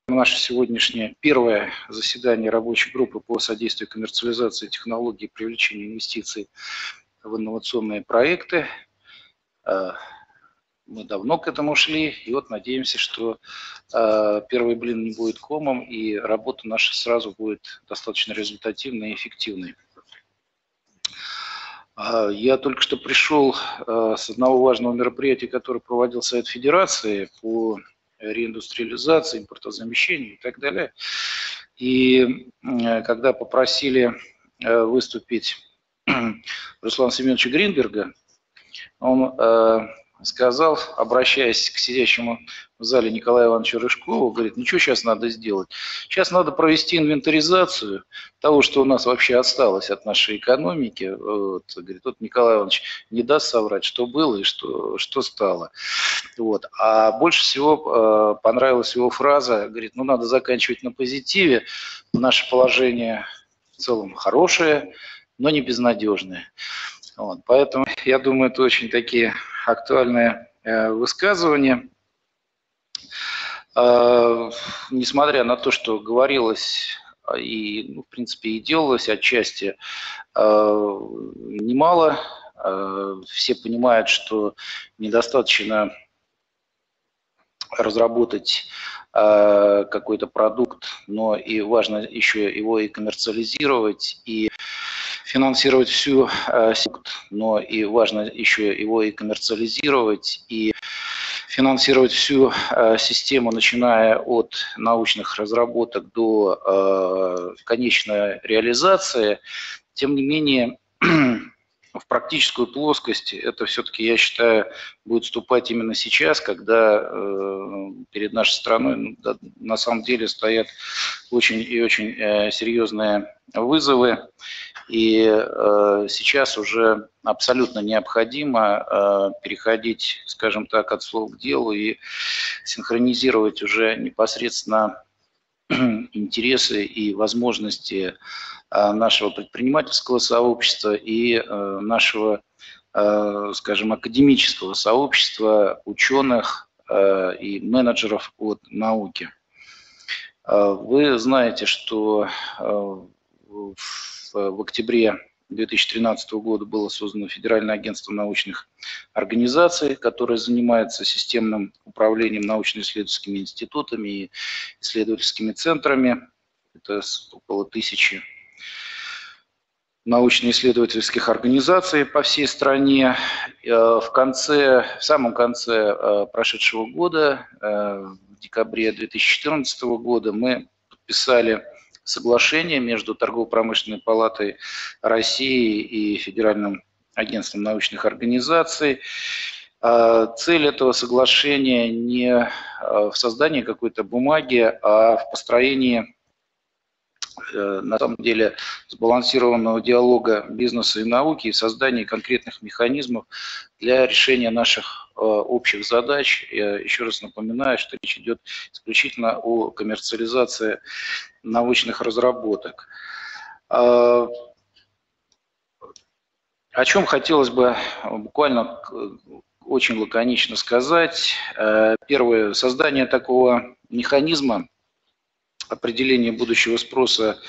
Наше сегодняшнее первое заседание рабочей группы по содействию коммерциализации технологий и привлечению инвестиций в инновационные проекты. Мы давно к этому шли, и вот надеемся, что первый блин не будет комом, и работа наша сразу будет достаточно результативной и эффективной. Я только что пришел с одного важного мероприятия, которое проводил Совет Федерации по реиндустриализации, импортозамещению и так далее. И когда попросили выступить Руслана Семеновича Гринберга, он сказал, обращаясь к сидящему в зале Николаю Ивановичу Рыжкову, говорит, ну что сейчас надо сделать? Сейчас надо провести инвентаризацию того, что у нас вообще осталось от нашей экономики. Вот, говорит, вот Николай Иванович не даст соврать, что было и что стало. Вот. А больше всего понравилась его фраза, говорит, ну надо заканчивать на позитиве, наше положение в целом хорошее, но не безнадежное. Вот. Поэтому я думаю, это очень такие актуальные высказывания. Несмотря на то, что говорилось и, в принципе, и делалось отчасти немало, все понимают, что недостаточно разработать какой-то продукт, но и важно еще его и коммерциализировать, и финансировать всю но и важно еще его и коммерциализировать, и финансировать всю систему, начиная от научных разработок до конечной реализации. Тем не менее, в практическую плоскость это все-таки, я считаю, будет вступать именно сейчас, когда перед нашей страной на самом деле стоят очень и очень серьезные вызовы. И сейчас уже абсолютно необходимо переходить, скажем так, от слов к делу и синхронизировать уже непосредственно интересы и возможности нашего предпринимательского сообщества и нашего, скажем, академического сообщества, ученых и менеджеров от науки. Вы знаете, что в октябре 2013 года было создано Федеральное агентство научных организаций, которое занимается системным управлением научно-исследовательскими институтами и исследовательскими центрами. Это около 1000 научно-исследовательских организаций по всей стране. В самом конце прошедшего года, в декабре 2014 года, мы подписали соглашение между Торгово-промышленной палатой России и Федеральным агентством научных организаций. Цель этого соглашения не в создании какой-то бумаги, а в построении, на самом деле, сбалансированного диалога бизнеса и науки и создании конкретных механизмов для решения наших общих задач. Я еще раз напоминаю, что речь идет исключительно о коммерциализации научных разработок. О чем хотелось бы буквально очень лаконично сказать. Первое, создание такого механизма определения будущего спроса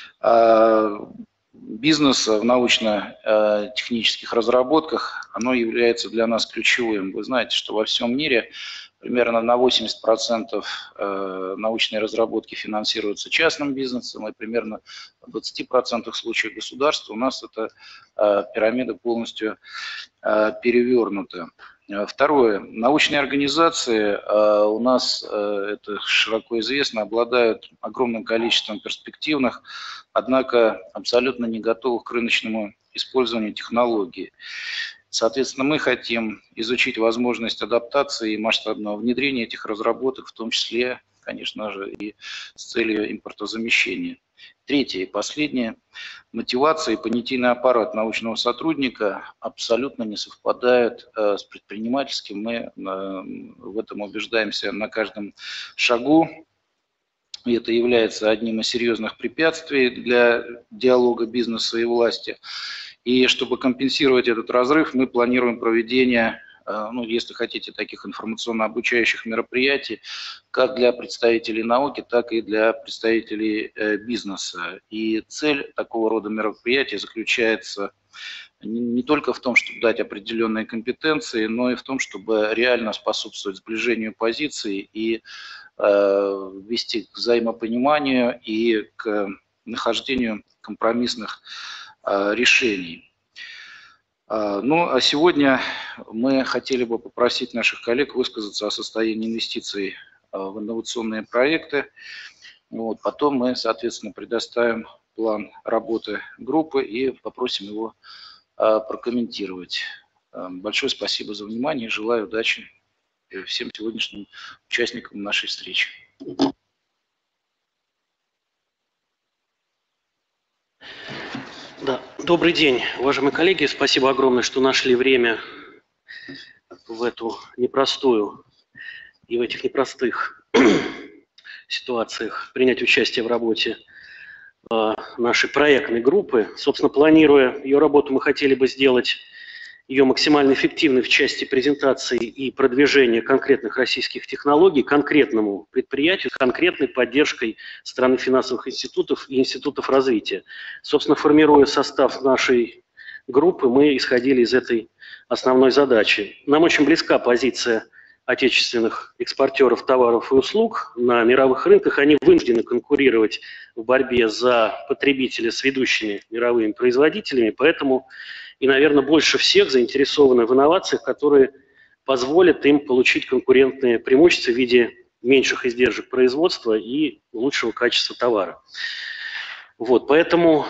бизнеса в научно-технических разработках, оно является для нас ключевым. Вы знаете, что во всем мире примерно на 80% научной разработки финансируются частным бизнесом, и примерно в 20% случаев государства у нас эта пирамида полностью перевернута. Второе. Научные организации у нас, это широко известно, обладают огромным количеством перспективных, однако абсолютно не готовых к рыночному использованию технологий. Соответственно, мы хотим изучить возможность адаптации и масштабного внедрения этих разработок, в том числе, конечно же, и с целью импортозамещения. Третье и последнее. Мотивация и понятийный аппарат научного сотрудника абсолютно не совпадают с предпринимательским. Мы в этом убеждаемся на каждом шагу. И это является одним из серьезных препятствий для диалога бизнеса и власти. И чтобы компенсировать этот разрыв, мы планируем проведение ну, если хотите, таких информационно-обучающих мероприятий, как для представителей науки, так и для представителей бизнеса. И цель такого рода мероприятий заключается не только в том, чтобы дать определенные компетенции, но и в том, чтобы реально способствовать сближению позиций и вести к взаимопониманию и к нахождению компромиссных решений. Ну, а сегодня мы хотели бы попросить наших коллег высказаться о состоянии инвестиций в инновационные проекты. Вот, потом мы, соответственно, предоставим план работы группы и попросим его прокомментировать. Большое спасибо за внимание и желаю удачи всем сегодняшним участникам нашей встречи. Да. Добрый день, уважаемые коллеги. Спасибо огромное, что нашли время в эту непростую и в этих непростых ситуациях принять участие в работе нашей проектной группы. Собственно, планируя ее работу, мы хотели бы сделать ее максимально эффективной в части презентации и продвижения конкретных российских технологий конкретному предприятию с конкретной поддержкой страны финансовых институтов и институтов развития. Собственно, формируя состав нашей группы, мы исходили из этой основной задачи. Нам очень близка позиция отечественных экспортеров товаров и услуг на мировых рынках. Они вынуждены конкурировать в борьбе за потребителя с ведущими мировыми производителями, поэтому и, наверное, больше всех заинтересованы в инновациях, которые позволят им получить конкурентные преимущества в виде меньших издержек производства и лучшего качества товара. Вот, поэтому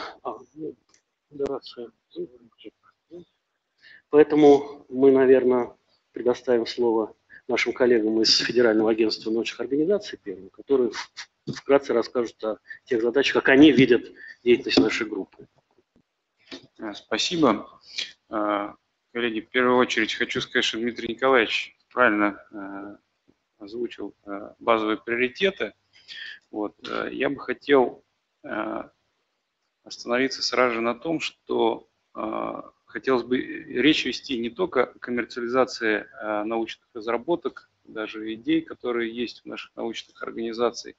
мы, наверное, предоставим слово нашим коллегам из Федерального агентства научных организаций, которые вкратце расскажут о тех задачах, как они видят деятельность нашей группы. Спасибо. Коллеги, в первую очередь хочу сказать, что Дмитрий Николаевич правильно озвучил базовые приоритеты. Вот. Я бы хотел остановиться сразу же на том, что хотелось бы речь вести не только о коммерциализации научных разработок, даже идей, которые есть в наших научных организациях,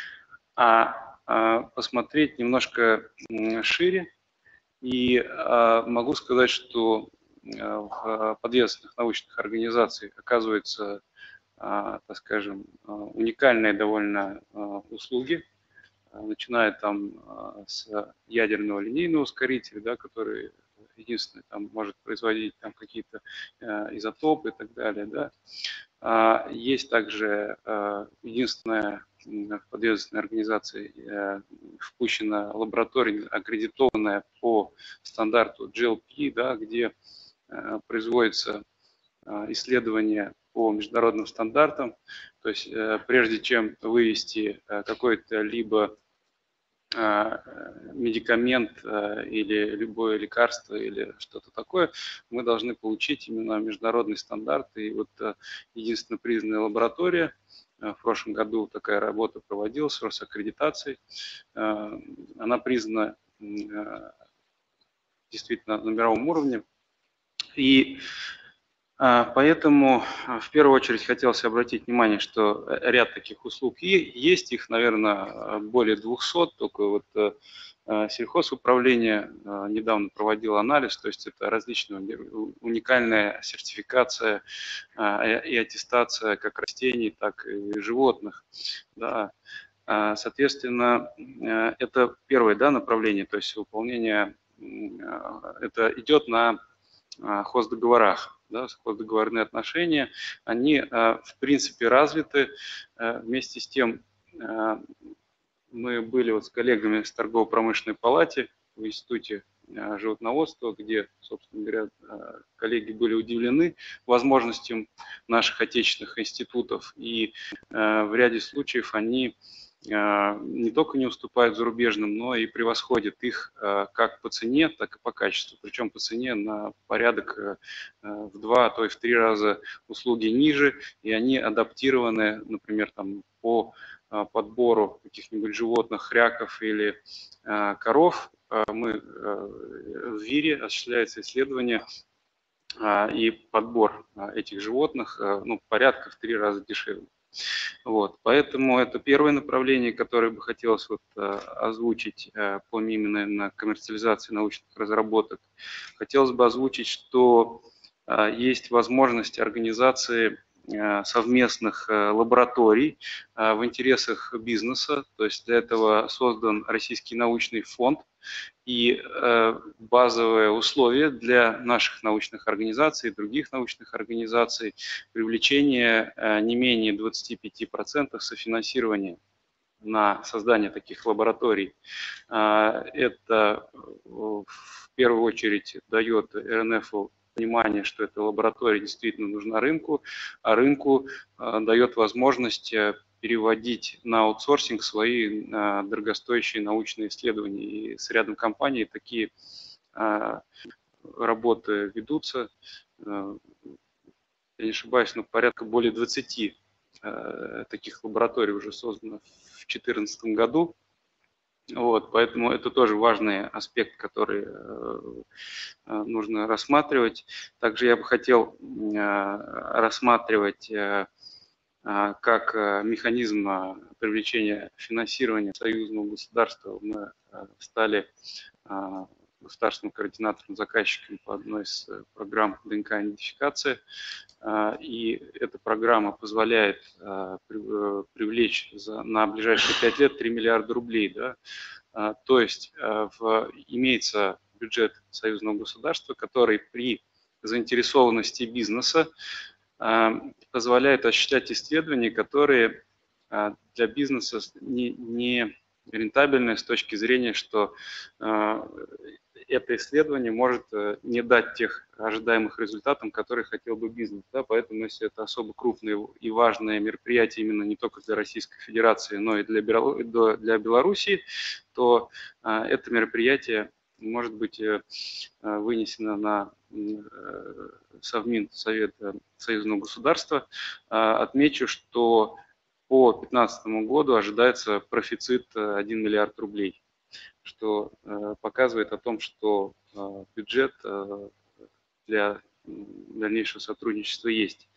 а посмотреть немножко шире. И могу сказать, что в подведомственных научных организациях оказываются, так скажем, уникальные довольно услуги, начиная там с ядерного линейного ускорителя, да, который единственный там может производить там какие-то изотопы и так далее. Да. Есть также единственная в подведомственной организации впущена лаборатория, аккредитованная по стандарту GLP, да, где производится исследования по международным стандартам. То есть прежде чем вывести какой-то либо медикамент или любое лекарство или что-то такое, мы должны получить именно международный стандарт. И вот единственная признанная лаборатория, в прошлом году такая работа проводилась, Росаккредитацией, она признана действительно на мировом уровне. И поэтому в первую очередь хотелось обратить внимание, что ряд таких услуг есть, их, наверное, более 200, только вот сельхозуправление недавно проводило анализ, то есть это различная уникальная сертификация и аттестация как растений, так и животных. Да. Соответственно, это первое, да, направление, то есть выполнение, это идет на хоздоговорах. Да, хоздоговорные отношения, они в принципе развиты. Вместе с тем мы были вот с коллегами в торгово-промышленной палате в Институте животноводства, где, собственно говоря, коллеги были удивлены возможностям наших отечественных институтов, и в ряде случаев они не только не уступают зарубежным, но и превосходят их как по цене, так и по качеству. Причем по цене на порядок в 2, а то и в 3 раза услуги ниже, и они адаптированы, например, там, по подбору каких-нибудь животных, хряков или коров. В ВИРе осуществляется исследование и подбор этих животных порядка в 3 раза дешевле. Вот. Поэтому это первое направление, которое бы хотелось озвучить, помимо именно коммерциализации научных разработок. Хотелось бы озвучить, что есть возможность организации совместных лабораторий в интересах бизнеса. То есть для этого создан Российский научный фонд. И базовые условия для наших научных организаций и других научных организаций – привлечение не менее 25% софинансирования на создание таких лабораторий. Это в первую очередь дает РНФу понимание, что эта лаборатория действительно нужна рынку, а рынку дает возможность переводить на аутсорсинг свои дорогостоящие научные исследования. И с рядом компаний такие работы ведутся. Я не ошибаюсь, порядка более 20 таких лабораторий уже создано в 2014 году. Вот, поэтому это тоже важный аспект, который нужно рассматривать. Также я бы хотел рассматривать как механизм привлечения финансирования союзного государства. Мы стали государственным координатором, заказчиком по одной из программ ДНК-идентификации. И эта программа позволяет привлечь на ближайшие 5 лет 3 миллиарда рублей. Да? То есть имеется бюджет союзного государства, который при заинтересованности бизнеса позволяет осуществлять исследования, которые для бизнеса не рентабельны с точки зрения, что это исследование может не дать тех ожидаемых результатов, которые хотел бы бизнес. Да? Поэтому, если это особо крупное и важное мероприятие именно не только для Российской Федерации, но и для Белоруссии, то это мероприятие может быть вынесено на Совмин, Совет Союзного государства. Отмечу, что по 2015 году ожидается профицит 1 миллиард рублей, что показывает о том, что бюджет для дальнейшего сотрудничества есть.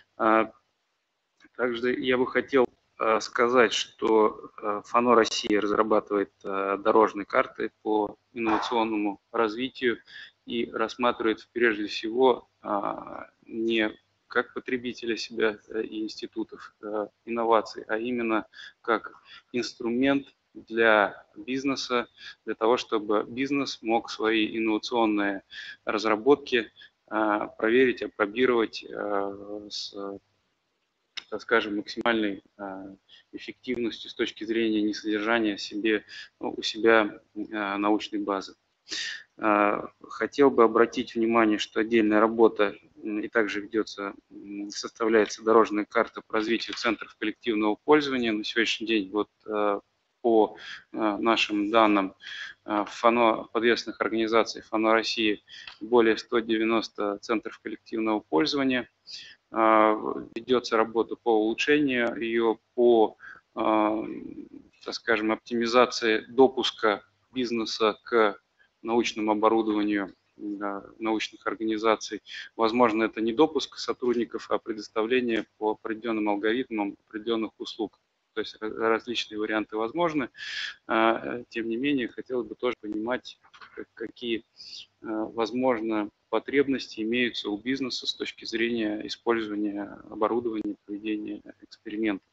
Также я бы хотел сказать, что ФАНО Россия разрабатывает дорожные карты по инновационному развитию и рассматривает прежде всего не как потребителя себя и институтов инноваций, а именно как инструмент для бизнеса, для того, чтобы бизнес мог свои инновационные разработки проверить, опробировать с, так скажем, максимальной эффективностью с точки зрения несодержания у себя научной базы. Хотел бы обратить внимание, что отдельная работа и также составляется дорожная карта по развитию центров коллективного пользования. На сегодняшний день по нашим данным подвесных организаций ФАНО России более 190 центров коллективного пользования. Ведется работа по улучшению ее, по, так скажем, оптимизации допуска бизнеса к научному оборудованию научных организаций. Возможно, это не допуск сотрудников, а предоставление по определенным алгоритмам определенных услуг. То есть различные варианты возможны. Тем не менее, хотелось бы тоже понимать, какие, возможно, потребности имеются у бизнеса с точки зрения использования оборудования, проведения экспериментов.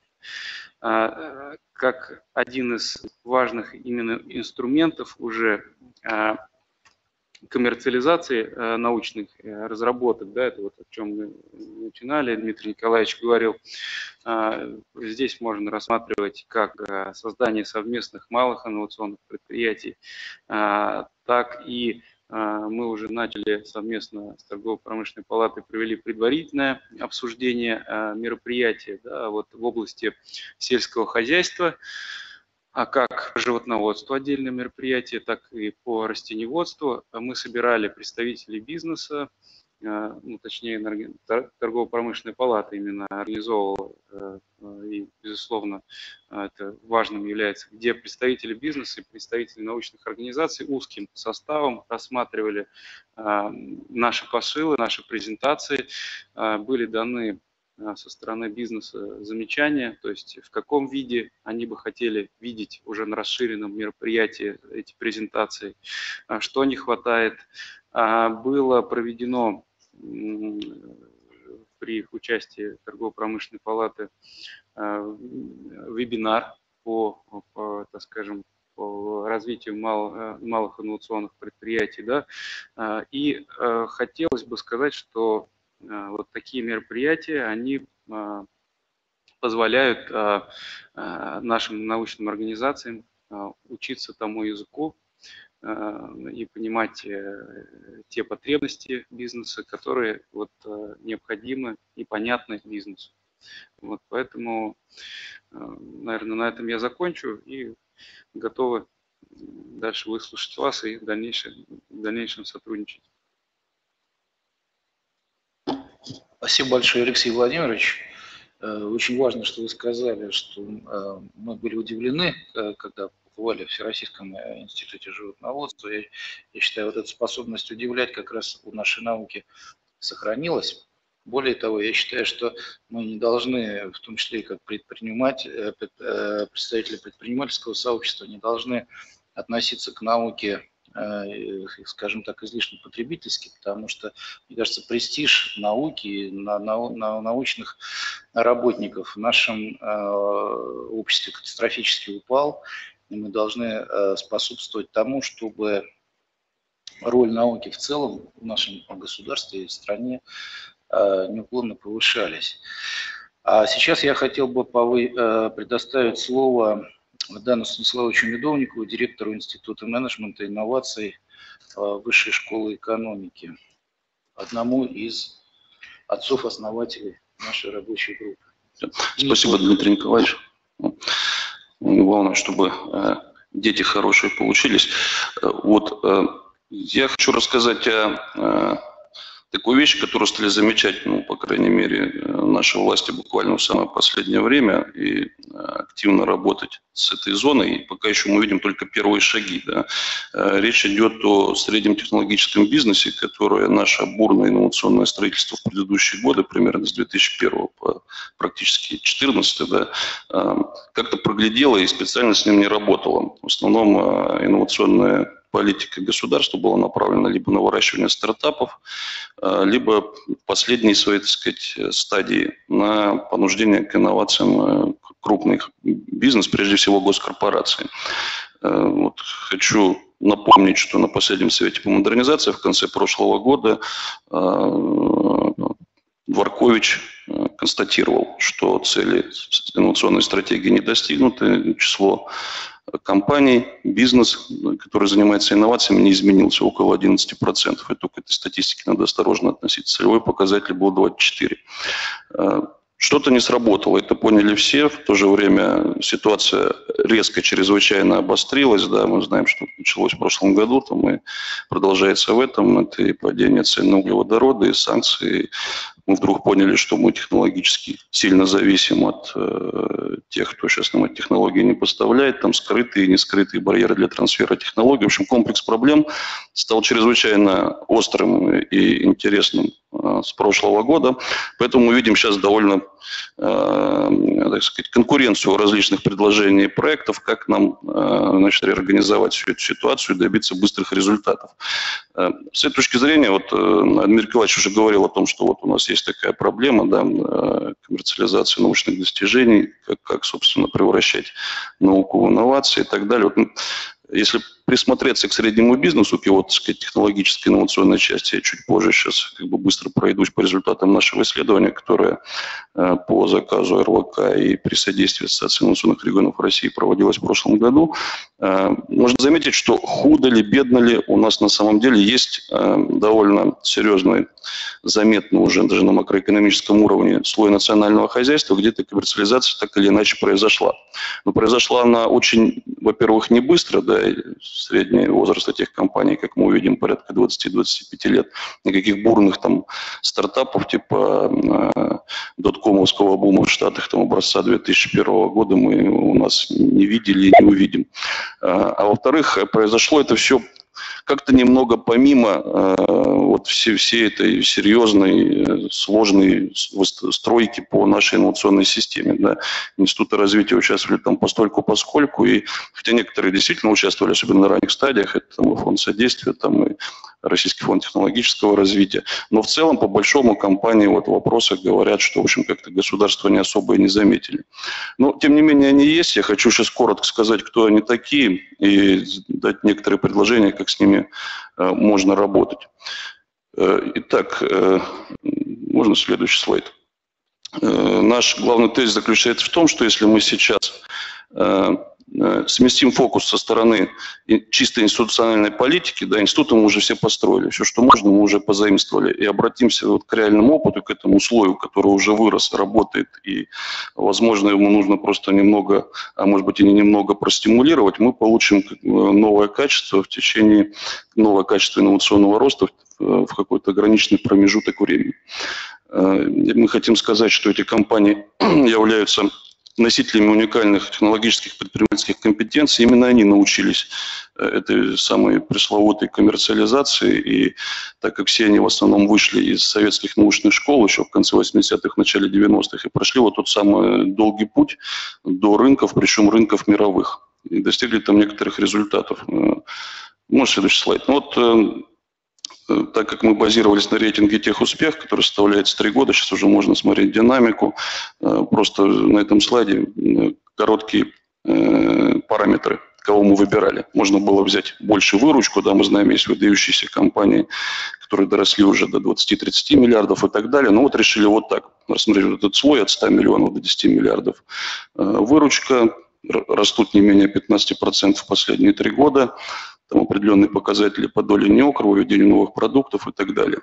Как один из важных именно инструментов уже коммерциализации научных разработок, да, это вот о чем мы начинали, Дмитрий Николаевич говорил, здесь можно рассматривать как создание совместных малых инновационных предприятий, так и мы уже начали совместно с торгово-промышленной палатой, провели предварительное обсуждение мероприятия, да, вот в области сельского хозяйства, а как по животноводству отдельное мероприятие, так и по растениеводству. Мы собирали представителей бизнеса ну, точнее, торгово-промышленная палата именно организовывала, и, безусловно, это важным является, где представители бизнеса и представители научных организаций узким составом рассматривали наши посылы, наши презентации, были даны со стороны бизнеса замечания, то есть в каком виде они бы хотели видеть уже на расширенном мероприятии эти презентации, что не хватает. Было проведено при их участии торгово-промышленной палаты вебинар по, так скажем, по развитию малых инновационных предприятий. Да? И хотелось бы сказать, что вот такие мероприятия, они позволяют нашим научным организациям учиться тому языку и понимать те потребности бизнеса, которые вот необходимы и понятны бизнесу. Вот, поэтому, наверное, на этом я закончу и готовы дальше выслушать вас и в дальнейшем сотрудничать. Спасибо большое, Алексей Владимирович. Очень важно, что вы сказали, что мы были удивлены, когда побывали в Всероссийском институте животноводства. Я считаю, вот эта способность удивлять как раз у нашей науки сохранилась. Более того, я считаю, что мы не должны, в том числе и как представители предпринимательского сообщества, не должны относиться к науке, скажем так, излишне потребительски, потому что, мне кажется, престиж науки, научных работников в нашем обществе катастрофически упал, и мы должны способствовать тому, чтобы роль науки в целом в нашем государстве и стране неуклонно повышались. А сейчас я хотел бы предоставить слово Богдану Станиславовичу Медовникову, директору Института менеджмента и инноваций Высшей школы экономики, одному из отцов-основателей нашей рабочей группы. Спасибо, Дмитрий Николаевич. Главное, чтобы дети хорошие получились. Вот я хочу рассказать о такой вещи, которую стали замечать, ну, по крайней мере, наши власти буквально в самое последнее время и активно работать с этой зоной. И пока еще мы видим только первые шаги. Да. Речь идет о среднем технологическом бизнесе, которое наше бурное инновационное строительство в предыдущие годы, примерно с 2001 по практически 2014, да, как-то проглядело и специально с ним не работало. В основном инновационная политика государства была направлена либо на выращивание стартапов, либо в последней своей, так сказать, стадии на понуждение к инновациям крупных бизнес, прежде всего госкорпораций. Вот хочу напомнить, что на последнем совете по модернизации в конце прошлого года Дворкович констатировал, что цели инновационной стратегии не достигнуты, число компаний, бизнес, который занимается инновациями, не изменился, около 11%. И только к этой статистике надо осторожно относиться. Целевой показатель был 24%. Что-то не сработало, это поняли все. В то же время ситуация резко, чрезвычайно обострилась. Да, мы знаем, что началось в прошлом году, там и продолжается в этом. Это и падение цен на углеводороды, и санкции. Мы вдруг поняли, что мы технологически сильно зависим от тех, кто сейчас нам эти технологии не поставляет. Там скрытые и нескрытые барьеры для трансфера технологий. В общем, комплекс проблем стал чрезвычайно острым и интересным с прошлого года. Поэтому мы видим сейчас довольно, так сказать, конкуренцию различных предложений и проектов, как нам, значит, реорганизовать всю эту ситуацию и добиться быстрых результатов. С этой точки зрения, вот Дмитрий Николаевич уже говорил о том, что вот у нас есть такая проблема, да, коммерциализации научных достижений, как, собственно, превращать науку в инновации и так далее. Вот, если присмотреться к среднему бизнесу, к его, так сказать, технологической инновационной части, я чуть позже сейчас как бы быстро пройдусь по результатам нашего исследования, которое по заказу РВК и при содействии Ассоциации инновационных регионов России проводилось в прошлом году, можно заметить, что худо ли, бедно ли у нас на самом деле есть довольно серьезный, заметно уже даже на макроэкономическом уровне слой национального хозяйства, где эта коммерциализация так или иначе произошла. Но произошла она очень, во-первых, не быстро, да, средний возраст этих компаний, как мы увидим, порядка 20-25 лет. Никаких бурных там стартапов типа доткомовского бума в Штатах там, образца 2001 года мы у нас не видели и не увидим. А во-вторых, произошло это все как-то немного помимо вот всей этой серьезной, сложной стройки по нашей инновационной системе. Да. Институты развития участвовали там постольку-поскольку, и хотя некоторые действительно участвовали, особенно на ранних стадиях, это там, и фонд содействия, там, и Российский фонд технологического развития, но в целом, по большому, компании вот в вопросах говорят, что, в общем, как-то государство не особо и не заметили. Но, тем не менее, они есть. Я хочу сейчас коротко сказать, кто они такие, и дать некоторые предложения, как с ними можно работать. Итак, можно следующий слайд. Наш главный тезис заключается в том, что если мы сейчас сместим фокус со стороны чисто институциональной политики, да, институты мы уже все построили, все, что можно, мы уже позаимствовали, и обратимся вот к реальному опыту, к этому слою, который уже вырос, работает, и, возможно, ему нужно просто немного, а может быть и не немного простимулировать, мы получим новое качество в течение, новое качество инновационного роста в какой-то ограниченный промежуток времени. Мы хотим сказать, что эти компании являются носителями уникальных технологических предпринимательских компетенций. Именно они научились этой самой пресловутой коммерциализации. И так как все они в основном вышли из советских научных школ еще в конце 80-х, начале 90-х, и прошли вот тот самый долгий путь до рынков, причем рынков мировых. И достигли там некоторых результатов. Может, следующий слайд. Ну, вот, так как мы базировались на рейтинге «Техуспех», который составляет 3 года, сейчас уже можно смотреть динамику. Просто на этом слайде короткие параметры, кого мы выбирали. Можно было взять больше выручку, да, мы знаем, есть выдающиеся компании, которые доросли уже до 20-30 миллиардов и так далее. Но вот решили вот так, рассмотреть вот этот слой от 100 миллионов до 10 миллиардов. Выручка растут не менее 15% в последние 3 года. Там определенные показатели по доле неокр, выведению новых продуктов и так далее.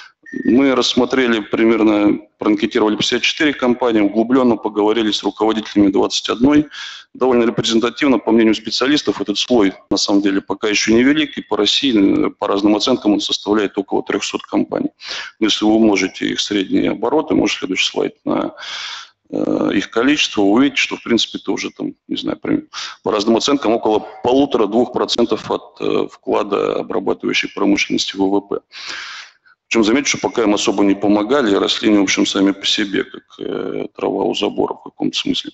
Мы рассмотрели примерно, проанкетировали 54 компании, углубленно поговорили с руководителями 21. Довольно репрезентативно, по мнению специалистов, этот слой на самом деле пока еще невелик, и по России, по разным оценкам, он составляет около 300 компаний. Если вы умножите их средние обороты, может, следующий слайд, на их количество, вы увидите, что, в принципе, это уже, там, не знаю, по разным оценкам, около 1,5–2% от вклада обрабатывающей промышленности в ВВП. Причем, заметьте, что пока им особо не помогали, и росли они, в общем, сами по себе, как трава у забора в каком-то смысле.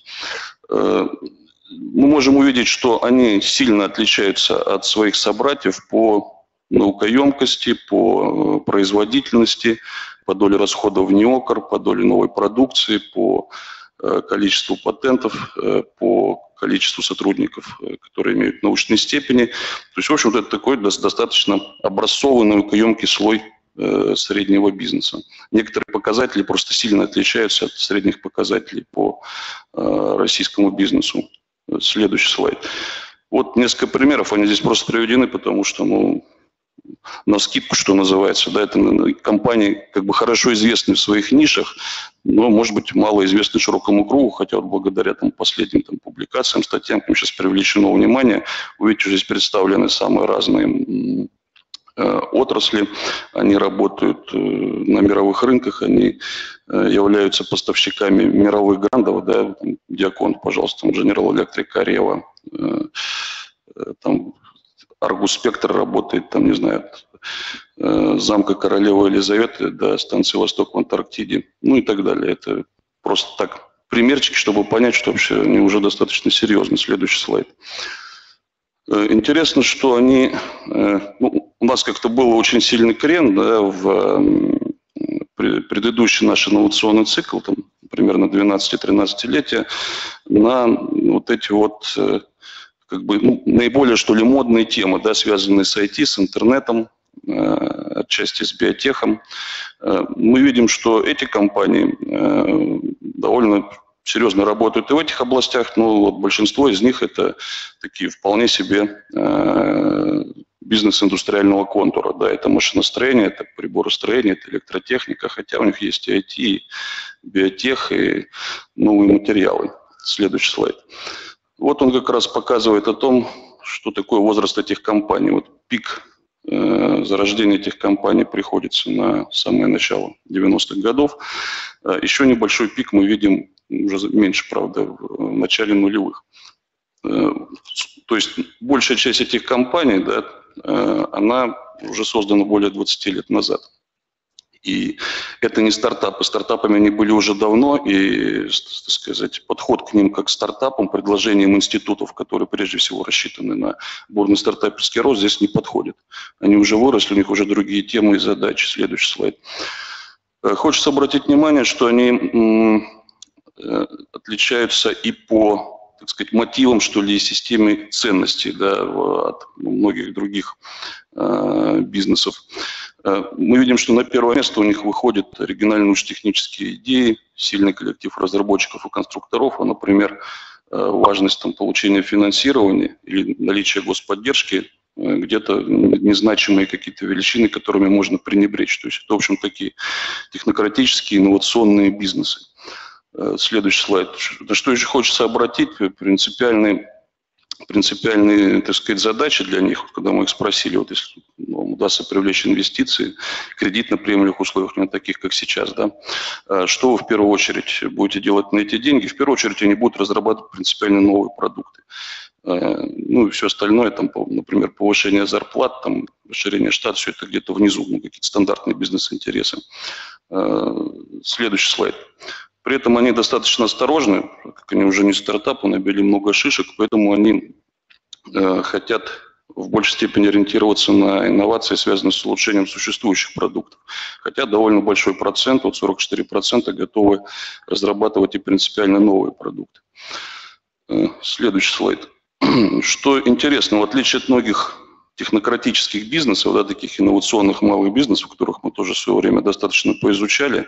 Мы можем увидеть, что они сильно отличаются от своих собратьев по наукоемкости, по производительности, по доле расходов в НИОКР, по доле новой продукции, по количеству патентов, по количеству сотрудников, которые имеют научные степени. То есть, в общем-то, это такой достаточно образцовый, наукоемкий слой среднего бизнеса. Некоторые показатели просто сильно отличаются от средних показателей по российскому бизнесу. Следующий слайд. Вот несколько примеров, они здесь просто приведены, потому что, ну, на скидку, что называется, да, это компании как бы хорошо известны в своих нишах, но, может быть, мало известны широкому кругу, хотя вот благодаря там, последним там, публикациям, статьям, к ним сейчас привлечено внимание. Вы видите, здесь представлены самые разные отрасли, они работают на мировых рынках, они являются поставщиками мировых грандов, да, Диакон, пожалуйста, General Electric, Areva, там Argus Spectre работает, там, не знаю, от замка королевы Елизаветы до станции Восток в Антарктиде, ну и так далее. Это просто так примерчики, чтобы понять, что вообще они уже достаточно серьезны. Следующий слайд. Интересно, что они, ну, у нас как-то был очень сильный крен, да, в предыдущий наш инновационный цикл, там, примерно 12-13-летия, на вот эти вот как бы, ну, наиболее, что ли, модные темы, да, связанные с IT, с интернетом, отчасти с биотехом. Мы видим, что эти компании довольно серьезно работают и в этих областях, но вот большинство из них это такие вполне себе бизнес индустриального контура. Да, это машиностроение, это приборостроение, это электротехника, хотя у них есть и IT, и биотех, и новые материалы. Следующий слайд. Вот он как раз показывает о том, что такое возраст этих компаний. Вот пик зарождения этих компаний приходится на самое начало 90-х годов. Еще небольшой пик мы видим, уже меньше, правда, в начале нулевых. То есть большая часть этих компаний, да, она уже создана более 20 лет назад. И это не стартапы. Стартапами они были уже давно, и, так сказать, подход к ним как к стартапам, предложениям институтов, которые прежде всего рассчитаны на бурный стартаперский рост, здесь не подходит. Они уже выросли, у них уже другие темы и задачи. Следующий слайд. Хочется обратить внимание, что они отличаются и по, так сказать, мотивам, что ли, и системе ценностей, да, от многих других бизнесов. Мы видим, что на первое место у них выходят оригинальные научно-технические идеи, сильный коллектив разработчиков и конструкторов, а, например, важность там, получения финансирования или наличие господдержки, где-то незначимые какие-то величины, которыми можно пренебречь. То есть это, в общем, такие технократические, инновационные бизнесы. Следующий слайд. На что еще хочется обратить, принципиальные, так сказать, задачи для них, когда мы их спросили, вот если вам удастся привлечь инвестиции, кредит на приемлемых условиях, не таких, как сейчас, да, что вы в первую очередь будете делать на эти деньги? В первую очередь они будут разрабатывать принципиально новые продукты. Ну и все остальное, там, например, повышение зарплат, там, расширение штата, все это где-то внизу, ну, какие-то стандартные бизнес-интересы. Следующий слайд. При этом они достаточно осторожны, как они уже не стартапы, набили много шишек, поэтому они хотят в большей степени ориентироваться на инновации, связанные с улучшением существующих продуктов. Хотя довольно большой процент, вот 44% готовы разрабатывать и принципиально новые продукты. Следующий слайд. Что интересно, в отличие от многих технократических бизнесов, да, таких инновационных малых бизнесов, которых мы тоже в свое время достаточно поизучали,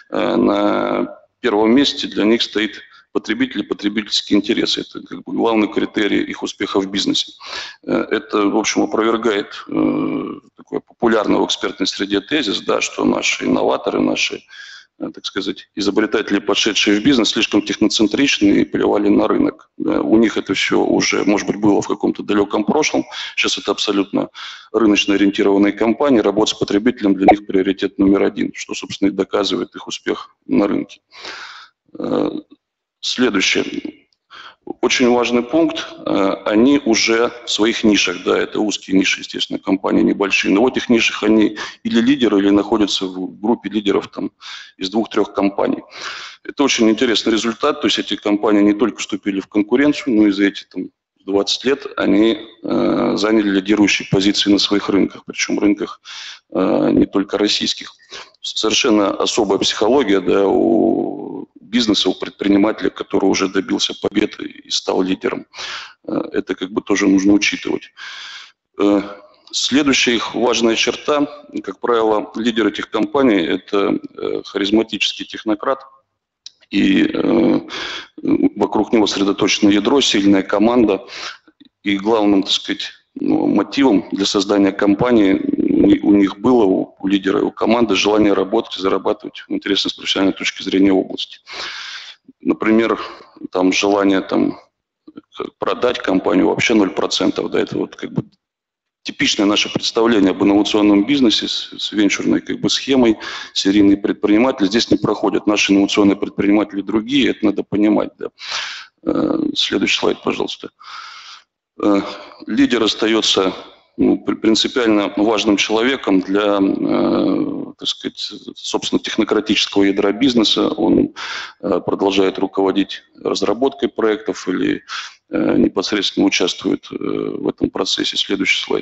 на первом месте для них стоит потребитель и потребительские интересы. Это как бы главный критерий их успеха в бизнесе. Это, в общем, опровергает такой популярный в экспертной среде тезис, да, что наши инноваторы, наши, так сказать, изобретатели, подшедшие в бизнес, слишком техноцентричны и плевали на рынок. Да, у них это все уже, может быть, было в каком-то далеком прошлом. Сейчас это абсолютно рыночно ориентированные компании. Работа с потребителем для них приоритет номер один, что, собственно, и доказывает их успех на рынке. Следующее. Очень важный пункт. Они уже в своих нишах, да, это узкие ниши, естественно, компании небольшие, но в этих нишах они или лидеры, или находятся в группе лидеров там, из 2-3 компаний. Это очень интересный результат, то есть эти компании не только вступили в конкуренцию, но и за эти там, 20 лет они заняли лидирующие позиции на своих рынках, причем рынках не только российских. Совершенно особая психология, да, у бизнеса, у предпринимателя, который уже добился победы и стал лидером. Это как бы тоже нужно учитывать. Следующая их важная черта, как правило, лидер этих компаний – это харизматический технократ, и вокруг него сосредоточено ядро, сильная команда, и главным, так сказать, мотивом для создания компании у них было, у лидера и у команды, желание работать и зарабатывать в интересной с профессиональной точки зрения области. Например, там желание там, продать компанию вообще 0%, да, это вот как бы типичное наше представление об инновационном бизнесе с венчурной как бы схемой, серийные предприниматели здесь не проходят. Наши инновационные предприниматели другие, это надо понимать. Да. Следующий слайд, пожалуйста. Лидер остается принципиально важным человеком для, так сказать, собственно, технократического ядра бизнеса. Он продолжает руководить разработкой проектов или непосредственно участвует в этом процессе. Следующий слайд.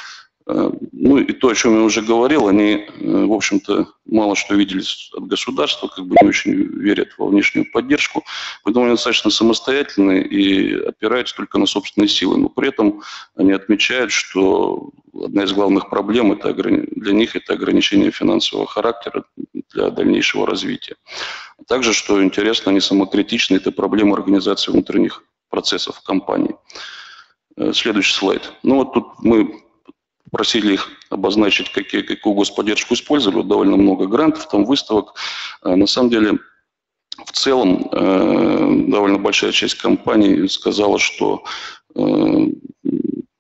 Ну и то, о чем я уже говорил, они, в общем-то, мало что видели от государства, как бы не очень верят во внешнюю поддержку, поэтому они достаточно самостоятельны и опираются только на собственные силы. Но при этом они отмечают, что одна из главных проблем это для них это ограничение финансового характера для дальнейшего развития. Также, что интересно, они самокритичны, это проблема организации внутренних процессов в компании. Следующий слайд. Ну вот тут мы просили их обозначить, какую господдержку использовали. Довольно много грантов, там выставок. На самом деле, в целом, довольно большая часть компаний сказала, что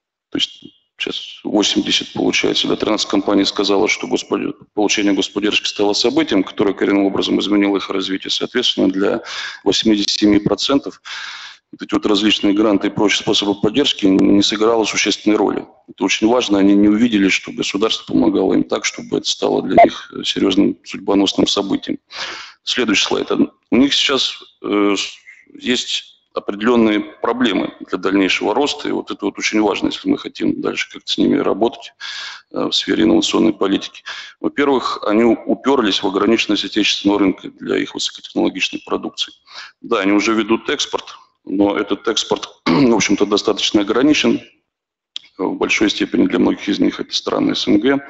80, получается, 13 компаний сказало, что получение господдержки стало событием, которое коренным образом изменило их развитие. Соответственно, для 87% вот эти вот различные гранты и прочие способы поддержки не сыграло существенной роли. Это очень важно, они не увидели, что государство помогало им так, чтобы это стало для них серьезным судьбоносным событием. Следующий слайд. У них сейчас есть определенные проблемы для дальнейшего роста, и вот это вот очень важно, если мы хотим дальше как-то с ними работать в сфере инновационной политики. Во-первых, они уперлись в ограниченность отечественного рынка для их высокотехнологичной продукции. Да, они уже ведут экспорт, но этот экспорт, в общем-то, достаточно ограничен. В большой степени для многих из них это страны СНГ.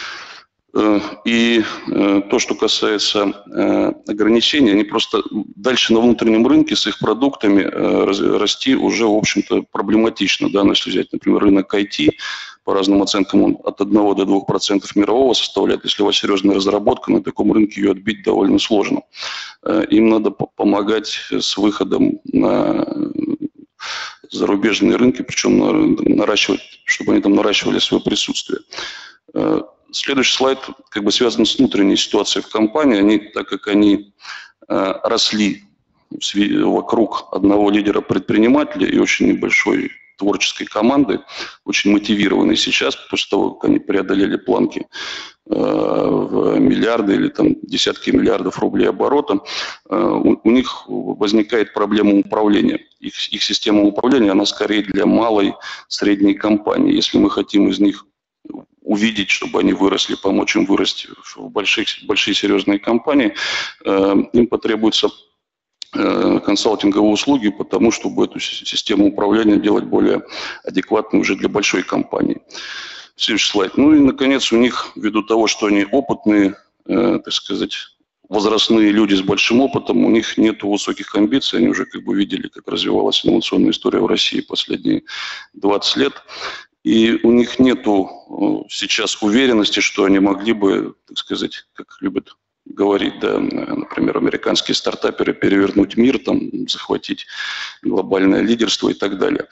И то, что касается ограничений, они просто дальше на внутреннем рынке с их продуктами расти уже, в общем-то, проблематично. Да? Но если взять, например, рынок IT, по разным оценкам он от 1 до 2% мирового составляет. Если у вас серьезная разработка, на таком рынке ее отбить довольно сложно. Им надо помогать с выходом на зарубежные рынки, причем наращивать, чтобы они там наращивали свое присутствие. Следующий слайд как бы связан с внутренней ситуацией в компании. Они, так как они росли вокруг одного лидера предпринимателя и очень небольшой творческой команды, очень мотивированной сейчас, после того, как они преодолели планки в миллиарды или там десятки миллиардов рублей оборота, у них возникает проблема управления. Их система управления, она скорее для малой, средней компании. Если мы хотим из них увидеть, чтобы они выросли, помочь им вырасти в большие серьезные компании, им потребуется консалтинговые услуги по тому, чтобы эту систему управления делать более адекватной уже для большой компании. Следующий слайд. Ну и, наконец, у них, ввиду того, что они опытные, так сказать, возрастные люди с большим опытом, у них нет высоких амбиций, они уже как бы видели, как развивалась инновационная история в России последние 20 лет. И у них нет сейчас уверенности, что они могли бы, так сказать, как любят говорить, да, например, американские стартаперы, перевернуть мир, там, захватить глобальное лидерство и так далее.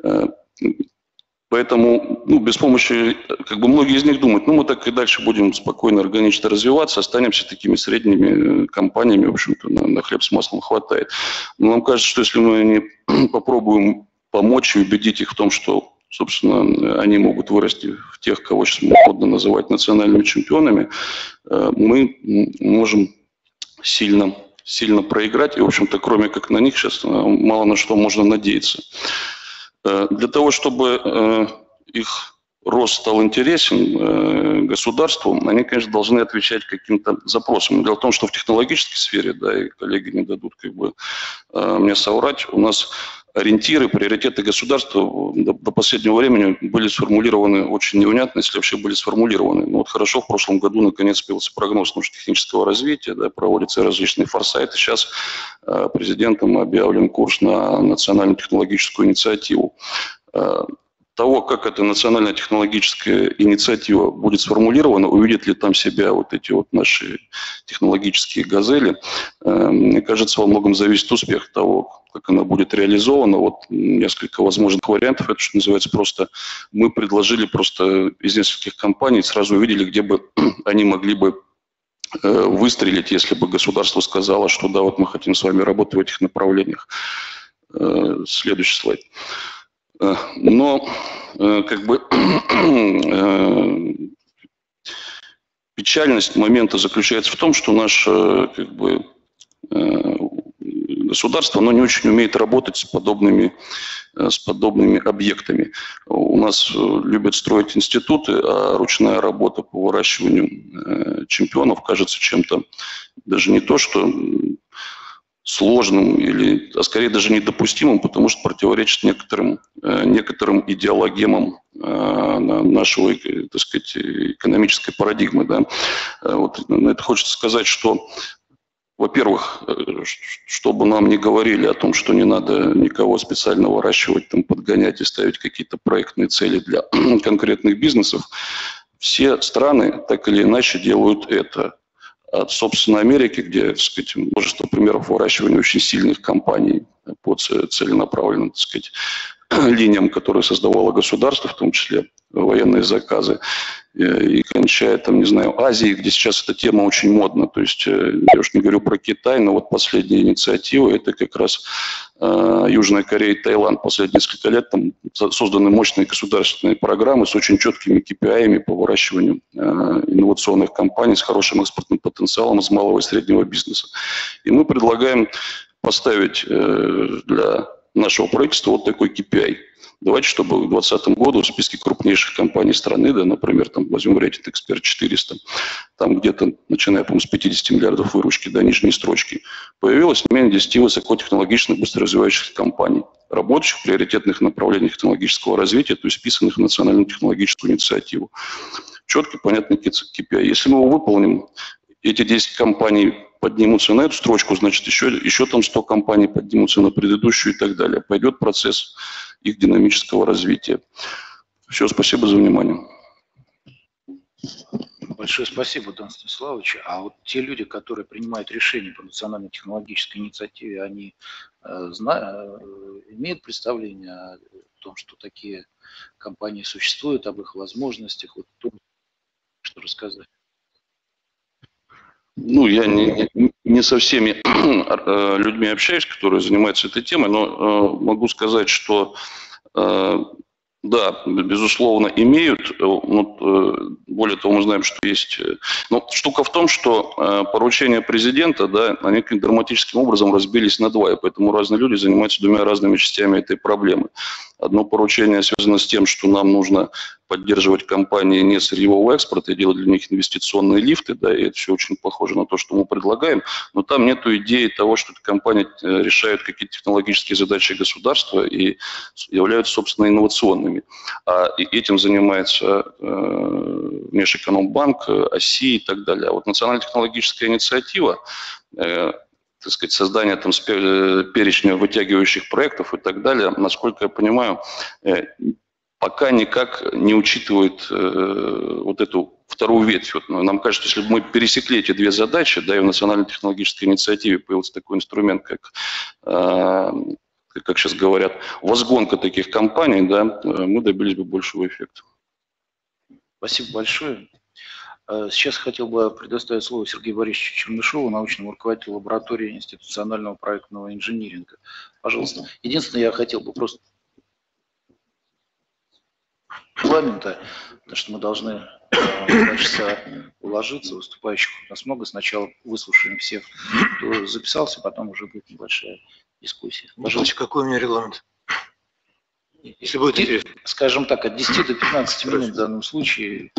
Поэтому без помощи, как бы многие из них думают, мы так и дальше будем спокойно, органично развиваться, останемся такими средними компаниями, в общем-то, на хлеб с маслом хватает. Но нам кажется, что если мы не попробуем помочь и убедить их в том, что, собственно, они могут вырасти в тех, кого сейчас модно называть национальными чемпионами, мы можем сильно проиграть. И, в общем-то, кроме как на них сейчас мало на что можно надеяться. Для того, чтобы их рост стал интересен государству, они, конечно, должны отвечать каким-то запросам. Дело в том, что в технологической сфере, да, и коллеги не дадут как бы мне соврать, у нас ориентиры, приоритеты государства до последнего времени были сформулированы очень невнятно, если вообще были сформулированы. Но вот хорошо, в прошлом году наконец появился прогноз научно-технического развития, да, проводятся различные форсайты. Сейчас президентом объявлен курс на национальную технологическую инициативу. Того, как эта национальная технологическая инициатива будет сформулирована, увидят ли там себя вот эти вот наши технологические газели, мне кажется, во многом зависит успех того, как она будет реализована. Вот несколько возможных вариантов. Это, что называется, просто мы предложили просто из нескольких компаний, сразу увидели, где бы они могли бы выстрелить, если бы государство сказало, что да, вот мы хотим с вами работать в этих направлениях. Следующий слайд. Но как бы печальность момента заключается в том, что наше как бы государство, оно не очень умеет работать с подобными объектами. У нас любят строить институты, а ручная работа по выращиванию чемпионов кажется чем-то даже не то, что сложным, а скорее даже недопустимым, потому что противоречит некоторым идеологемам нашего, так сказать, экономической парадигмы. Да. Вот на это хочется сказать, что, во-первых, чтобы нам не говорили о том, что не надо никого специально выращивать, там, подгонять и ставить какие-то проектные цели для конкретных бизнесов, все страны так или иначе делают это. От, собственно, Америки, где, так сказать, множество примеров выращивания очень сильных компаний по целенаправленным, так сказать, линиям, которые создавало государство, в том числе военные заказы, и кончая, там, не знаю, Азией, где сейчас эта тема очень модна. То есть, я уж не говорю про Китай, но вот последняя инициатива, это как раз Южная Корея и Таиланд. Последние несколько лет там созданы мощные государственные программы с очень четкими KPI по выращиванию инновационных компаний с хорошим экспортным потенциалом из малого и среднего бизнеса. И мы предлагаем поставить для нашего правительства вот такой KPI. Давайте, чтобы к 2020 году в списке крупнейших компаний страны, да, например, там возьмем рейтинг Эксперт 400, там где-то, начиная, по-моему, с 50 миллиардов выручки до нижней строчки, появилось не менее 10 высокотехнологичных, быстро развивающихся компаний, работающих в приоритетных направлениях технологического развития, то есть вписанных в национальную технологическую инициативу. Четкий, понятный KPI. Если мы его выполним, эти 10 компаний поднимутся на эту строчку, значит, еще там 100 компаний поднимутся на предыдущую и так далее. Пойдет процесс их динамического развития. Все, спасибо за внимание. Большое спасибо, Дан Станиславович. А вот те люди, которые принимают решения по национальной технологической инициативе, они имеют представление о том, что такие компании существуют, об их возможностях? Вот что рассказать? Ну, я не со всеми людьми общаюсь, которые занимаются этой темой, но могу сказать, что да, безусловно, имеют. Более того, мы знаем, что есть... Но штука в том, что поручения президента, да, они драматическим образом разбились на два, и поэтому разные люди занимаются двумя разными частями этой проблемы. Одно поручение связано с тем, что нам нужно поддерживать компании не сырьевого экспорта и делать для них инвестиционные лифты, да, и это все очень похоже на то, что мы предлагаем, но там нет идеи того, что эта компания решает какие-то технологические задачи государства и являются, собственно, инновационными. А этим занимается Внешэкономбанк, ОСИ и так далее. А вот национальная технологическая инициатива, так сказать, создание там перечня вытягивающих проектов и так далее, насколько я понимаю, пока никак не учитывает вот эту вторую ветвь. Вот, нам кажется, если бы мы пересекли эти две задачи, да, и в национальной технологической инициативе появился такой инструмент, как сейчас говорят, возгонка таких компаний, да, мы добились бы большего эффекта. Спасибо большое. Сейчас хотел бы предоставить слово Сергею Борисовичу Чернышову, научному руководителю лаборатории институционального проектного инжиниринга. Пожалуйста. Единственное, я хотел бы просто регламента, потому что мы должны 2 часа уложиться, выступающих у нас много. Сначала выслушаем всех, кто записался, потом уже будет небольшая дискуссия. Пожалуйста, какой у меня регламент? Если будет интересно. Скажем так, от 10 до 15 минут в данном случае.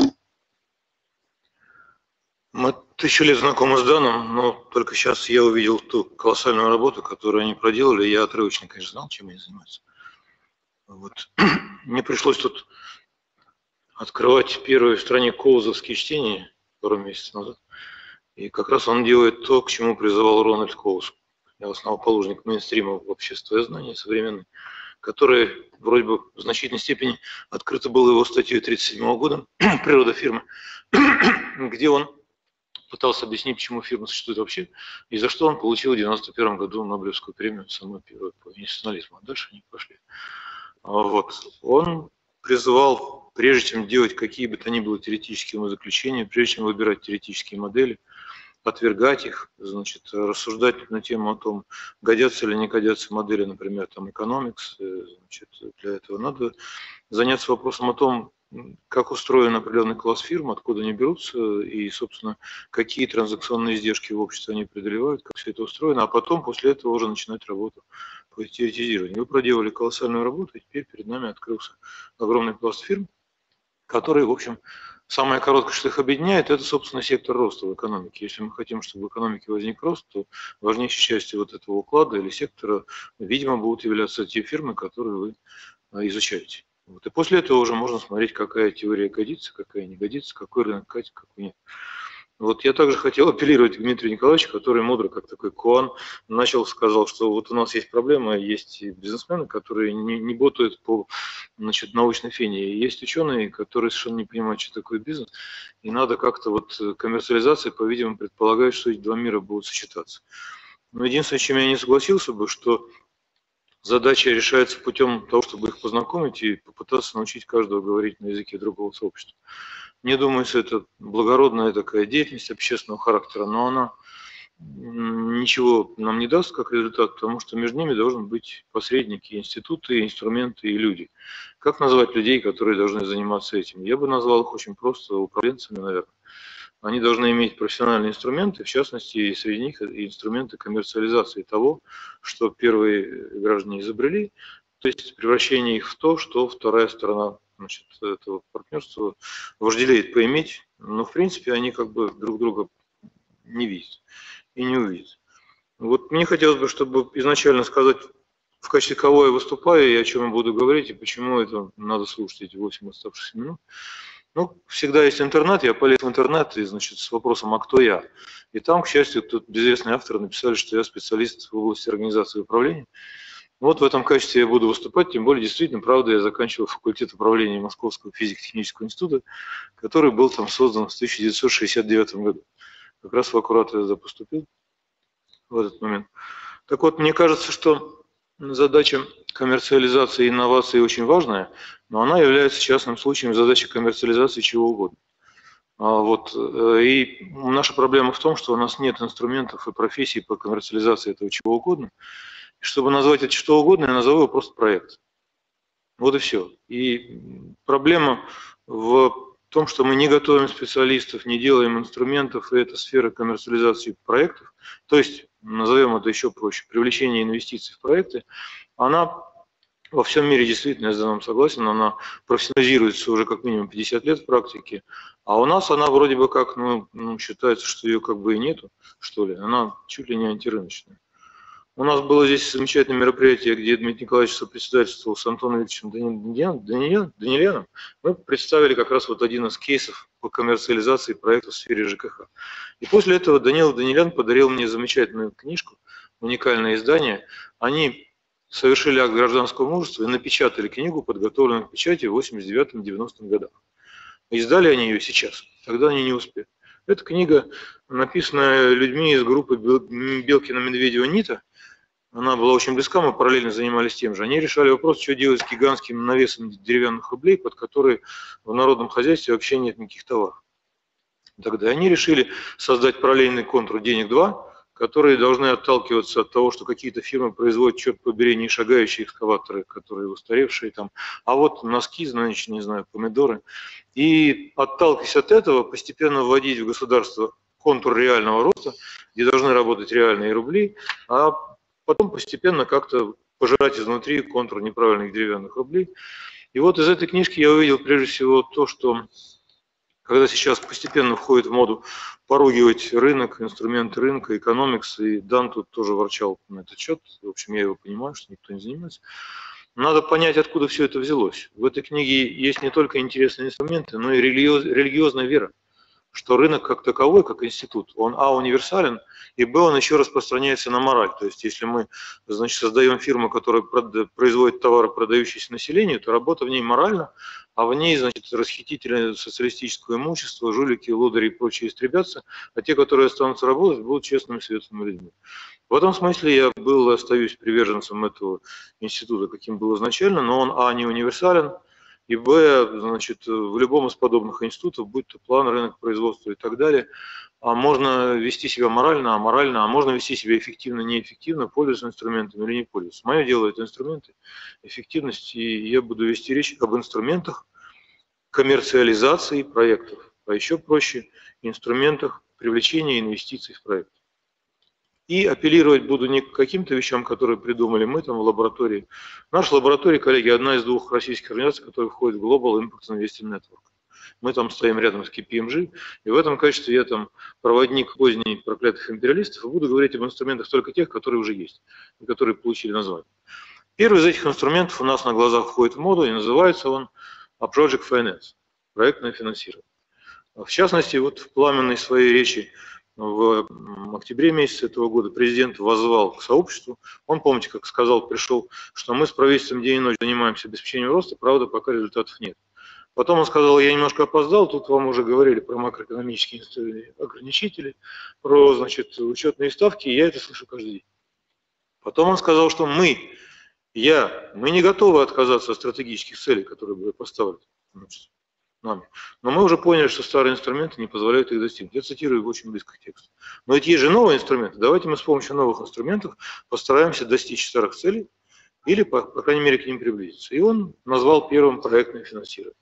Мы 1000 лет знакомы с Даном, но только сейчас я увидел ту колоссальную работу, которую они проделали. Я отрывочно, конечно, знал, чем они занимаются. Вот. Мне пришлось тут открывать первые в стране коузовские чтения пару месяцев назад. И как раз он делает то, к чему призывал Рональд Коуз. Я основоположник мейнстрима в обществе знания современной, который вроде бы в значительной степени открыто был его статьей 1937 года «Природа фирмы», где он пытался объяснить, почему фирма существует вообще, и за что он получил в 1991 году Нобелевскую премию, самую первую по институционализму. А дальше они пошли. Вот. Он призывал, прежде чем делать какие бы то ни было теоретические заключения, прежде чем выбирать теоретические модели, отвергать их, значит, рассуждать на тему о том, годятся или не годятся модели, например, там, economics. Значит, для этого надо заняться вопросом о том, как устроен определенный класс фирм, откуда они берутся и, собственно, какие транзакционные издержки в обществе они преодолевают, как все это устроено, а потом после этого уже начинать работу по теоретизированию. Вы проделали колоссальную работу, и теперь перед нами открылся огромный пласт фирм, которые, в общем, самое короткое, что их объединяет, это, собственно, сектор роста в экономике. Если мы хотим, чтобы в экономике возник рост, то важнейшей частью вот этого уклада или сектора, видимо, будут являться те фирмы, которые вы изучаете. Вот. И после этого уже можно смотреть, какая теория годится, какая не годится, какой рынок катит, какой нет. Вот я также хотел апеллировать к Дмитрию Николаевичу, который мудро, как такой Куан, сказал, что вот у нас есть проблема, есть бизнесмены, которые не ботают по, значит, научной фене, и есть ученые, которые совершенно не понимают, что такое бизнес, и надо как-то вот коммерциализация, по-видимому, предполагает, что эти два мира будут сочетаться. Но единственное, с чем я не согласился бы, что задача решается путем того, чтобы их познакомить и попытаться научить каждого говорить на языке другого сообщества. Мне думается, это благородная такая деятельность общественного характера, но она ничего нам не даст как результат, потому что между ними должны быть посредники, институты, инструменты и люди. Как назвать людей, которые должны заниматься этим? Я бы назвал их очень просто управленцами, наверное. Они должны иметь профессиональные инструменты, в частности, среди них инструменты коммерциализации того, что первые граждане изобрели, то есть превращение их в то, что вторая сторона, значит, этого партнерства вожделеет поиметь, но в принципе они как бы друг друга не видят и не увидят. Вот мне хотелось бы, чтобы изначально сказать, в качестве кого я выступаю, и о чем я буду говорить, и почему это надо слушать эти 8 оставшихся минут. Ну, всегда есть интернет, я полез в интернет, и, значит, с вопросом, а кто я? И там, к счастью, тут безвестные авторы написали, что я специалист в области организации и управления. Вот в этом качестве я буду выступать, тем более, действительно, правда, я заканчивал факультет управления Московского физико-технического института, который был там создан в 1969 году. Как раз в аккурат я поступил в этот момент. Так вот, мне кажется, что задача коммерциализации и инноваций очень важная, но она является частным случаем задачи коммерциализации чего угодно. Вот. И наша проблема в том, что у нас нет инструментов и профессий по коммерциализации этого чего угодно. И чтобы назвать это что угодно, я назову его просто проект. Вот и все. И проблема в том, что мы не готовим специалистов, не делаем инструментов, и это сфера коммерциализации проектов, то есть, назовем это еще проще, привлечение инвестиций в проекты, она во всем мире действительно, я с данным согласен, она профессионализируется уже как минимум 50 лет в практике, а у нас она вроде бы как, считается, что ее как бы и нету, что ли, она чуть ли не антирыночная. У нас было здесь замечательное мероприятие, где Дмитрий Николаевич сопредседательствовал с Антоном Викторовичем Даниляном. Мы представили как раз вот один из кейсов по коммерциализации проекта в сфере ЖКХ. И после этого Данил Данилян подарил мне замечательную книжку, уникальное издание. Они совершили акт гражданского мужества и напечатали книгу, подготовленную к печати в 89-90 годах. Издали они ее сейчас, тогда они не успели. Эта книга написана людьми из группы Белкина-Медведева-Нита. Она была очень близка, мы параллельно занимались тем же. Они решали вопрос, что делать с гигантским навесом деревянных рублей, под которые в народном хозяйстве вообще нет никаких товаров. Тогда они решили создать параллельный контур «Денег-2», которые должны отталкиваться от того, что какие-то фирмы производят, черт побери, не шагающие экскаваторы, которые устаревшие там, а вот носки, значит, не знаю, помидоры. И отталкиваясь от этого, постепенно вводить в государство контур реального роста, где должны работать реальные рубли, а потом постепенно как-то пожирать изнутри контур неправильных деревянных рублей. И вот из этой книжки я увидел прежде всего то, что когда сейчас постепенно входит в моду поругивать рынок, инструменты рынка, экономикс, и Дан тут тоже ворчал на этот счет, в общем, я его понимаю, что никто не занимается. Надо понять, откуда все это взялось. В этой книге есть не только интересные инструменты, но и религиозная вера, что рынок как таковой, как институт, он универсален, и он еще распространяется на мораль. То есть если мы, значит, создаем фирму, которая производит товары, продающиеся населению, то работа в ней моральна, а в ней, значит, расхитители социалистического имущества, жулики, лодыри и прочие истребятся, а те, которые останутся работать, будут честными, светлыми людьми. В этом смысле я остаюсь приверженцем этого института, каким был изначально, но он, не универсален, и значит, в любом из подобных институтов, будь то план, рынок, производства и так далее, можно вести себя морально, аморально, а можно вести себя эффективно, неэффективно, пользуясь инструментами или не пользуясь. Мое дело – это инструменты, эффективность, и я буду вести речь об инструментах коммерциализации проектов, а еще проще – инструментах привлечения инвестиций в проект. И апеллировать буду не к каким-то вещам, которые придумали мы там в лаборатории. Наша лаборатория, коллеги, одна из 2 российских организаций, которые входят в Global Impact Investing Network. Мы там стоим рядом с KPMG, и в этом качестве я там проводник поздний проклятых империалистов, и буду говорить об инструментах только тех, которые уже есть, и которые получили название. Первый из этих инструментов у нас на глазах входит в моду, и называется он Project Finance, проектное финансирование. В частности, вот в пламенной своей речи в октябре месяце этого года президент воззвал к сообществу. Он, помните, как сказал, пришел, что мы с правительством день и ночь занимаемся обеспечением роста, правда, пока результатов нет. Потом он сказал, я немножко опоздал, тут вам уже говорили про макроэкономические ограничители, про, значит, учетные ставки, и я это слышу каждый день. Потом он сказал, что мы Мы не готовы отказаться от стратегических целей, которые были поставлены нами. Но мы уже поняли, что старые инструменты не позволяют их достигнуть. Я цитирую очень близко к тексту. Но ведь есть же новые инструменты. Давайте мы с помощью новых инструментов постараемся достичь старых целей или, по крайней мере, к ним приблизиться. И он назвал первым проектное финансирование.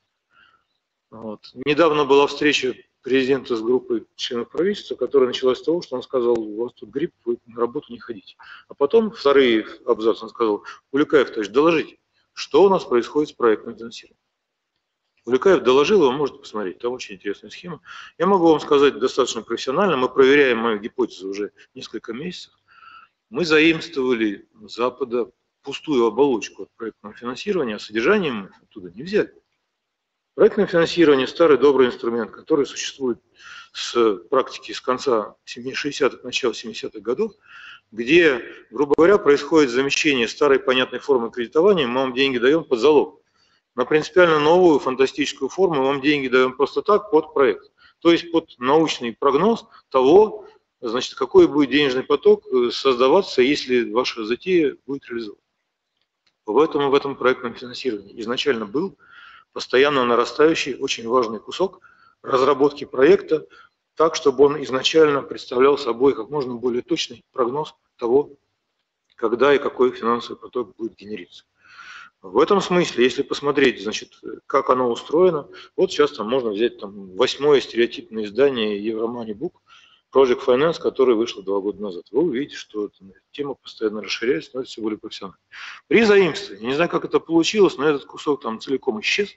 Вот. Недавно была встреча президента с группой членов правительства, которая началась с того, что он сказал: у вас тут грипп, вы на работу не ходите. А потом вторые абзацы он сказал: Улюкаев, товарищ, доложите, что у нас происходит с проектным финансированием. Улюкаев доложил, вы можете посмотреть, там очень интересная схема. Я могу вам сказать достаточно профессионально, мы проверяем мою гипотезу уже несколько месяцев. Мы заимствовали с Запада пустую оболочку от проектного финансирования, а содержание мы оттуда не взяли. Проектное финансирование – старый добрый инструмент, который существует с практики с конца 60-х, начала 70-х годов, где, грубо говоря, происходит замещение старой понятной формы кредитования, мы вам деньги даем под залог. На принципиально новую фантастическую форму мы вам деньги даем просто так под проект. То есть под научный прогноз того, значит, какой будет денежный поток создаваться, если ваша затея будет реализована. Поэтому в этом проектном финансировании изначально был постоянно нарастающий, очень важный кусок разработки проекта, так, чтобы он изначально представлял собой как можно более точный прогноз того, когда и какой финансовый поток будет генериться. В этом смысле, если посмотреть, значит, как оно устроено, вот сейчас там можно взять там 8-е стереотипное издание Евромани Бук Project Finance, которое вышло 2 года назад. Вы увидите, что тема постоянно расширяется, но это все более профессионально. При заимствовании, не знаю, как это получилось, но этот кусок там целиком исчез.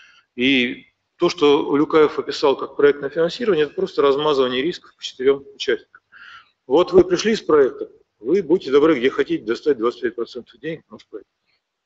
И то, что Улюкаев описал как проектное финансирование, это просто размазывание рисков по 4 участникам. Вот вы пришли с проекта, вы будьте добры, где хотите, достать 25% денег на ваш проект.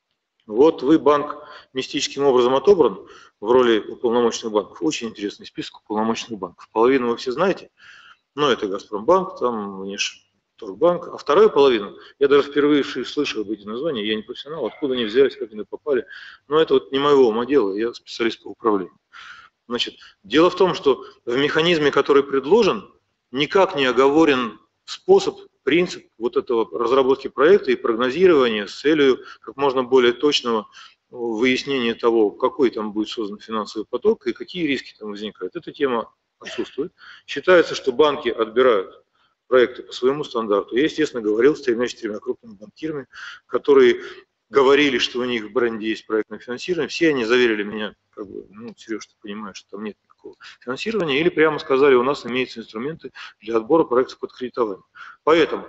Вот вы, банк, мистическим образом отобран в роли уполномоченных банков. Очень интересный список уполномоченных банков. Половину вы все знаете, но это Газпромбанк, там Внешторгбанк. А вторую половину, я даже впервые слышал об этих названиях, я не профессионал, откуда они взялись, как они попали. Но это вот не моего ума дело, я специалист по управлению. Значит, дело в том, что в механизме, который предложен, никак не оговорен способ, принцип вот этого разработки проекта и прогнозирования с целью как можно более точного выяснения того, какой там будет создан финансовый поток и какие риски там возникают. Эта тема отсутствует. Считается, что банки отбирают проекты по своему стандарту. Я, естественно, говорил с 3-4 крупными банкирами, которые говорили, что у них в бренде есть проектное финансирование. Все они заверили меня, как бы, Сереж, ты понимаешь, что там нет никакого финансирования, или прямо сказали, у нас имеются инструменты для отбора проектов под кредитование. Поэтому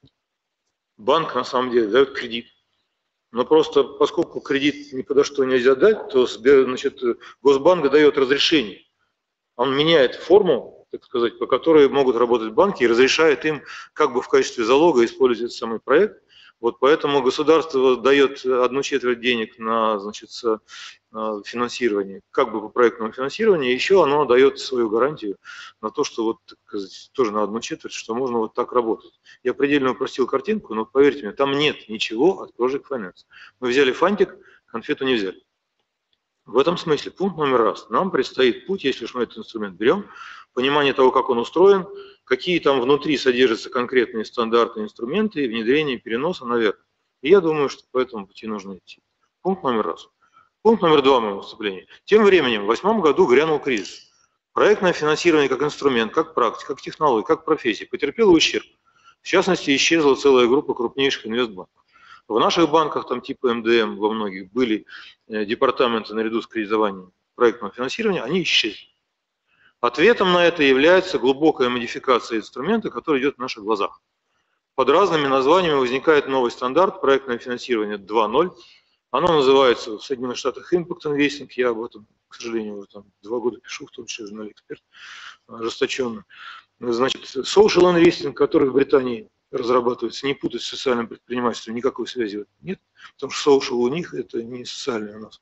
банк на самом деле дает кредит. Но просто поскольку кредит ни подо что нельзя дать, то, значит, Госбанк дает разрешение. Он меняет форму, так сказать, по которой могут работать банки и разрешает им как бы в качестве залога использовать этот самый проект. Вот поэтому государство дает 1/4 денег на, значит, финансирование, как бы по проектному финансированию, еще оно дает свою гарантию на то, что вот, так сказать, тоже на 1/4, что можно вот так работать. Я предельно упростил картинку, но поверьте мне, там нет ничего от Project Finance. Мы взяли фантик, конфету не взяли. В этом смысле пункт номер раз. Нам предстоит путь, если уж мы этот инструмент берем, понимание того, как он устроен, какие там внутри содержатся конкретные стандартные инструменты и внедрение переноса наверх. И я думаю, что по этому пути нужно идти. Пункт номер раз. Пункт номер два моего выступления. Тем временем в 2008 году грянул кризис. Проектное финансирование как инструмент, как практика, как технология, как профессия потерпело ущерб. В частности, исчезла целая группа крупнейших инвестбанков. В наших банках, там типа МДМ, во многих были департаменты наряду с кредитованием проектного финансирования, они исчезли. Ответом на это является глубокая модификация инструмента, который идет в наших глазах. Под разными названиями возникает новый стандарт проектное финансирование 2.0. Оно называется в Соединенных Штатах Impact Investing. Я об этом, к сожалению, уже там 2 года пишу, в том числе в журнале «Эксперт», ожесточенно. Значит, Social Investing, который в Британии разрабатывается, не путать с социальным предпринимательством, никакой связи в этом нет, потому что social у них это не социальное у нас.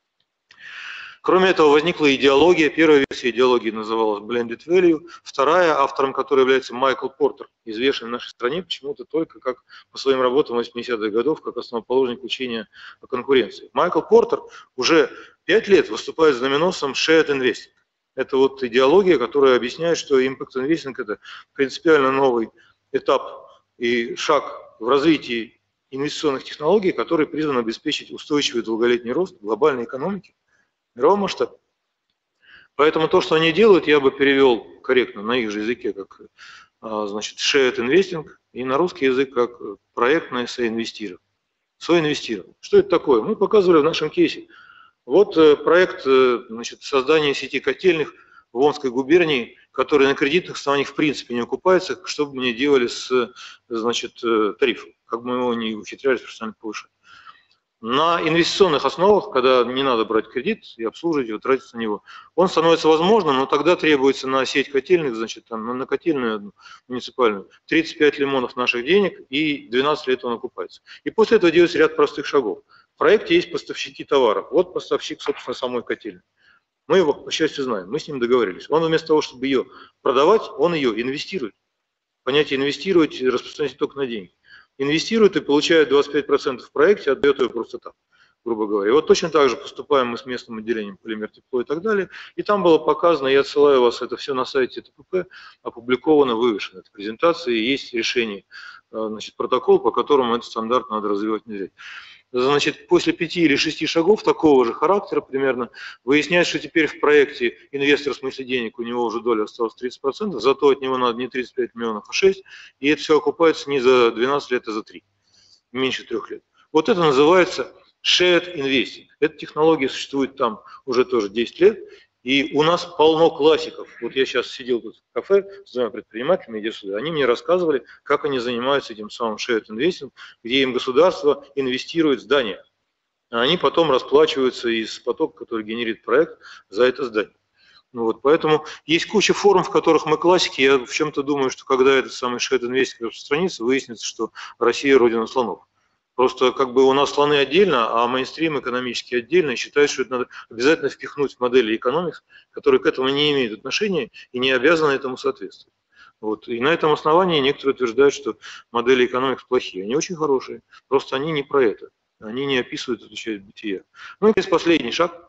Кроме этого, возникла идеология. Первая версия идеологии называлась Blended Value. Вторая, автором которой является Майкл Портер, известный в нашей стране почему-то только как по своим работам 80-х годов, как основоположник учения о конкуренции. Майкл Портер уже 5 лет выступает знаменосцем Shared Investing. Это вот идеология, которая объясняет, что Impact Investing – это принципиально новый этап и шаг в развитии инвестиционных технологий, которые призваны обеспечить устойчивый долголетний рост глобальной экономики, мирового масштаба. Поэтому то, что они делают, я бы перевел корректно на их же языке, как значит, shared investing, и на русский язык как проектное соинвестирование. Соинвестирование. Что это такое? Мы показывали в нашем кейсе. Вот проект значит, создания сети котельных в Омской губернии, который на кредитных основаниях в принципе не окупается, что бы мы ни делали с значит, тарифом, как бы мы его не ухитрялись профессионально повышать. На инвестиционных основах, когда не надо брать кредит и обслуживать его, тратиться на него, он становится возможным, но тогда требуется на сеть котельных, значит, там, на котельную муниципальную, 35 лимонов наших денег и 12 лет он окупается. И после этого делается ряд простых шагов. В проекте есть поставщики товаров. Вот поставщик, собственно, самой котельной. Мы его, по счастью, знаем, мы с ним договорились. Он вместо того, чтобы ее продавать, он ее инвестирует. Понятие инвестировать распространяется только на деньги. Инвестирует и получает 25% в проекте, отдает ее просто так, грубо говоря. И вот точно так же поступаем мы с местным отделением полимер, тепло и так далее. И там было показано, я отсылаю вас, это все на сайте ТПП, опубликовано, вывешено. Это презентация, и есть решение, значит, протокол, по которому этот стандарт надо развивать, внедрять. Значит, после 5 или 6 шагов такого же характера примерно выясняется, что теперь в проекте инвестор в смысле денег, у него уже доля осталась 30%, зато от него надо не 35 миллионов, а 6, и это все окупается не за 12 лет, а за 3, меньше 3 лет. Вот это называется shared investing. Эта технология существует там уже тоже 10 лет, и у нас полно классиков. Вот я сейчас сидел тут в кафе с двумя предпринимателями, иди сюда, они мне рассказывали, как они занимаются этим самым shared investing, где им государство инвестирует в здания. А они потом расплачиваются из потока, который генерит проект, за это здание. Ну вот, поэтому есть куча форм, в которых мы классики. Я в чем-то думаю, что когда этот самый shared investing распространится, выяснится, что Россия – родина слонов. Просто как бы у нас слоны отдельно, а мейнстрим экономически отдельно, и считают, что это надо обязательно впихнуть в модели экономикс, которые к этому не имеют отношения и не обязаны этому соответствовать. Вот. И на этом основании некоторые утверждают, что модели экономикс плохие. Они очень хорошие, просто они не про это. Они не описывают эту часть бытия. Ну и есть последний шаг,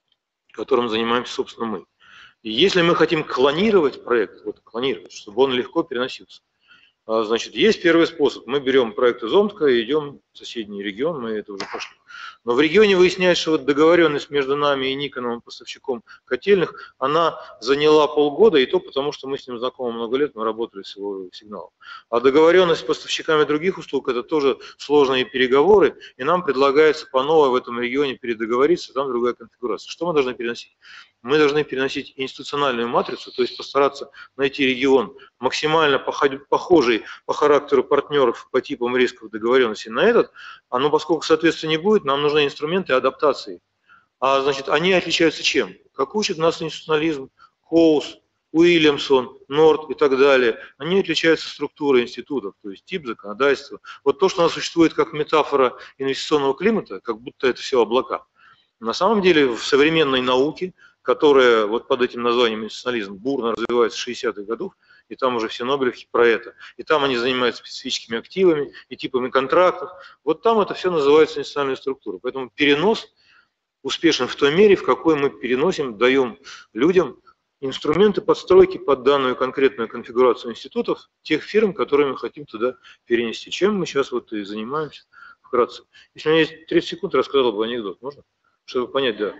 которым занимаемся, собственно, мы. И если мы хотим клонировать проект, вот клонировать, чтобы он легко переносился, значит, есть первый способ. Мы берем проект из Омска и идем в соседний регион, мы это уже пошли. Но в регионе выясняется, что вот договоренность между нами и Никоновым, поставщиком котельных, она заняла полгода, и то потому, что мы с ним знакомы много лет, мы работали с его сигналом. А договоренность с поставщиками других услуг – это тоже сложные переговоры, и нам предлагается по новой в этом регионе передоговориться, там другая конфигурация. Что мы должны переносить? Мы должны переносить институциональную матрицу, то есть постараться найти регион максимально похожий по характеру партнеров по типам рисков договоренности на этот, но поскольку соответствия не будет, нам нужны инструменты адаптации. А значит, они отличаются чем? Как учит нас институционализм, Коус, Уильямсон, Норд и так далее, они отличаются структурой институтов, то есть тип законодательства. Вот то, что у нас существует как метафора инвестиционного климата, как будто это все облака. На самом деле в современной науке, которая вот под этим названием институционализм бурно развивается с 60-х годов, и там уже все Нобелевки про это, и там они занимаются специфическими активами и типами контрактов, вот там это все называется институциональной структурой. Поэтому перенос успешен в той мере, в какой мы переносим, даем людям инструменты подстройки под данную конкретную конфигурацию институтов тех фирм, которые мы хотим туда перенести. Чем мы сейчас вот и занимаемся вкратце. Если у меня есть 30 секунд, рассказал бы анекдот, можно? Чтобы понять, да.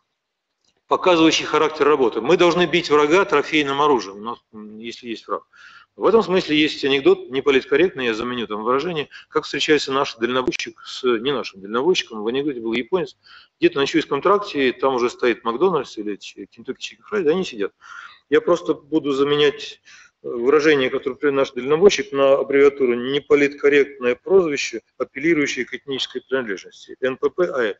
Показывающий характер работы. Мы должны бить врага трофейным оружием, у нас, если есть враг. В этом смысле есть анекдот, не политкорректный, я заменю там выражение, как встречается наш дальнобойщик с не нашим дальнобойщиком. В анекдоте был японец, где-то на чуйском тракте, там уже стоит Макдональдс или Kentucky Chicken Fried, они сидят. Я просто буду заменять выражение, которое привел наш дальнобойщик, на аббревиатуру неполиткорректное прозвище, апеллирующее к этнической принадлежности. НПП-АЭП.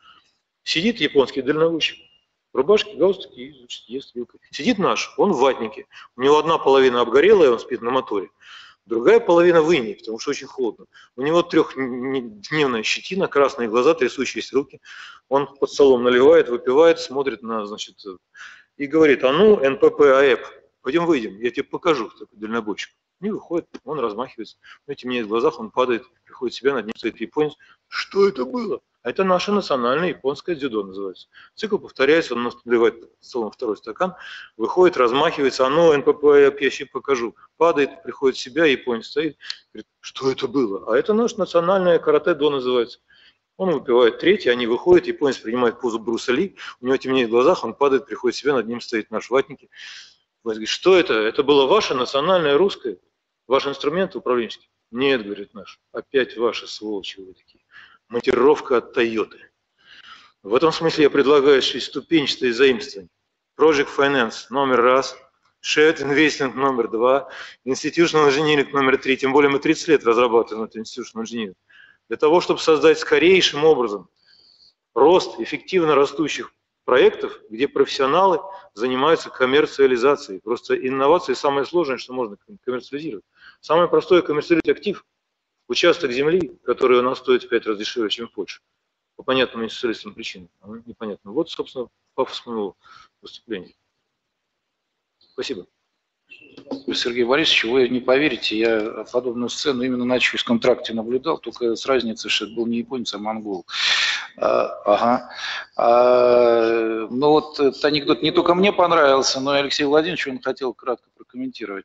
Сидит японский дальнобойщик в рубашке, галстуке и, значит, ест вилкой. Сидит наш, он в ватнике. У него одна половина обгорелая, он спит на моторе. Другая половина в инее, потому что очень холодно. У него 3-дневная щетина, красные глаза, трясущиеся руки. Он под столом наливает, выпивает, смотрит на, значит, и говорит: а ну, НПП, АЭП, пойдем выйдем, я тебе покажу, такой дальнобойщик. Не выходит, он размахивается, темнеет в глазах, он падает, приходит в себя, над ним стоит японец. Что это было? А это наше национальное японское дзюдо называется. Цикл повторяется, он наливает словно второй стакан, выходит, размахивается, а ну, НПП, я сейчас покажу. Падает, приходит в себя, японец стоит, говорит, что это было? А это наше национальное карате-до называется. Он выпивает третий, они выходят, японец принимает позу Бруса Ли, у него темнеет в глазах, он падает, приходит в себя, над ним стоит наш ватники. Он говорит, что это? Это было ваше национальное русское? Ваш инструмент управленческий? Нет, говорит наш, опять ваши сволочи вы такие. Монтировка от Toyota. В этом смысле я предлагаю ступенчатое заимствование. Project Finance номер 1, Shared Investing номер 2, Institutional Engineering номер 3. Тем более мы 30 лет разрабатываем это Institutional Engineering. Для того, чтобы создать скорейшим образом рост эффективно растущих проектов, где профессионалы занимаются коммерциализацией. Просто инновации самое сложное, что можно коммерциализировать. Самое простое коммерциализировать актив. Участок земли, который у нас стоит в 5 раз дешевле, чем в Польше. По понятным институциональным причинам. Непонятно. Вот, собственно, пафос моего выступления. Спасибо. Сергей Борисович, вы не поверите, я подобную сцену именно на Чуйском тракте наблюдал, только с разницей, что это был не японец, а монгол. Ага. Ну вот этот анекдот не только мне понравился, но и Алексею Владимировичу он хотел кратко прокомментировать.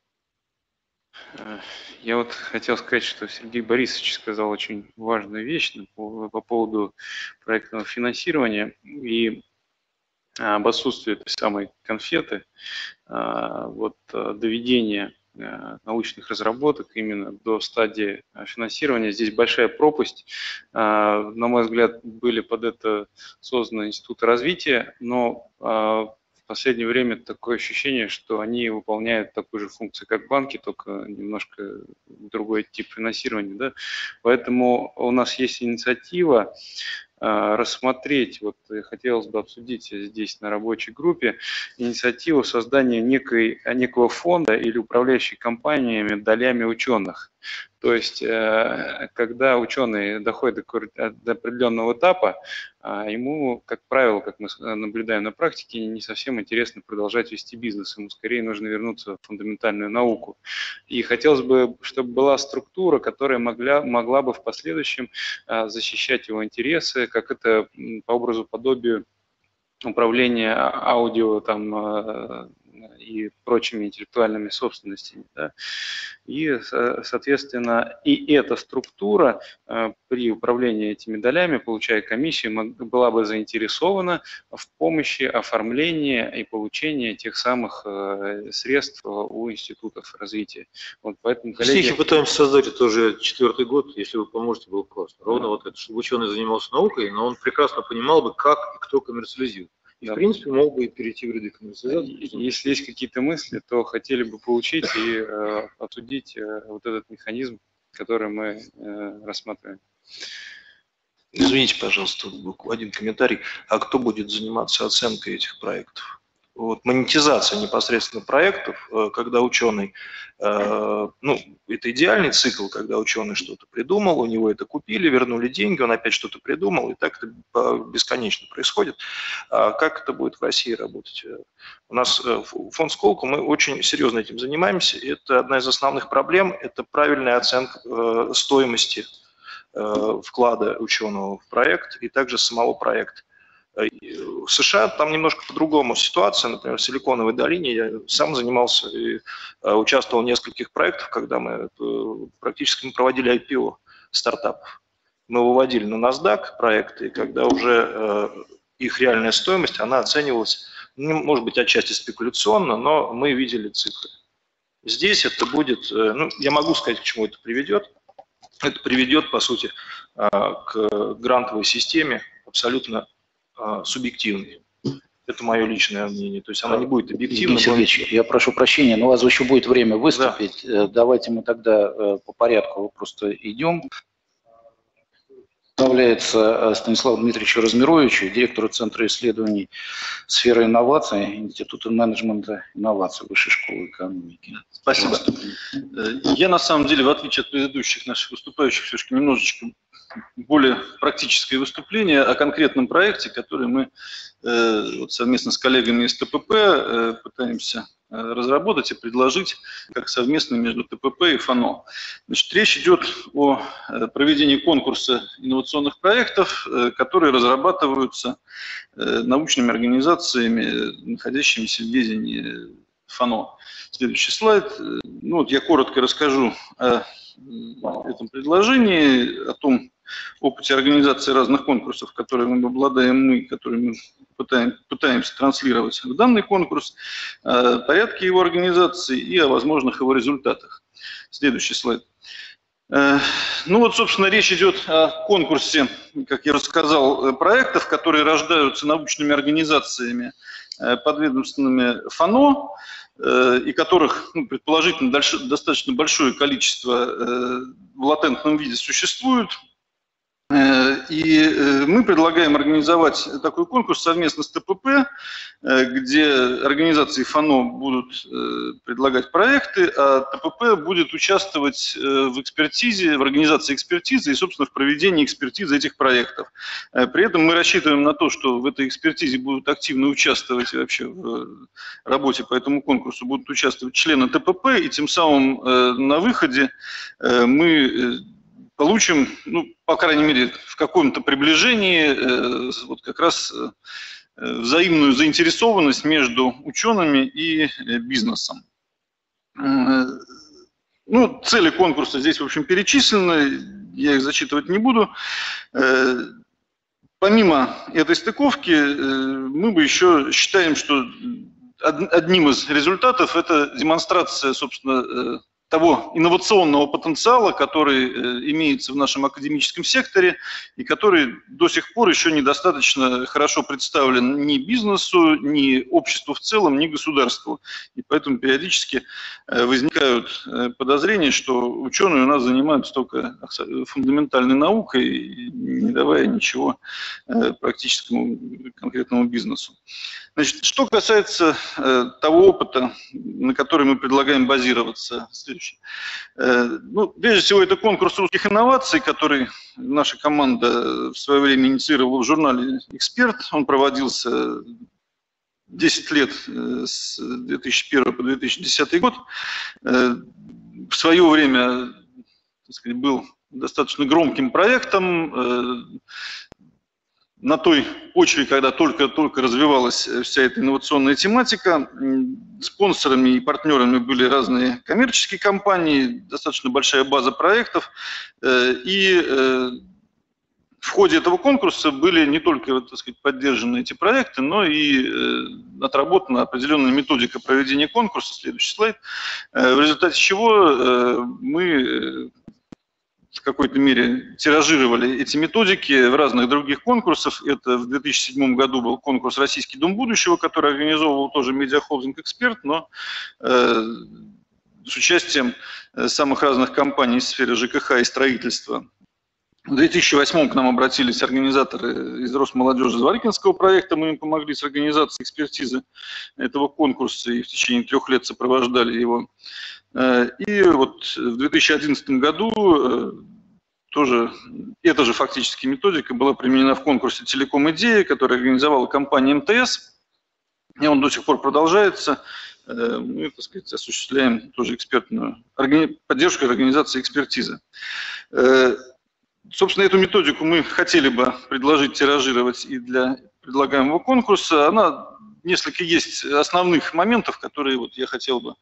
Я вот хотел сказать, что Сергей Борисович сказал очень важную вещь по поводу проектного финансирования и об отсутствии этой самой конфеты, вот доведение научных разработок именно до стадии финансирования. Здесь большая пропасть. На мой взгляд, были под это созданы институты развития, но в последнее время такое ощущение, что они выполняют такую же функцию, как банки, только немножко другой тип финансирования. Да? Поэтому у нас есть инициатива рассмотреть, вот хотелось бы обсудить здесь на рабочей группе, инициативу создания некого фонда или управляющей компаниями долями ученых. То есть, когда ученый доходит до определенного этапа, ему, как правило, как мы наблюдаем на практике, не совсем интересно продолжать вести бизнес. Ему скорее нужно вернуться в фундаментальную науку. И хотелось бы, чтобы была структура, которая могла бы в последующем защищать его интересы, как это по образу подобию управления аудио там, и прочими интеллектуальными собственностями. Да? И, соответственно, и эта структура при управлении этими долями, получая комиссию, была бы заинтересована в помощи оформления и получения тех самых средств у институтов развития. Вот поэтому, коллеги... Мы пытаемся создать это уже 4-й год, если вы поможете, было бы классно. Ровно вот это, чтобы ученый занимался наукой, но он прекрасно понимал бы, как и кто коммерциализирует. И, в принципе, мог бы перейти в ряды коммерциализации. Если есть какие-то мысли, то хотели бы получить и обсудить вот этот механизм, который мы рассматриваем. Извините, пожалуйста, один комментарий. А кто будет заниматься оценкой этих проектов? Вот, монетизация непосредственно проектов, когда ученый, ну, это идеальный цикл, когда ученый что-то придумал, у него это купили, вернули деньги, он опять что-то придумал, и так это бесконечно происходит. А как это будет в России работать? У нас фонд Сколково, мы очень серьезно этим занимаемся, это одна из основных проблем, это правильная оценка стоимости вклада ученого в проект и также самого проекта. В США там немножко по-другому ситуация, например, в Силиконовой долине я сам занимался и участвовал в нескольких проектах, когда мы практически проводили IPO стартапов. Мы выводили на NASDAQ проекты, и когда уже их реальная стоимость, она оценивалась, ну, может быть, отчасти спекуляционно, но мы видели цифры. Здесь это будет, ну, я могу сказать, к чему это приведет. Это приведет, по сути, к грантовой системе абсолютно субъективной. Это мое личное мнение. То есть она не будет объективной. Сергей Сергеевич, я прошу прощения, но у вас еще будет время выступить. Да. Давайте мы тогда по порядку просто идем. Представляется Станиславу Дмитриевичу Размировичу, директору Центра исследований сферы инноваций, Института менеджмента инноваций Высшей школы экономики. Спасибо. Я на самом деле, в отличие от предыдущих наших выступающих, все-таки немножечко более практическое выступление о конкретном проекте, который мы вот совместно с коллегами из ТПП пытаемся разработать и предложить как совместно между ТПП и ФАНО. Значит, речь идет о проведении конкурса инновационных проектов, которые разрабатываются научными организациями, находящимися в ведении ФАНО. Следующий слайд. Ну, вот я коротко расскажу о этом предложении, о том опыте организации разных конкурсов, которыми обладаем которые мы пытаемся транслировать в данный конкурс, о порядке его организации и о возможных его результатах. Следующий слайд. Ну вот, собственно, речь идет о конкурсе, как я рассказал, проектов, которые рождаются научными организациями, подведомственными ФАНО, и которых, ну, предположительно, достаточно большое количество в латентном виде существует. И мы предлагаем организовать такой конкурс совместно с ТПП, где организации ФАНО будут предлагать проекты, а ТПП будет участвовать в экспертизе, в организации экспертизы и, собственно, в проведении экспертизы этих проектов. При этом мы рассчитываем на то, что в этой экспертизе будут активно участвовать и вообще в работе по этому конкурсу будут участвовать члены ТПП, и тем самым на выходе мы получим, ну, по крайней мере, в каком-то приближении вот как раз взаимную заинтересованность между учеными и бизнесом. Ну, цели конкурса здесь, в общем, перечислены, я их зачитывать не буду. Помимо этой стыковки, мы бы еще считаем, что одним из результатов это демонстрация, собственно, того инновационного потенциала, который имеется в нашем академическом секторе и который до сих пор еще недостаточно хорошо представлен ни бизнесу, ни обществу в целом, ни государству. И поэтому периодически возникают подозрения, что ученые у нас занимаются только фундаментальной наукой, не давая ничего практическому конкретному бизнесу. Значит, что касается того опыта, на который мы предлагаем базироваться, ну, прежде всего, это конкурс русских инноваций, который наша команда в свое время инициировала в журнале «Эксперт». Он проводился 10 лет с 2001 по 2010 год. В свое время, так сказать, был достаточно громким проектом. На той почве, когда только развивалась вся эта инновационная тематика, спонсорами и партнерами были разные коммерческие компании, достаточно большая база проектов. И в ходе этого конкурса были не только, так сказать, поддержаны эти проекты, но и отработана определенная методика проведения конкурса. Следующий слайд. В результате чего мы в какой-то мере тиражировали эти методики в разных других конкурсах. Это в 2007 году был конкурс «Российский дом будущего», который организовывал тоже медиахолдинг «Эксперт», но с участием самых разных компаний из сферы ЖКХ и строительства. В 2008 к нам обратились организаторы из Росмолодежи Зворыкинского проекта, мы им помогли с организацией экспертизы этого конкурса и в течение 3 лет сопровождали его. И вот в 2011 году тоже эта же фактически методика была применена в конкурсе «Телеком Идея», который организовала компания МТС, и он до сих пор продолжается. Мы, так сказать, осуществляем тоже экспертную поддержку организации экспертизы. Собственно, эту методику мы хотели бы предложить тиражировать и для предлагаемого конкурса. Она несколько есть основных моментов, которые вот я хотел бы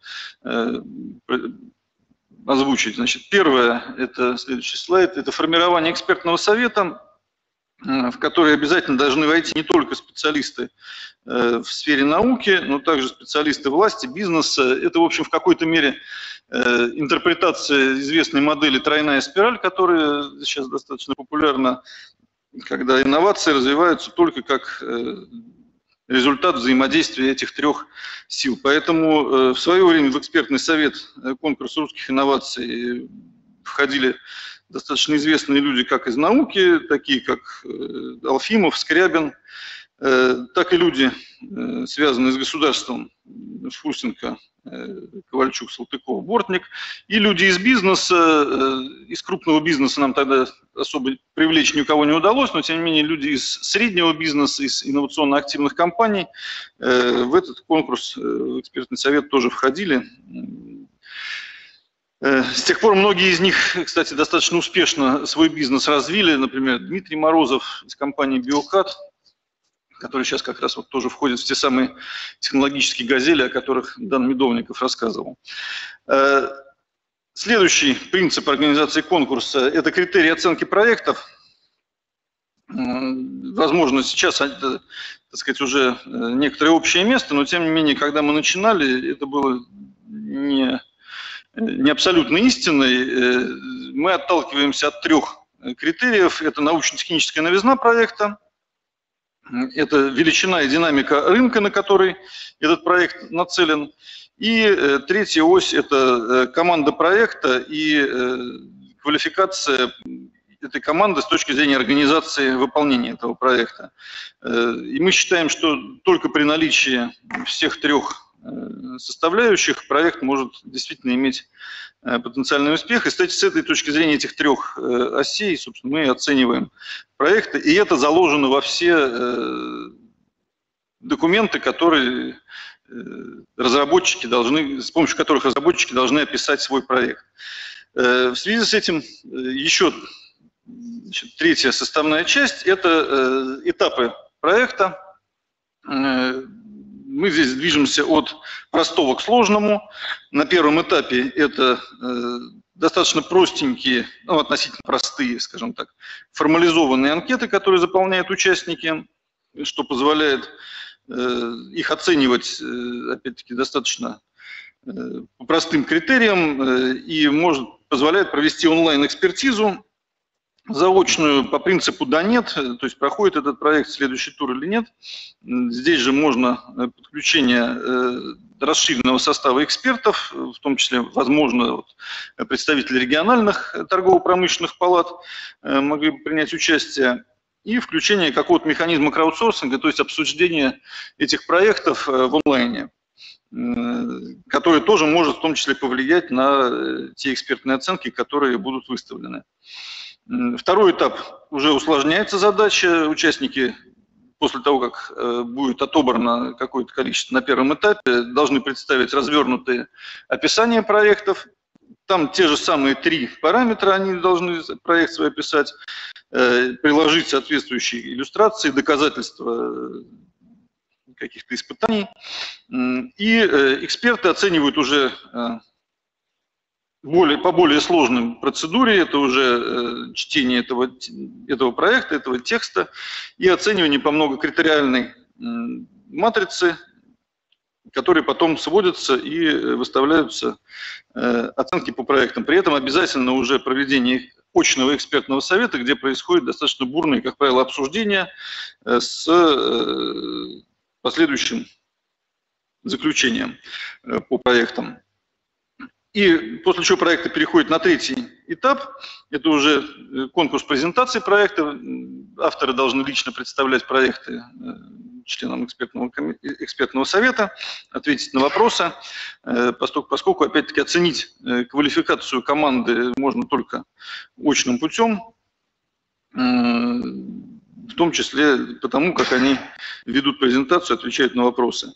озвучить. Значит, первое, это следующий слайд, это формирование экспертного совета, в который обязательно должны войти не только специалисты в сфере науки, но также специалисты власти, бизнеса. Это, в общем, в какой-то мере интерпретация известной модели «тройная спираль», которая сейчас достаточно популярна, когда инновации развиваются только как результат взаимодействия этих 3 сил. Поэтому в свое время в экспертный совет конкурса русских инноваций входили достаточно известные люди как из науки, такие как Алфимов, Скрябин, так и люди, связанные с государством, Фурсенко, Ковальчук, Салтыков, Бортник, и люди из бизнеса, из крупного бизнеса нам тогда особо привлечь никого не удалось, но тем не менее люди из среднего бизнеса, из инновационно-активных компаний в этот конкурс, в экспертный совет тоже входили. С тех пор многие из них, кстати, достаточно успешно свой бизнес развили, например, Дмитрий Морозов из компании «Биокат», который сейчас как раз вот тоже входит в те самые технологические газели, о которых Дан Медовников рассказывал. Следующий принцип организации конкурса – это критерии оценки проектов. Возможно, сейчас это, так сказать, уже некоторое общее место, но тем не менее, когда мы начинали, это было не абсолютно истинной. Мы отталкиваемся от 3 критериев. Это научно-техническая новизна проекта, это величина и динамика рынка, на который этот проект нацелен. И 3-я ось – это команда проекта и квалификация этой команды с точки зрения организации выполнения этого проекта. И мы считаем, что только при наличии всех 3 составляющих проект может действительно иметь потенциальный успех. И, кстати, с этой точки зрения этих 3 осей, собственно, мы оцениваем проекты. И это заложено во все документы, которые разработчики должны, с помощью которых разработчики должны описать свой проект. В связи с этим еще 3-я составная часть – это этапы проекта. Мы здесь движемся от простого к сложному. На первом этапе это достаточно простенькие, ну, относительно простые, скажем так, формализованные анкеты, которые заполняют участники, что позволяет их оценивать, опять-таки, достаточно по простым критериям и позволяет провести онлайн-экспертизу заочную по принципу «да, нет», то есть проходит этот проект в следующий тур или нет. Здесь же можно подключение расширенного состава экспертов, в том числе, возможно, представители региональных торгово-промышленных палат могли бы принять участие, и включение какого-то механизма краудсорсинга, то есть обсуждение этих проектов в онлайне, который тоже может в том числе повлиять на те экспертные оценки, которые будут выставлены. 2-й этап уже усложняется задача. Участники после того, как будет отобрано какое-то количество на первом этапе, должны представить развернутые описания проектов. Там те же самые 3 параметра, они должны проект свой описать, приложить соответствующие иллюстрации, доказательства каких-то испытаний. И эксперты оценивают уже по более сложной процедуре, это уже чтение этого проекта, этого текста и оценивание по многокритериальной матрицы, которые потом сводятся и выставляются оценки по проектам. При этом обязательно уже проведение очного экспертного совета, где происходит достаточно бурное, как правило, обсуждение с последующим заключением по проектам. И после чего проекты переходят на 3-й этап, это уже конкурс презентации проекта. Авторы должны лично представлять проекты членам экспертного совета, ответить на вопросы, поскольку опять-таки, оценить квалификацию команды можно только очным путем, в том числе потому, как они ведут презентацию, отвечают на вопросы.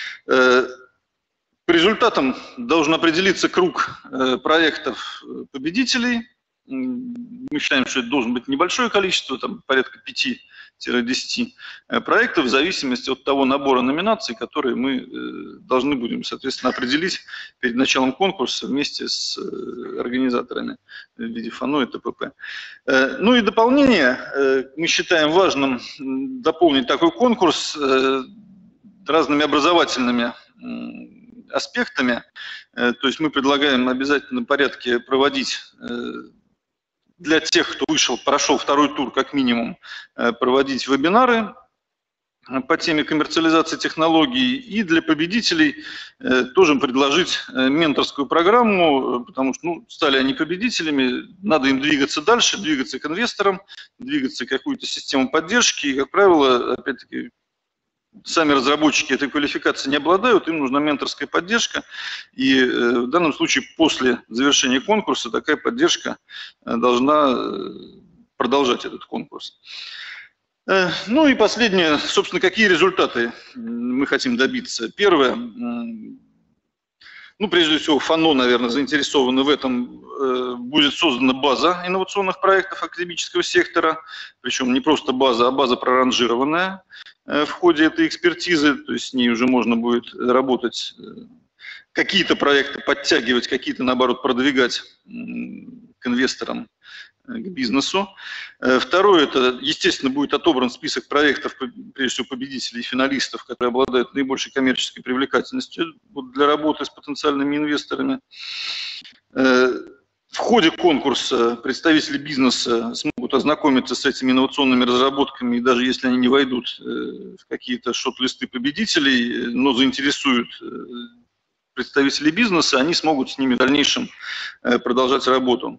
По результатам должен определиться круг проектов победителей. Мы считаем, что это должен быть небольшое количество, там порядка 5-10 проектов, в зависимости от того набора номинаций, которые мы должны будем, соответственно, определить перед началом конкурса вместе с организаторами в виде ФАНО и ТПП. Ну и дополнение, мы считаем важным дополнить такой конкурс разными образовательными аспектами. То есть мы предлагаем в обязательном порядке проводить для тех, кто прошел 2-й тур как минимум, проводить вебинары по теме коммерциализации технологий, и для победителей тоже предложить менторскую программу, потому что стали они победителями, надо им двигаться дальше, двигаться к инвесторам, двигаться к какую-то систему поддержки, и, как правило, опять-таки, сами разработчики этой квалификации не обладают, им нужна менторская поддержка. И в данном случае после завершения конкурса такая поддержка должна продолжать этот конкурс. Ну и последнее, собственно, какие результаты мы хотим добиться. Первое, ну, прежде всего, ФАНО, наверное, заинтересованы в этом. Будет создана база инновационных проектов академического сектора, причем не просто база, а база проранжированная в ходе этой экспертизы, то есть с ней уже можно будет работать, какие-то проекты подтягивать, какие-то, наоборот, продвигать к инвесторам, к бизнесу. Второе, это, естественно, будет отобран список проектов, прежде всего, победителей и финалистов, которые обладают наибольшей коммерческой привлекательностью для работы с потенциальными инвесторами. В ходе конкурса представители бизнеса смогут ознакомиться с этими инновационными разработками, и даже если они не войдут в какие-то шорт-листы победителей, но заинтересуют представителей бизнеса, они смогут с ними в дальнейшем продолжать работу.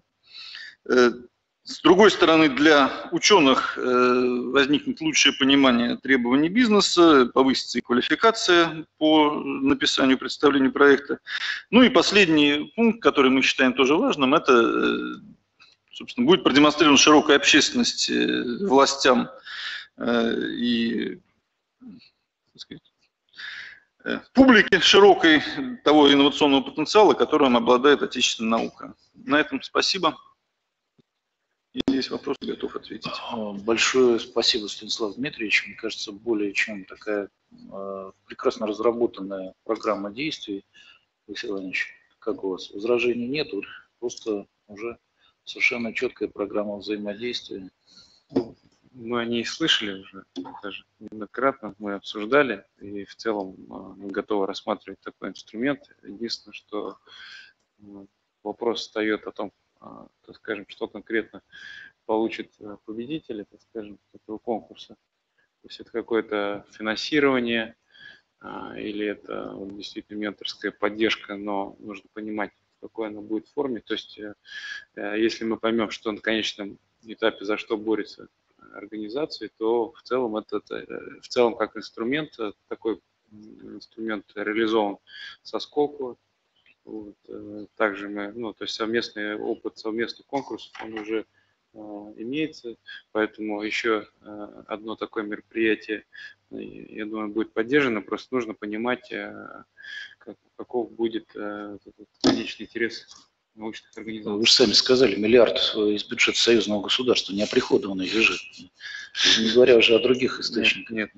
С другой стороны, для ученых возникнет лучшее понимание требований бизнеса, повысится и квалификация по написанию и представлению проекта. Ну и последний пункт, который мы считаем тоже важным, это, собственно, будет продемонстрирована широкая общественность властям и, так сказать, публике широкой того инновационного потенциала, которым обладает отечественная наука. На этом спасибо. Если есть вопросы, готов ответить. Большое спасибо, Станислав Дмитриевич. Мне кажется, более чем такая прекрасно разработанная программа действий. Алексей Иванович, как у вас? Возражений нет, просто уже совершенно четкая программа взаимодействия. Мы о ней слышали уже, даже неоднократно мы обсуждали, и в целом мы готовы рассматривать такой инструмент. Единственное, что вопрос встает о том, так скажем, что конкретно получит победитель, так скажем, этого конкурса. То есть это какое-то финансирование или это действительно менторская поддержка, но нужно понимать, в какой она будет форме. То есть если мы поймем, что на конечном этапе за что борется организация, то в целом в целом как инструмент, такой инструмент реализован со Сколково. Вот. Также мы, то есть совместный опыт совместных конкурсов, он уже имеется, поэтому еще одно такое мероприятие, я думаю, будет поддержано, просто нужно понимать, каков будет конечный интерес научных организаций. Вы же сами сказали, миллиард из бюджета союзного государства неоприходованный лежит, не говоря уже о других источниках. Нет,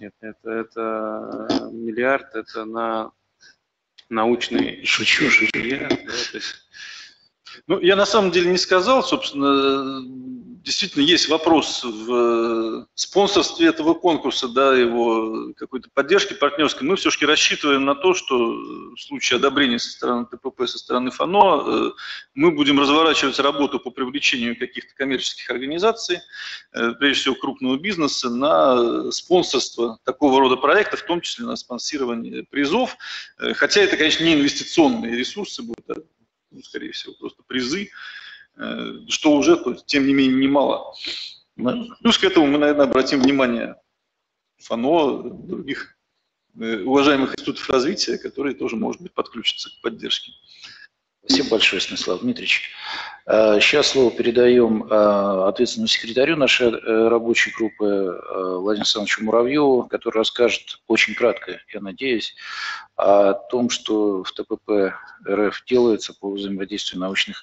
это миллиард, это на научный... Шучу. Да, то есть... Ну, я на самом деле не сказал, собственно, действительно есть вопрос в спонсорстве этого конкурса, да, его какой-то поддержки партнерской. Мы все-таки рассчитываем на то, что в случае одобрения со стороны ТПП, со стороны ФАНО, мы будем разворачивать работу по привлечению каких-то коммерческих организаций, прежде всего крупного бизнеса, на спонсорство такого рода проектов, в том числе на спонсирование призов. Хотя это, конечно, не инвестиционные ресурсы будут, скорее всего, просто призы, что уже, тем не менее, немало. Плюс к этому мы, наверное, обратим внимание ФАНО, других уважаемых институтов развития, которые тоже, может быть, подключатся к поддержке. Спасибо большое, Станислав Дмитриевич. Сейчас слово передаем ответственному секретарю нашей рабочей группы Владимиру Александровичу Муравьеву, который расскажет очень кратко, я надеюсь, о том, что в ТПП РФ делается по взаимодействию научных.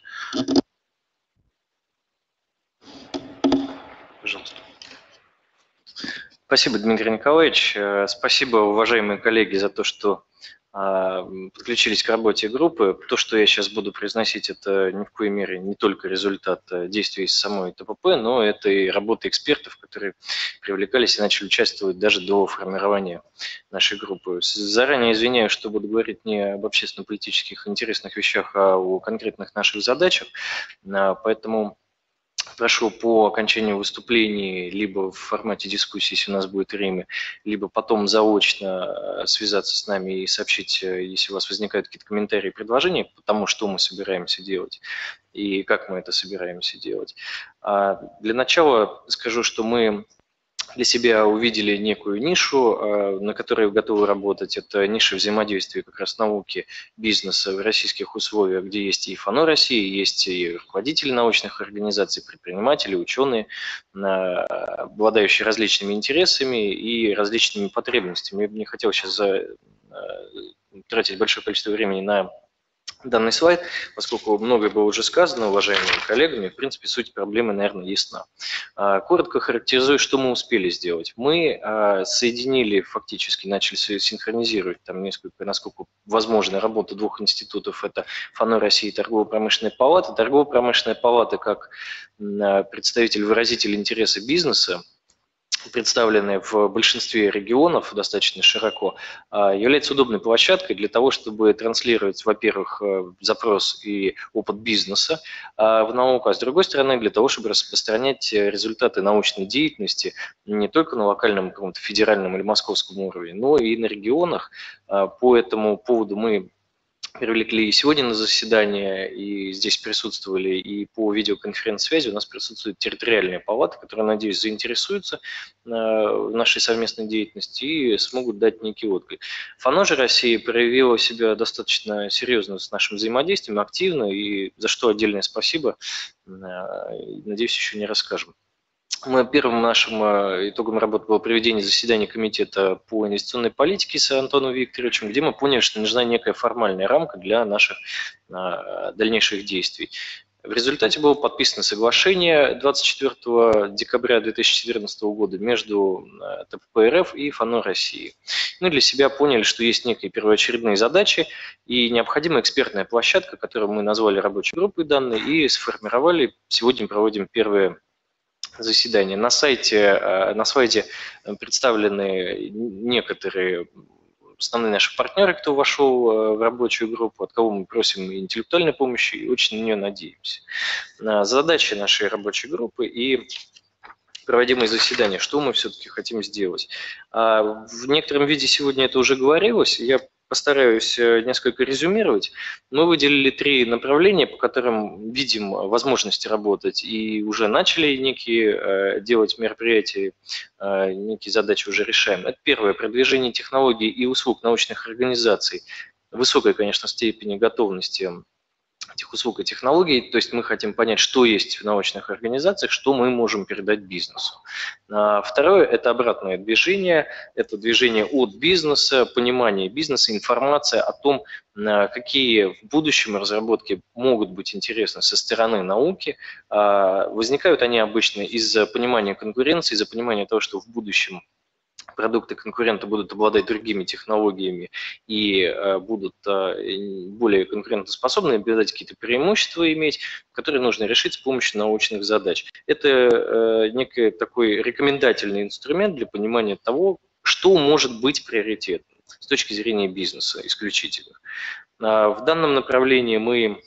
Пожалуйста. Спасибо, Дмитрий Николаевич. Спасибо, уважаемые коллеги, за то, что подключились к работе группы. То, что я сейчас буду произносить, это ни в коей мере не только результат действий самой ТПП, но это и работа экспертов, которые привлекались и начали участвовать даже до формирования нашей группы. Заранее извиняюсь, что буду говорить не об общественно-политических интересных вещах, а о конкретных наших задачах. Поэтому прошу по окончанию выступлений либо в формате дискуссии, если у нас будет время, либо потом заочно связаться с нами и сообщить, если у вас возникают какие-то комментарии и предложения по тому, что мы собираемся делать и как мы это собираемся делать. Для начала скажу, что мы для себя увидели некую нишу, на которой готовы работать. Это ниша взаимодействия как раз науки, бизнеса в российских условиях, где есть и ФАНО России, есть и руководители научных организаций, предприниматели, ученые, обладающие различными интересами и различными потребностями. Я бы не хотел сейчас тратить большое количество времени на данный слайд, поскольку многое было уже сказано уважаемыми коллегами, в принципе, суть проблемы, наверное, ясна. Коротко характеризую, что мы успели сделать. Мы соединили, фактически начали синхронизировать там несколько, насколько возможно, работу двух институтов. Это ФАНО России и Торгово-промышленная палата. Торгово-промышленная палата, как представитель, выразитель интереса бизнеса, представленные в большинстве регионов достаточно широко, является удобной площадкой для того, чтобы транслировать, во-первых, запрос и опыт бизнеса в науку, а с другой стороны, для того, чтобы распространять результаты научной деятельности не только на локальном, каком-то федеральном или московском уровне, но и на регионах. По этому поводу мы привлекли и сегодня на заседание, и здесь присутствовали, и по видеоконференц-связи у нас присутствует территориальная палата, которая, надеюсь, заинтересуется в нашей совместной деятельности и смогут дать некий отклик. ФАНО же России проявила себя достаточно серьезно с нашим взаимодействием, активно, и за что отдельное спасибо, надеюсь, еще не расскажем. Первым нашим итогом работы было проведение заседания комитета по инвестиционной политике с Антоном Викторовичем, где мы поняли, что нужна некая формальная рамка для наших дальнейших действий. В результате было подписано соглашение 24 декабря 2014 года между ТПП РФ и ФАНО России. Мы для себя поняли, что есть некие первоочередные задачи и необходимая экспертная площадка, которую мы назвали рабочей группой данной, и сформировали. Сегодня проводим первые заседания. На слайде представлены некоторые основные наши партнеры, кто вошел в рабочую группу, от кого мы просим интеллектуальной помощи и очень на нее надеемся. Задачи нашей рабочей группы и проводимые заседания, что мы все-таки хотим сделать. В некотором виде сегодня это уже говорилось, я постараюсь несколько резюмировать. Мы выделили 3 направления, по которым видим возможности работать и уже начали некие делать мероприятия, некие задачи уже решаем. Это первое, продвижение технологий и услуг научных организаций. Высокой, конечно, степени готовности этих услуг и технологий, то есть мы хотим понять, что есть в научных организациях, что мы можем передать бизнесу. Второе – это обратное движение, это движение от бизнеса, понимание бизнеса, информация о том, какие в будущем разработки могут быть интересны со стороны науки. Возникают они обычно из-за понимания конкуренции, из-за понимания того, что в будущем продукты конкурента будут обладать другими технологиями и будут более конкурентоспособны, обладать какие-то преимущества иметь, которые нужно решить с помощью научных задач. Это некий такой рекомендательный инструмент для понимания того, что может быть приоритетным с точки зрения бизнеса исключительно. В данном направлении мы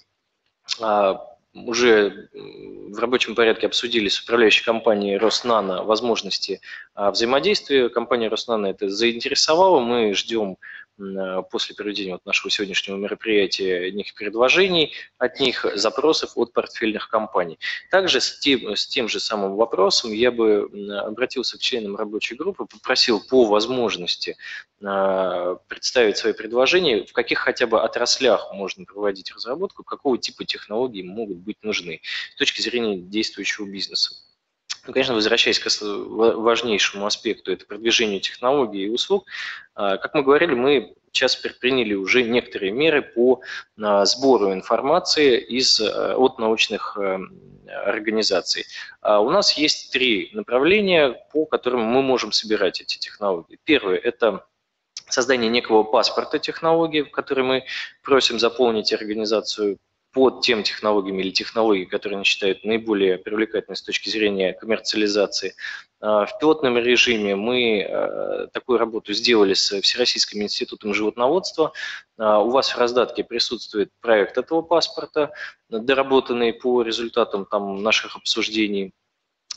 уже в рабочем порядке обсудили с управляющей компанией Роснано возможности взаимодействия. Компания Роснано это заинтересовала. Мы ждем после проведения нашего сегодняшнего мероприятия неких предложений от них, запросов от портфельных компаний. Также с тем же самым вопросом я бы обратился к членам рабочей группы, попросил по возможности представить свои предложения, в каких хотя бы отраслях можно проводить разработку, какого типа технологий могут быть нужны с точки зрения действующего бизнеса. Ну, конечно, возвращаясь к важнейшему аспекту, это продвижение технологий и услуг, как мы говорили, мы сейчас предприняли уже некоторые меры по сбору информации от научных организаций. У нас есть 3 направления, по которым мы можем собирать эти технологии. Первое – это создание некого паспорта технологий, в который мы просим заполнить организацию под тем технологиям или технологии, которые они считают наиболее привлекательными с точки зрения коммерциализации. В пилотном режиме мы такую работу сделали с Всероссийским институтом животноводства. У вас в раздатке присутствует проект этого паспорта, доработанный по результатам наших обсуждений.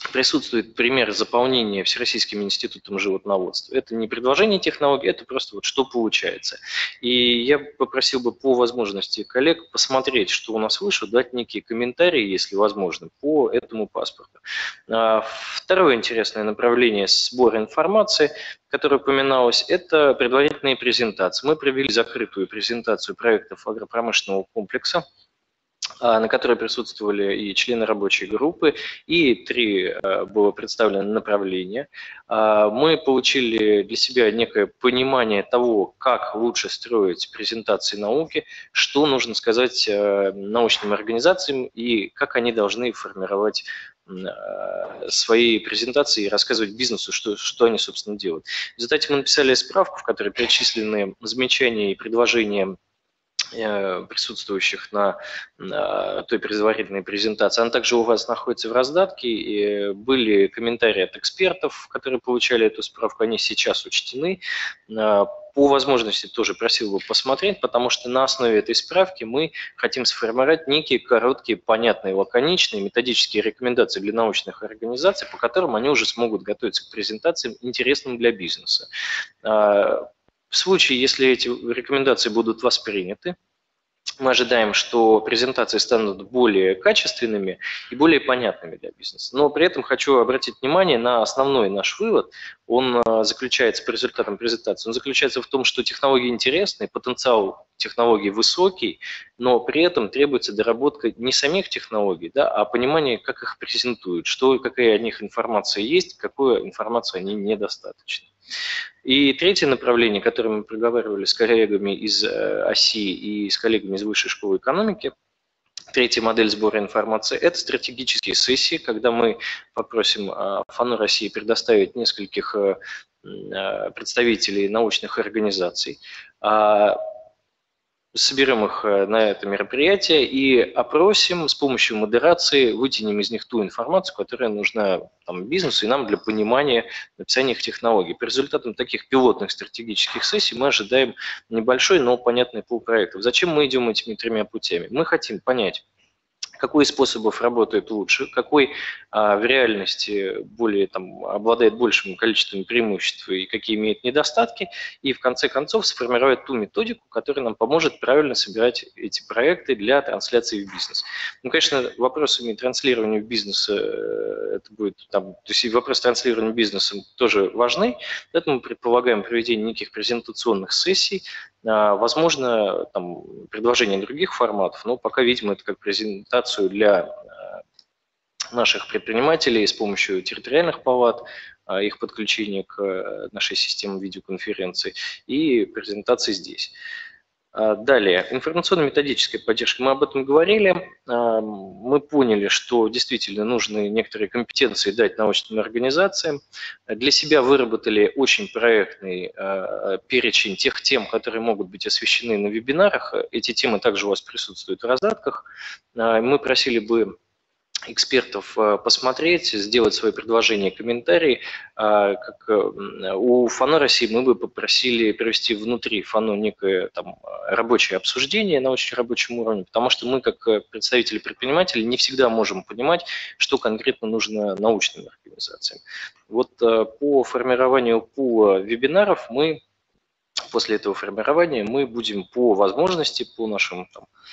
присутствует пример заполнения Всероссийским институтом животноводства. Это не предложение технологий, это просто вот что получается. И я попросил бы по возможности коллег посмотреть, что у нас вышло, дать некие комментарии, если возможно, по этому паспорту. Второе интересное направление сбора информации, которое упоминалось, это предварительные презентации. Мы провели закрытую презентацию проектов агропромышленного комплекса, на которой присутствовали и члены рабочей группы, и 3 было представлено направления. Мы получили для себя некое понимание того, как лучше строить презентации науки, что нужно сказать научным организациям и как они должны формировать свои презентации и рассказывать бизнесу, что они, собственно, делают. В результате мы написали справку, в которой перечислены замечания и предложения присутствующих на той предварительной презентации. Она также у вас находится в раздатке. И были комментарии от экспертов, которые получали эту справку, они сейчас учтены. По возможности тоже просил бы посмотреть, потому что на основе этой справки мы хотим сформировать некие короткие, понятные, лаконичные методические рекомендации для научных организаций, по которым они уже смогут готовиться к презентациям, интересным для бизнеса. В случае, если эти рекомендации будут восприняты, мы ожидаем, что презентации станут более качественными и более понятными для бизнеса. Но при этом хочу обратить внимание на основной наш вывод. Он заключается по результатам презентации. Он заключается в том, что технологии интересны, потенциал технологий высокий, но при этом требуется доработка не самих технологий, да, а понимание, как их презентуют, какая о них информация есть, какую информацию они недостаточно. И третье направление, которое мы проговаривали с коллегами из ОСИ и с коллегами из Высшей школы экономики, третья модель сбора информации – это стратегические сессии, когда мы попросим ФАНУ России предоставить нескольких представителей научных организаций, соберем их на это мероприятие и опросим с помощью модерации, вытянем из них ту информацию, которая нужна бизнесу и нам для понимания написания их технологий. По результатам таких пилотных стратегических сессий мы ожидаем небольшой, но понятный пул проектов. Зачем мы идем этими 3 путями? Мы хотим понять, какой из способов работает лучше, какой в реальности обладает большим количеством преимуществ и какие имеет недостатки, и в конце концов сформировать ту методику, которая нам поможет правильно собирать эти проекты для трансляции в бизнес. Ну, конечно, вопросами транслирования в бизнес это будет, то есть вопрос транслирования бизнесом тоже важны, поэтому мы предполагаем проведение неких презентационных сессий, возможно, предложение других форматов, но пока видим это как презентацию для наших предпринимателей с помощью территориальных палат, их подключения к нашей системе видеоконференций и презентации здесь. Далее, информационно-методическая поддержка. Мы об этом говорили. Мы поняли, что действительно нужны некоторые компетенции дать научным организациям. Для себя выработали очень проектный перечень тех тем, которые могут быть освещены на вебинарах. Эти темы также у вас присутствуют в раздатках. Мы просили бы экспертов посмотреть, сделать свои предложения, комментарии. Как у ФАНУ России мы бы попросили провести внутри ФАНУ некое рабочее обсуждение на очень рабочем уровне, потому что мы, как представители предпринимателей, не всегда можем понимать, что конкретно нужно научным организациям. Вот по формированию пула вебинаров после этого формирования мы будем по возможности, по нашим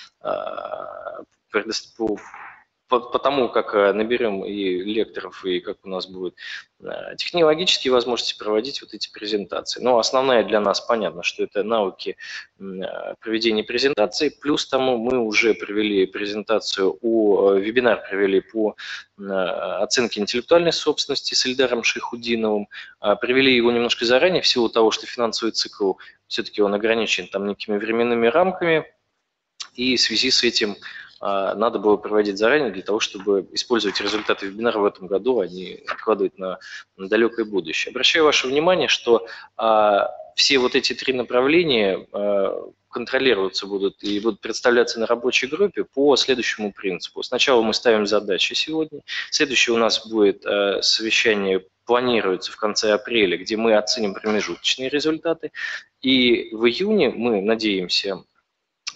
по тому, как наберем и лекторов, и как у нас будут технологические возможности проводить вот эти презентации. Но основная для нас, понятно, что это навыки проведения презентаций. Плюс тому мы уже провели презентацию, вебинар провели по оценке интеллектуальной собственности с Ильдаром Шайхутдиновым. Провели его немножко заранее, в силу того, что финансовый цикл все-таки он ограничен некими временными рамками. И в связи с этим надо было проводить заранее для того, чтобы использовать результаты вебинара в этом году, а не откладывать на далекое будущее. Обращаю ваше внимание, что все вот эти 3 направления контролироваться будут и будут представляться на рабочей группе по следующему принципу. Сначала мы ставим задачи сегодня, следующее у нас будет совещание, планируется в конце апреля, где мы оценим промежуточные результаты, и в июне мы надеемся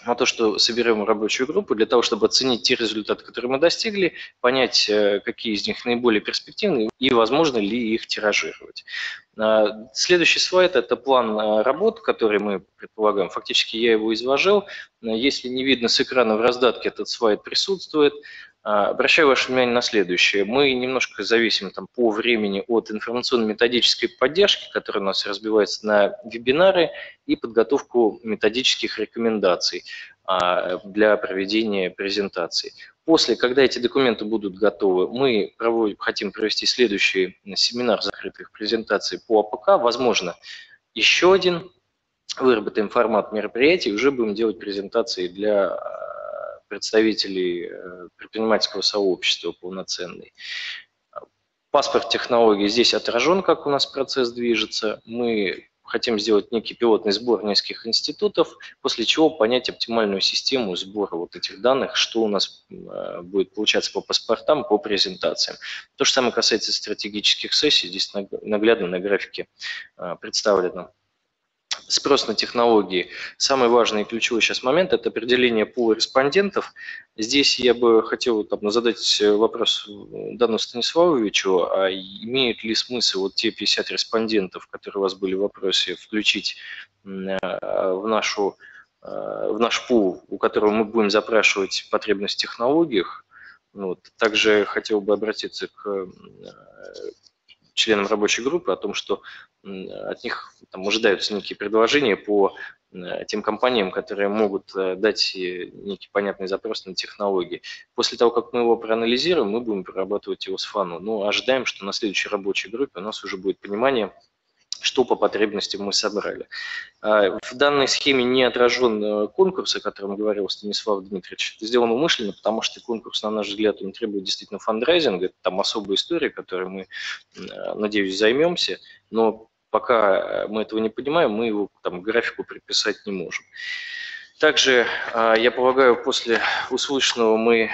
на то, что соберем рабочую группу для того, чтобы оценить те результаты, которые мы достигли, понять, какие из них наиболее перспективны и возможно ли их тиражировать. Следующий слайд – это план работ, который мы предполагаем. Фактически я его изложил. Если не видно с экрана в раздатке, этот слайд присутствует. Обращаю ваше внимание на следующее. Мы немножко зависим там, по времени от информационно-методической поддержки, которая у нас разбивается на вебинары и подготовку методических рекомендаций для проведения презентаций. После, когда эти документы будут готовы, мы хотим провести следующий семинар закрытых презентаций по АПК. Возможно, еще один. Выработаем формат мероприятий, уже будем делать презентации для представителей предпринимательского сообщества полноценный. Паспорт технологий здесь отражен, как у нас процесс движется. Мы хотим сделать некий пилотный сбор нескольких институтов, после чего понять оптимальную систему сбора вот этих данных, что у нас будет получаться по паспортам, по презентациям. То же самое касается стратегических сессий, здесь наглядно на графике представлено. Спрос на технологии. Самый важный и ключевой сейчас момент – это определение пула респондентов. Здесь я бы хотел задать вопрос Дану Станиславовичу, а имеют ли смысл вот те 50 респондентов, которые у вас были в вопросе, включить в наш пул, у которого мы будем запрашивать потребность в технологиях. Вот. Также хотел бы обратиться к членам рабочей группы о том, что от них там ожидаются некие предложения по тем компаниям, которые могут дать некий понятный запрос на технологии. После того, как мы его проанализируем, мы будем прорабатывать его с ФАНу. Но ожидаем, что на следующей рабочей группе у нас уже будет понимание, что по потребностям мы собрали. В данной схеме не отражен конкурс, о котором говорил Станислав Дмитриевич. Это сделано умышленно, потому что конкурс, на наш взгляд, он требует действительно фандрайзинга. Это там особая история, которой мы, надеюсь, займемся. Но пока мы этого не понимаем, мы его там графику приписать не можем. Также, я полагаю, после услышанного мы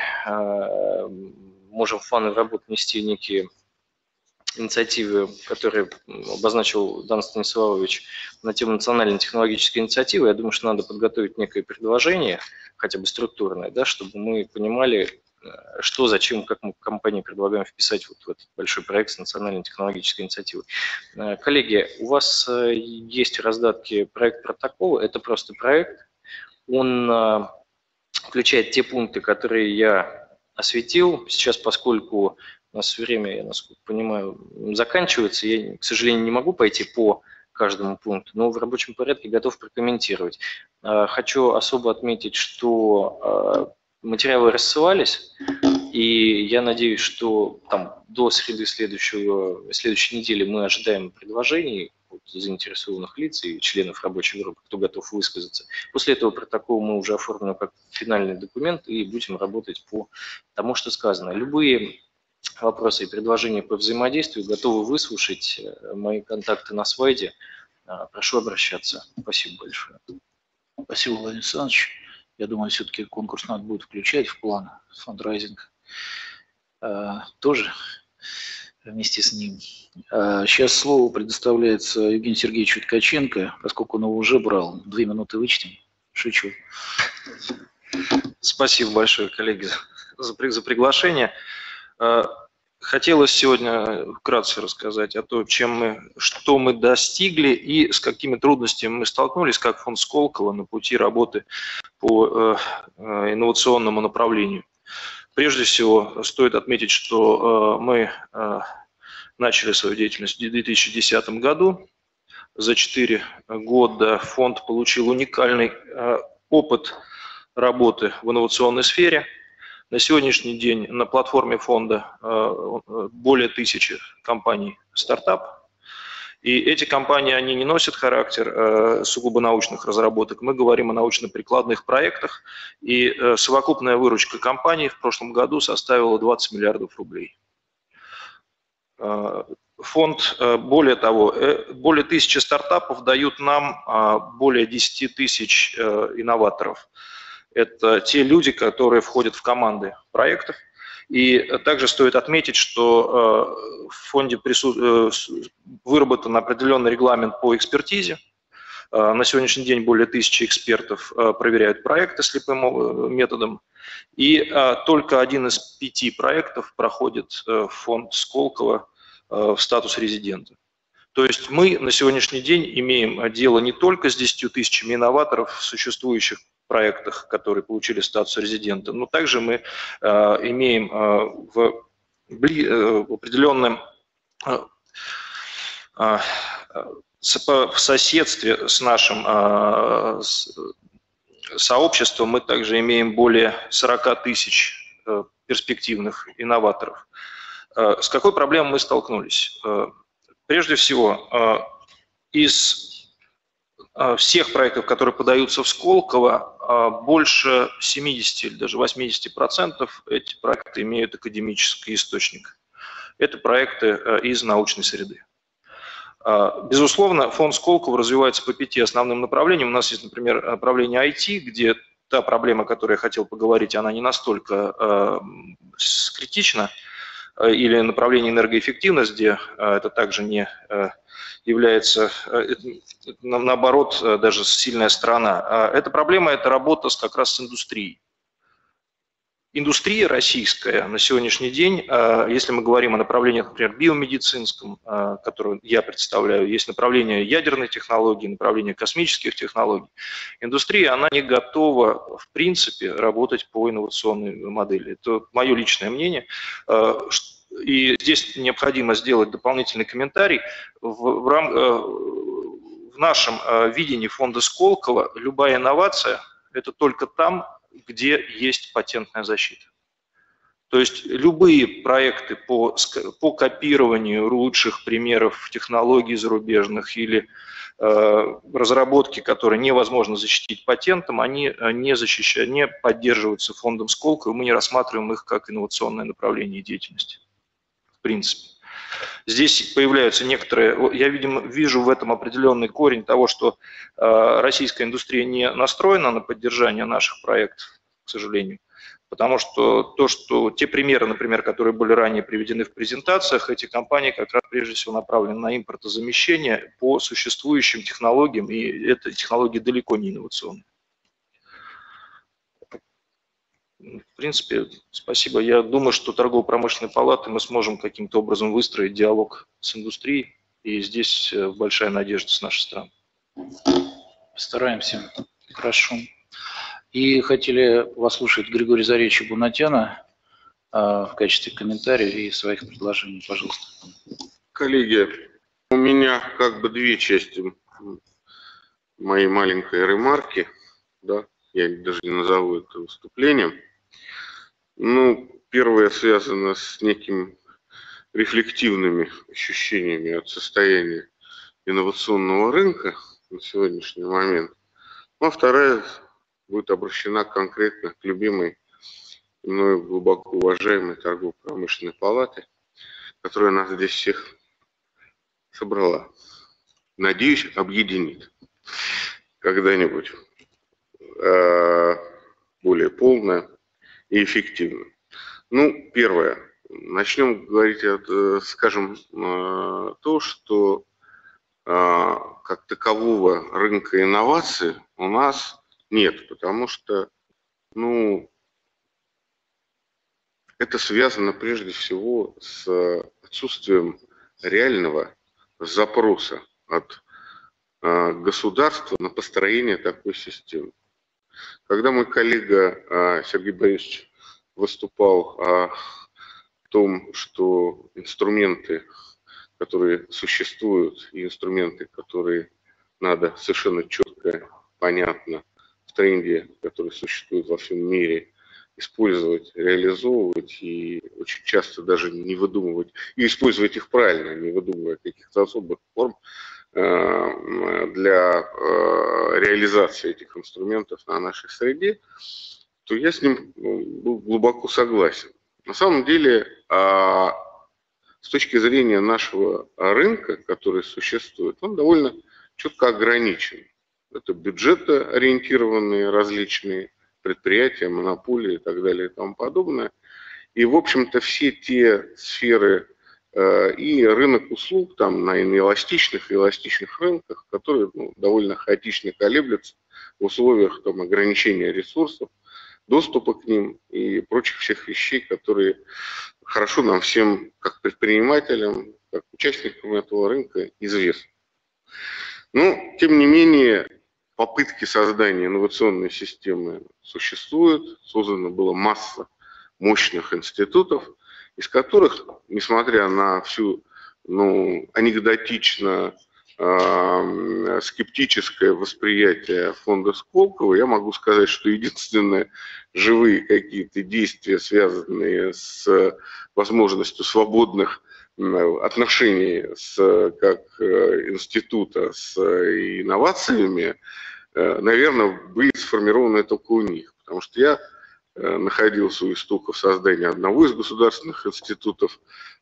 можем в фан работу нести некие инициативы, которые обозначил Дан Станиславович на тему национальной технологической инициативы. Я думаю, что надо подготовить некое предложение, хотя бы структурное, да, чтобы мы понимали, что, зачем, как мы компании предлагаем вписать вот в этот большой проект с национальной технологической инициативой. Коллеги, у вас есть в раздатке проект протокола, это просто проект, он включает те пункты, которые я осветил. Сейчас, поскольку у нас время, я насколько понимаю, заканчивается, я, к сожалению, не могу пойти по каждому пункту, но в рабочем порядке готов прокомментировать. Хочу особо отметить, что материалы рассылались, и я надеюсь, что там до среды следующей недели мы ожидаем предложений от заинтересованных лиц и членов рабочей группы, кто готов высказаться. После этого протокол мы уже оформим как финальный документ и будем работать по тому, что сказано. Любые вопросы и предложения по взаимодействию готовы выслушать. Мои контакты на слайде. Прошу обращаться. Спасибо большое. Спасибо, Владимир Александрович. Я думаю, все-таки конкурс надо будет включать в план фандрайзинг. Тоже вместе с ним. Сейчас слово предоставляется Евгению Сергеевичу Ткаченко, поскольку он его уже брал. 2 минуты вычтем. Шучу. Спасибо большое, коллеги, за приглашение. Хотелось сегодня вкратце рассказать о том, что мы достигли и с какими трудностями мы столкнулись, как фонд Сколково на пути работы по инновационному направлению. Прежде всего, стоит отметить, что мы начали свою деятельность в 2010 году. За 4 года фонд получил уникальный опыт работы в инновационной сфере. На сегодняшний день на платформе фонда более 1000 компаний стартап. И эти компании, они не носят характер сугубо научных разработок. Мы говорим о научно-прикладных проектах. И совокупная выручка компаний в прошлом году составила 20 миллиардов рублей. Фонд, более того, более 1000 стартапов дают нам более 10 тысяч инноваторов. Это те люди, которые входят в команды проектов. И также стоит отметить, что в фонде выработан определенный регламент по экспертизе. На сегодняшний день более 1000 экспертов проверяют проекты слепым методом. И только 1 из 5 проектов проходит в фонд Сколково в статус резидента. То есть мы на сегодняшний день имеем дело не только с 10 тысячами инноваторов в существующих проектах, которые получили статус резидента, но также мы имеем в определенном в соседстве с нашим сообществом мы также имеем более 40 тысяч перспективных инноваторов. С какой проблемой мы столкнулись? Прежде всего, из всех проектов, которые подаются в Сколково, больше 70 или даже 80% эти проекты имеют академический источник. Это проекты из научной среды. Безусловно, фонд Сколково развивается по 5 основным направлениям. У нас есть, например, направление IT, где та проблема, о которой я хотел поговорить, она не настолько критична, или направление энергоэффективность, где это также не является, наоборот, даже сильная сторона. Эта проблема – это работа как раз с индустрией. Индустрия российская на сегодняшний день, если мы говорим о направлениях, например, биомедицинском, которое я представляю, есть направление ядерной технологии, направление космических технологий. Индустрия, она не готова, в принципе, работать по инновационной модели. Это мое личное мнение. И здесь необходимо сделать дополнительный комментарий. В нашем видении фонда Сколково любая инновация – это только там, где есть патентная защита. То есть любые проекты по копированию лучших примеров технологий зарубежных или разработки, которые невозможно защитить патентом, они не поддерживаются фондом Сколково, и мы не рассматриваем их как инновационное направление деятельности. В принципе. Здесь появляются некоторые, я вижу в этом определенный корень того, что российская индустрия не настроена на поддержание наших проектов, к сожалению. Потому что те примеры, например, которые были ранее приведены в презентациях, эти компании как раз прежде всего направлены на импортозамещение по существующим технологиям, и эти технологии далеко не инновационные. В принципе, спасибо. Я думаю, что торгово-промышленной палаты мы сможем каким-то образом выстроить диалог с индустрией, и здесь большая надежда с нашей стороны. Постараемся. Хорошо. И хотели послушать Григория Зареча Бунатяна в качестве комментария и своих предложений. Пожалуйста. Коллеги, у меня как бы 2 части моей маленькой ремарки, да, я даже не назову это выступлением. Ну, первое связано с некими рефлективными ощущениями от состояния инновационного рынка на сегодняшний момент. Ну, а вторая будет обращена конкретно к любимой мною глубоко уважаемой торгово-промышленной палате, которая нас здесь всех собрала. Надеюсь, объединит когда-нибудь более полно и эффективно. Ну, первое. Начнем говорить, скажем, то, что как такового рынка инноваций у нас нет, потому что, ну, это связано прежде всего с отсутствием реального запроса от государства на построение такой системы. Когда мой коллега Сергей Борисович выступал о том, что инструменты, которые существуют, и инструменты, которые надо совершенно четко, понятно, в тренде, который существует во всем мире, использовать, реализовывать и очень часто даже не выдумывать, и использовать их правильно, не выдумывая каких-то особых форм для реализации этих инструментов на нашей среде, то я с ним был глубоко согласен. На самом деле, с точки зрения нашего рынка, который существует, он довольно четко ограничен. Это бюджетоориентированные различные предприятия, монополии и так далее и тому подобное. И, в общем-то, все те сферы и рынок услуг там на иноэластичных и эластичных рынках, которые довольно хаотично колеблются в условиях там, ограничения ресурсов, доступа к ним и прочих всех вещей, которые хорошо нам всем, как предпринимателям, как участникам этого рынка, известны. Но, тем не менее, попытки создания инновационной системы существуют, создана была масса мощных институтов, из которых, несмотря на всю анекдотично скептическое восприятие фонда Сколково, я могу сказать, что единственные живые какие-то действия, связанные с возможностью свободных отношений как института с инновациями, наверное, были сформированы только у них. Потому что я находился у истоков создания одного из государственных институтов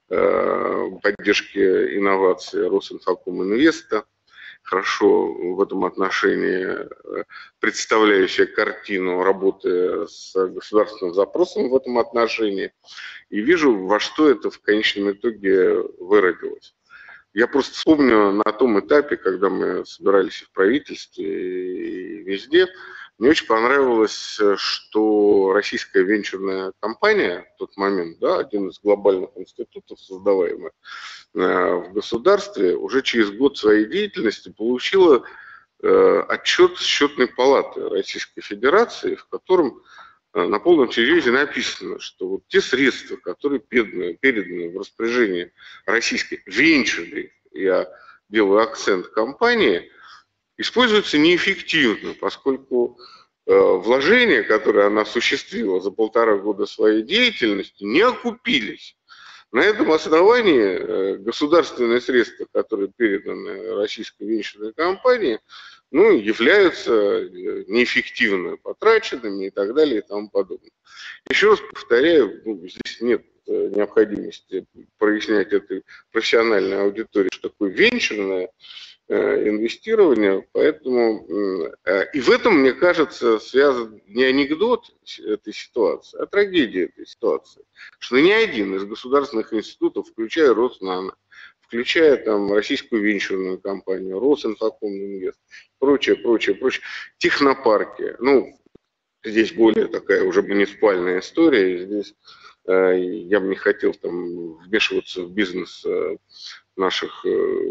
поддержки инноваций Росинфоком-Инвеста, хорошо в этом отношении представляющая картину работы с государственным запросом в этом отношении, и вижу, во что это в конечном итоге выродилось. Я просто вспомню на том этапе, когда мы собирались в правительстве и везде, мне очень понравилось, что российская венчурная компания в тот момент, да, один из глобальных институтов, создаваемых в государстве, уже через год своей деятельности получила отчет счетной палаты Российской Федерации, в котором на полном серьезе написано, что вот те средства, которые переданы в распоряжение российской венчурной, я делаю акцент, компании, используются неэффективно, поскольку вложения, которые она осуществила за 1,5 года своей деятельности, не окупились. На этом основании государственные средства, которые переданы российской венчурной компании, являются неэффективно потраченными и так далее и тому подобное. Еще раз повторяю, здесь нет необходимости прояснять этой профессиональной аудитории, что такое венчурное инвестирование, поэтому и в этом, мне кажется, связан не анекдот этой ситуации, а трагедия этой ситуации, что ни один из государственных институтов, включая Роснано, включая там российскую венчурную компанию, Росинфоком-Инвест, прочее, технопарки, здесь более такая уже муниципальная история, и здесь я бы не хотел там вмешиваться в бизнес наших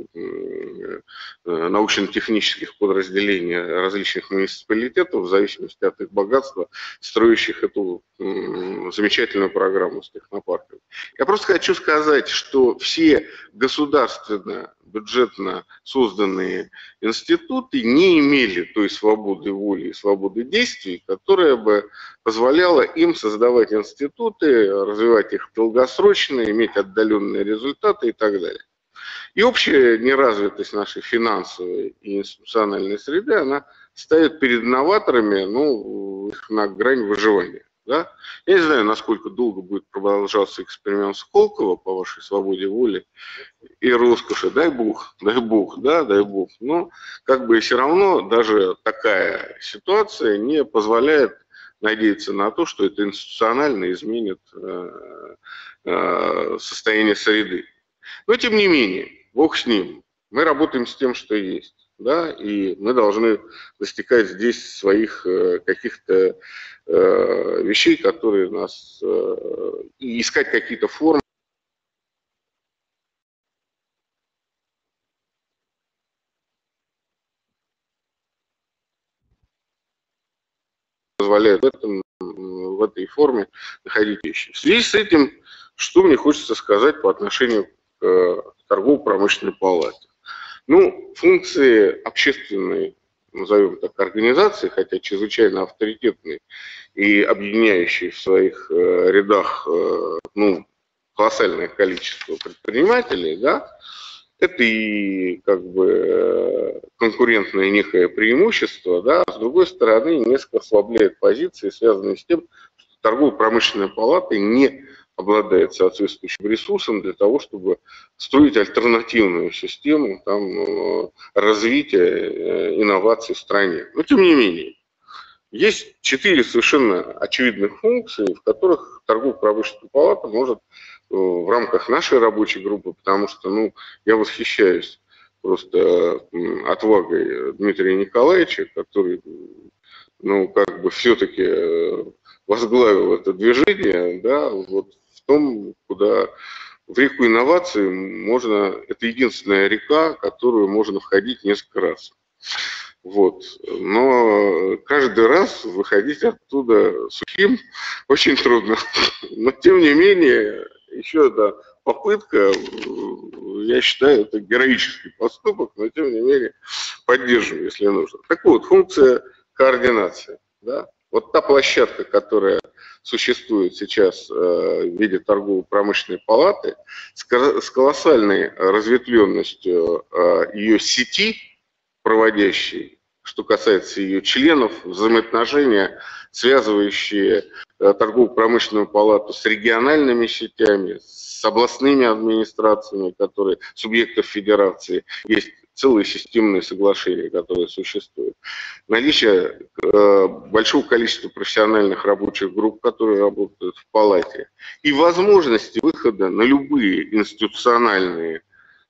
научно-технических подразделений различных муниципалитетов, в зависимости от их богатства, строящих эту замечательную программу с технопарками. Я просто хочу сказать, что все государственно, бюджетно созданные институты не имели той свободы воли и свободы действий, которая бы позволяла им создавать институты, развивать их долгосрочно, иметь отдаленные результаты и так далее. И общая неразвитость нашей финансовой и институциональной среды, она ставит перед новаторами их на грань выживания. Да? Я не знаю, насколько долго будет продолжаться эксперимент Сколково по вашей свободе воли и роскоши. Дай бог, да, дай бог. Но все равно даже такая ситуация не позволяет надеяться на то, что это институционально изменит состояние среды. Но тем не менее, бог с ним, мы работаем с тем, что есть, да, и мы должны достигать здесь своих каких-то вещей, которые нас, и искать какие-то формы. Позволяет в этой форме находить вещи. В связи с этим, что мне хочется сказать по отношению к торгово-промышленной палате. Функции общественной, назовем так, организации, хотя чрезвычайно авторитетные и объединяющие в своих рядах колоссальное количество предпринимателей, да, это и конкурентное некое преимущество, да, а с другой стороны несколько ослабляет позиции, связанные с тем, что торгово-промышленная палата не обладает соответствующим ресурсом для того, чтобы строить альтернативную систему развития инноваций в стране. Но тем не менее, есть 4 совершенно очевидных функции, в которых торгово-промышленная палата может в рамках нашей рабочей группы, потому что, ну, я восхищаюсь просто отвагой Дмитрия Николаевича, который, ну, как бы все-таки возглавил это движение, да, вот в том, куда в реку инноваций можно, это единственная река, в которую можно входить несколько раз. Вот. Но каждый раз выходить оттуда сухим очень трудно. Но тем не менее, еще одна попытка, я считаю, это героический поступок, но тем не менее поддерживаю, если нужно. Так вот, функция координации. Да? Вот та площадка, которая существует сейчас в виде торгово-промышленной палаты, с колоссальной разветвленностью ее сети проводящей, что касается ее членов, взаимоотношения, связывающие торгово-промышленную палату с региональными сетями, с областными администрациями, которые субъектов федерации, есть целые системные соглашения, которые существуют. Наличие большого количества профессиональных рабочих групп, которые работают в палате, и возможности выхода на любые институциональные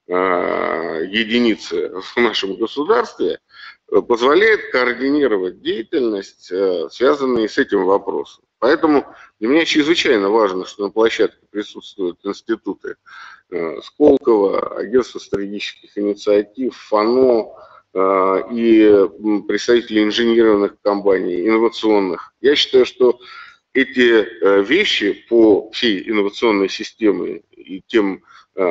единицы в нашем государстве позволяет координировать деятельность, связанную с этим вопросом. Поэтому для меня чрезвычайно важно, что на площадке присутствуют институты Сколково, Агентство стратегических инициатив, ФАНО и представители инженерных компаний, инновационных. Я считаю, что эти вещи по всей инновационной системе и тем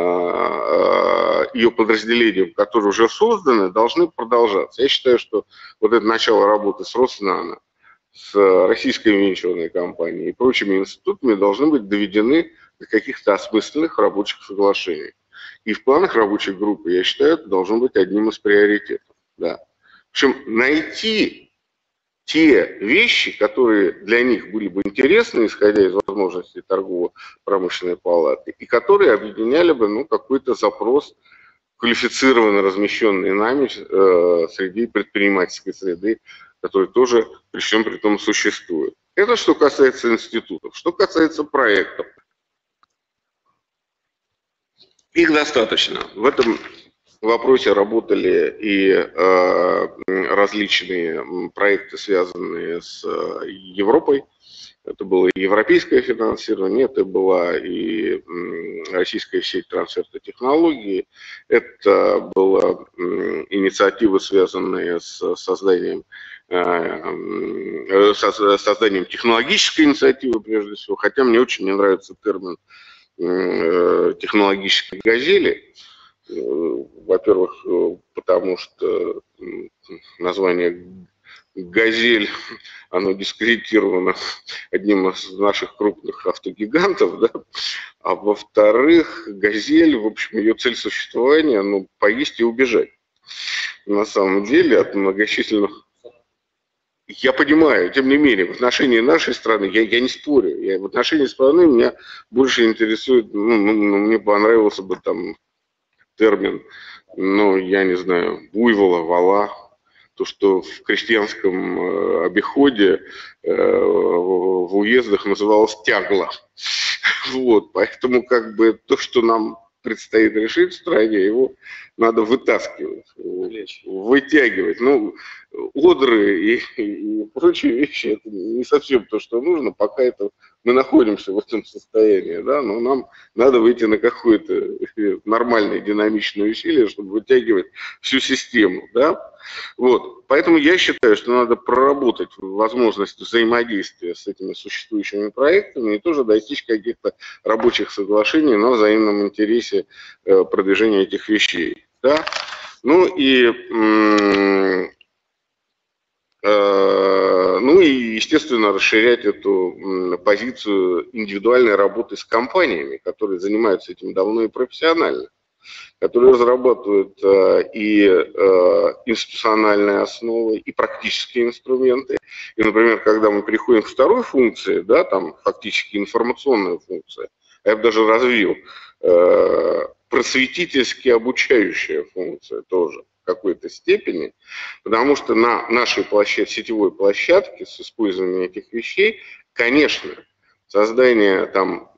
ее подразделениям, которые уже созданы, должны продолжаться. Я считаю, что вот это начало работы с Роснано, с российской венчурной компанией и прочими институтами должны быть доведены до каких-то осмысленных рабочих соглашений. И в планах рабочей группы, я считаю, это должно быть одним из приоритетов. Да. В общем, найти те вещи, которые для них были бы интересны, исходя из возможностей торгово-промышленной палаты, и которые объединяли бы, ну, какой-то запрос, квалифицированно размещенный нами среди предпринимательской среды, который тоже при всем при том существует. Это что касается институтов. Что касается проектов. Их достаточно. В этом вопросе работали и различные проекты, связанные с Европой. Это было и европейское финансирование, это была и российская сеть трансферта технологий, это была инициатива, связанная с созданием технологической инициативы, прежде всего, хотя мне очень не нравится термин технологической газели. Во-первых, потому что название «Газель», оно дискредитировано одним из наших крупных автогигантов, да? А во-вторых, «Газель», в общем, ее цель существования, ну, поесть и убежать. На самом деле, от многочисленных... Я понимаю, тем не менее, в отношении нашей страны, я не спорю, в отношении страны меня больше интересует, мне понравился бы там термин, я не знаю, буйвола, вала, то, что в крестьянском обиходе в уездах называлось тягло. Вот, поэтому как бы то, что нам предстоит решить в стране, его надо вытаскивать, вытягивать. Одры и прочие вещи, это не совсем то, что нужно, пока это мы находимся в этом состоянии, да, но нам надо выйти на какое-то нормальное динамичное усилие, чтобы вытягивать всю систему, да. Вот. Поэтому я считаю, что надо проработать возможность взаимодействия с этими существующими проектами и тоже достичь каких-то рабочих соглашений на взаимном интересе продвижения этих вещей. Да? И, естественно, расширять эту позицию индивидуальной работы с компаниями, которые занимаются этим давно и профессионально, которые разрабатывают и институциональные основы, и практические инструменты. И, например, когда мы переходим к второй функции, да, там фактически информационная функция, я бы даже развил, просветительски обучающая функция тоже в какой-то степени, потому что на нашей сетевой площадке с использованием этих вещей, конечно, создание там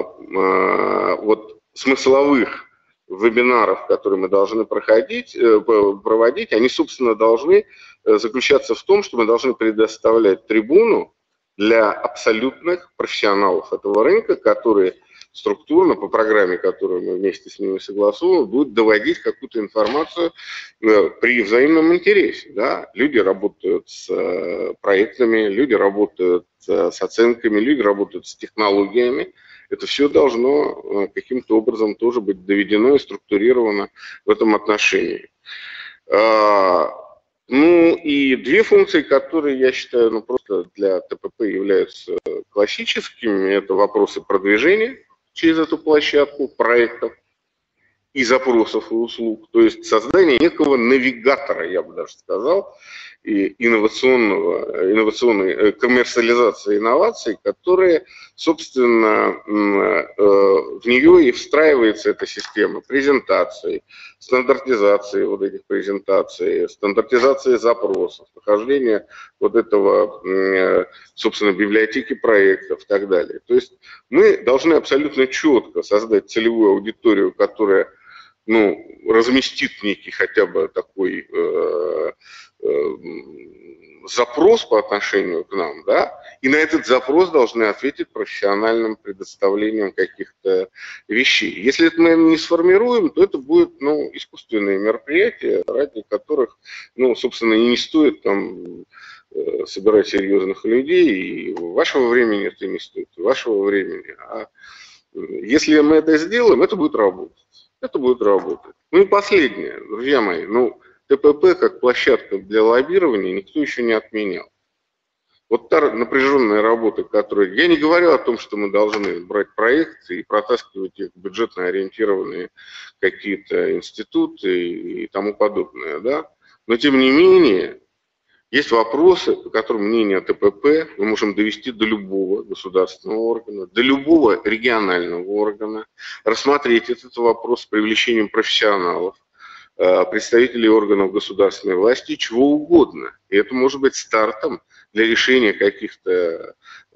вот смысловых вебинаров, которые мы должны проводить, они, собственно, должны заключаться в том, что мы должны предоставлять трибуну для абсолютных профессионалов этого рынка, которые структурно, по программе, которую мы вместе с ними согласовываем, будут доводить какую-то информацию при взаимном интересе. Да? Люди работают с проектами, люди работают с оценками, люди работают с технологиями. Это все должно каким-то образом тоже быть доведено и структурировано в этом отношении. Ну и две функции, которые, я считаю, просто для ТПП являются классическими, это вопросы продвижения через эту площадку проектов и запросов и услуг, то есть создание некого навигатора, я бы даже сказал, и инновационной коммерциализации инноваций, которые, собственно, в нее и встраивается эта система презентаций, стандартизации вот этих презентаций, стандартизации запросов, нахождения вот этого, собственно, библиотеки проектов и так далее. То есть мы должны абсолютно четко создать целевую аудиторию, которая разместит некий хотя бы такой запрос по отношению к нам, да, и на этот запрос должны ответить профессиональным предоставлением каких-то вещей. Если это мы не сформируем, то это будет, искусственные мероприятия, ради которых, собственно, и не стоит там собирать серьезных людей, и вашего времени это не стоит, вашего времени. А если мы это сделаем, это будет работать. Это будет работать. Ну и последнее, друзья мои, ТПП как площадка для лоббирования никто еще не отменял. Вот та напряженная работа, которую... Я не говорю о том, что мы должны брать проекты и протаскивать их в бюджетно ориентированные какие-то институты и тому подобное, да? Но тем не менее, есть вопросы, по которым мнение ТПП мы можем довести до любого государственного органа, до любого регионального органа, рассмотреть этот вопрос с привлечением профессионалов, представителей органов государственной власти, чего угодно. И это может быть стартом для решения каких-то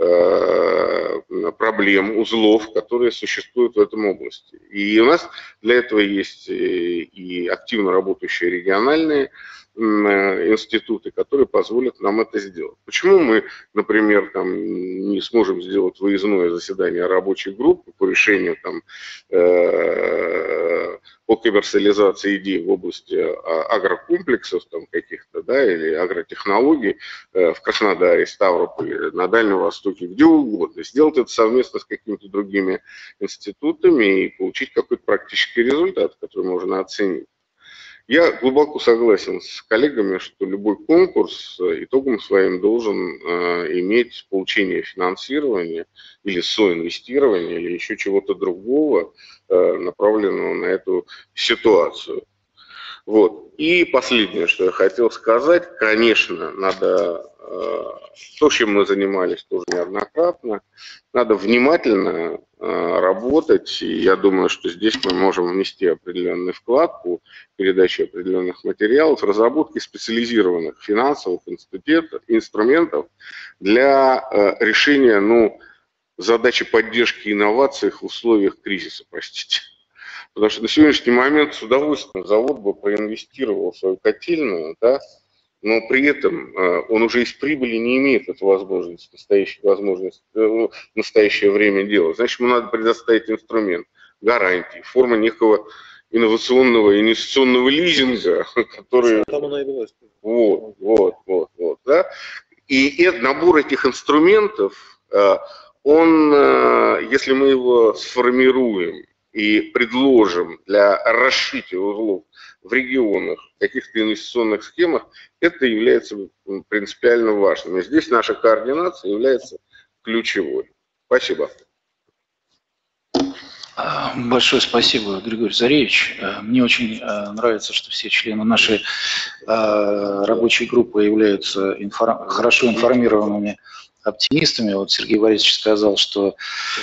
проблем, узлов, которые существуют в этом области. И у нас для этого есть и активно работающие региональные институты, которые позволят нам это сделать. Почему мы, например, не сможем сделать выездное заседание рабочей группы по решению по коммерциализации идей в области агрокомплексов каких-то, да, или агротехнологий в Краснодаре, Ставрополе, на Дальнем Востоке, где угодно. Сделать это совместно с какими-то другими институтами и получить какой-то практический результат, который можно оценить. Я глубоко согласен с коллегами, что любой конкурс итогом своим должен иметь получение финансирования или соинвестирования, или еще чего-то другого, направленного на эту ситуацию. Вот. И последнее, что я хотел сказать, конечно, надо, то, чем мы занимались тоже неоднократно, надо внимательно работать, и я думаю, что здесь мы можем внести определенный вклад по передаче определенных материалов, разработки специализированных финансовых инструментов для решения, задачи поддержки инноваций в условиях кризиса, простите. Потому что на сегодняшний момент с удовольствием завод бы проинвестировал в свою котельную, да, но при этом он уже из прибыли не имеет эту возможность, в настоящее время делать. Значит, ему надо предоставить инструмент, гарантии, форма некого инновационного инвестиционного лизинга, который... Вот, да. И набор этих инструментов, он, если мы его сформируем и предложим для расшития узлов в регионах, каких-то инвестиционных схемах, это является принципиально важным. И здесь наша координация является ключевой. Спасибо. Большое спасибо, Григорий Заревич. Мне очень нравится, что все члены нашей рабочей группы являются хорошо информированными оптимистами. Вот Сергей Борисович сказал, что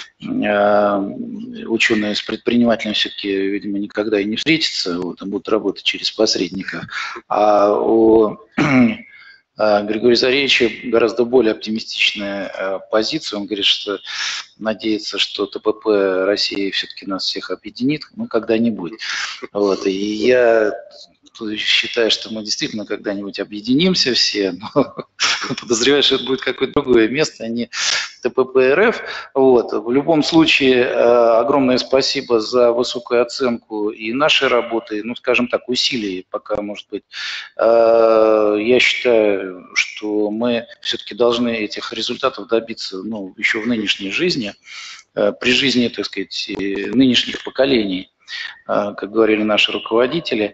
ученые с предпринимателями все-таки, видимо, никогда и не встретятся, а будут работать через посредников. А у Григорий Заревич гораздо более оптимистичная позиция. Он говорит, что надеется, что ТПП России все-таки нас всех объединит, ну, когда-нибудь. Вот. И я считаю, что мы действительно когда-нибудь объединимся все, но подозреваю, что это будет какое-то другое место, а не ТПП РФ. Вот. В любом случае, огромное спасибо за высокую оценку и нашей работы, ну, скажем так, усилий пока, может быть. Я считаю, что мы все-таки должны этих результатов добиться, ну, еще в нынешней жизни, при жизни, так сказать, нынешних поколений, как говорили наши руководители.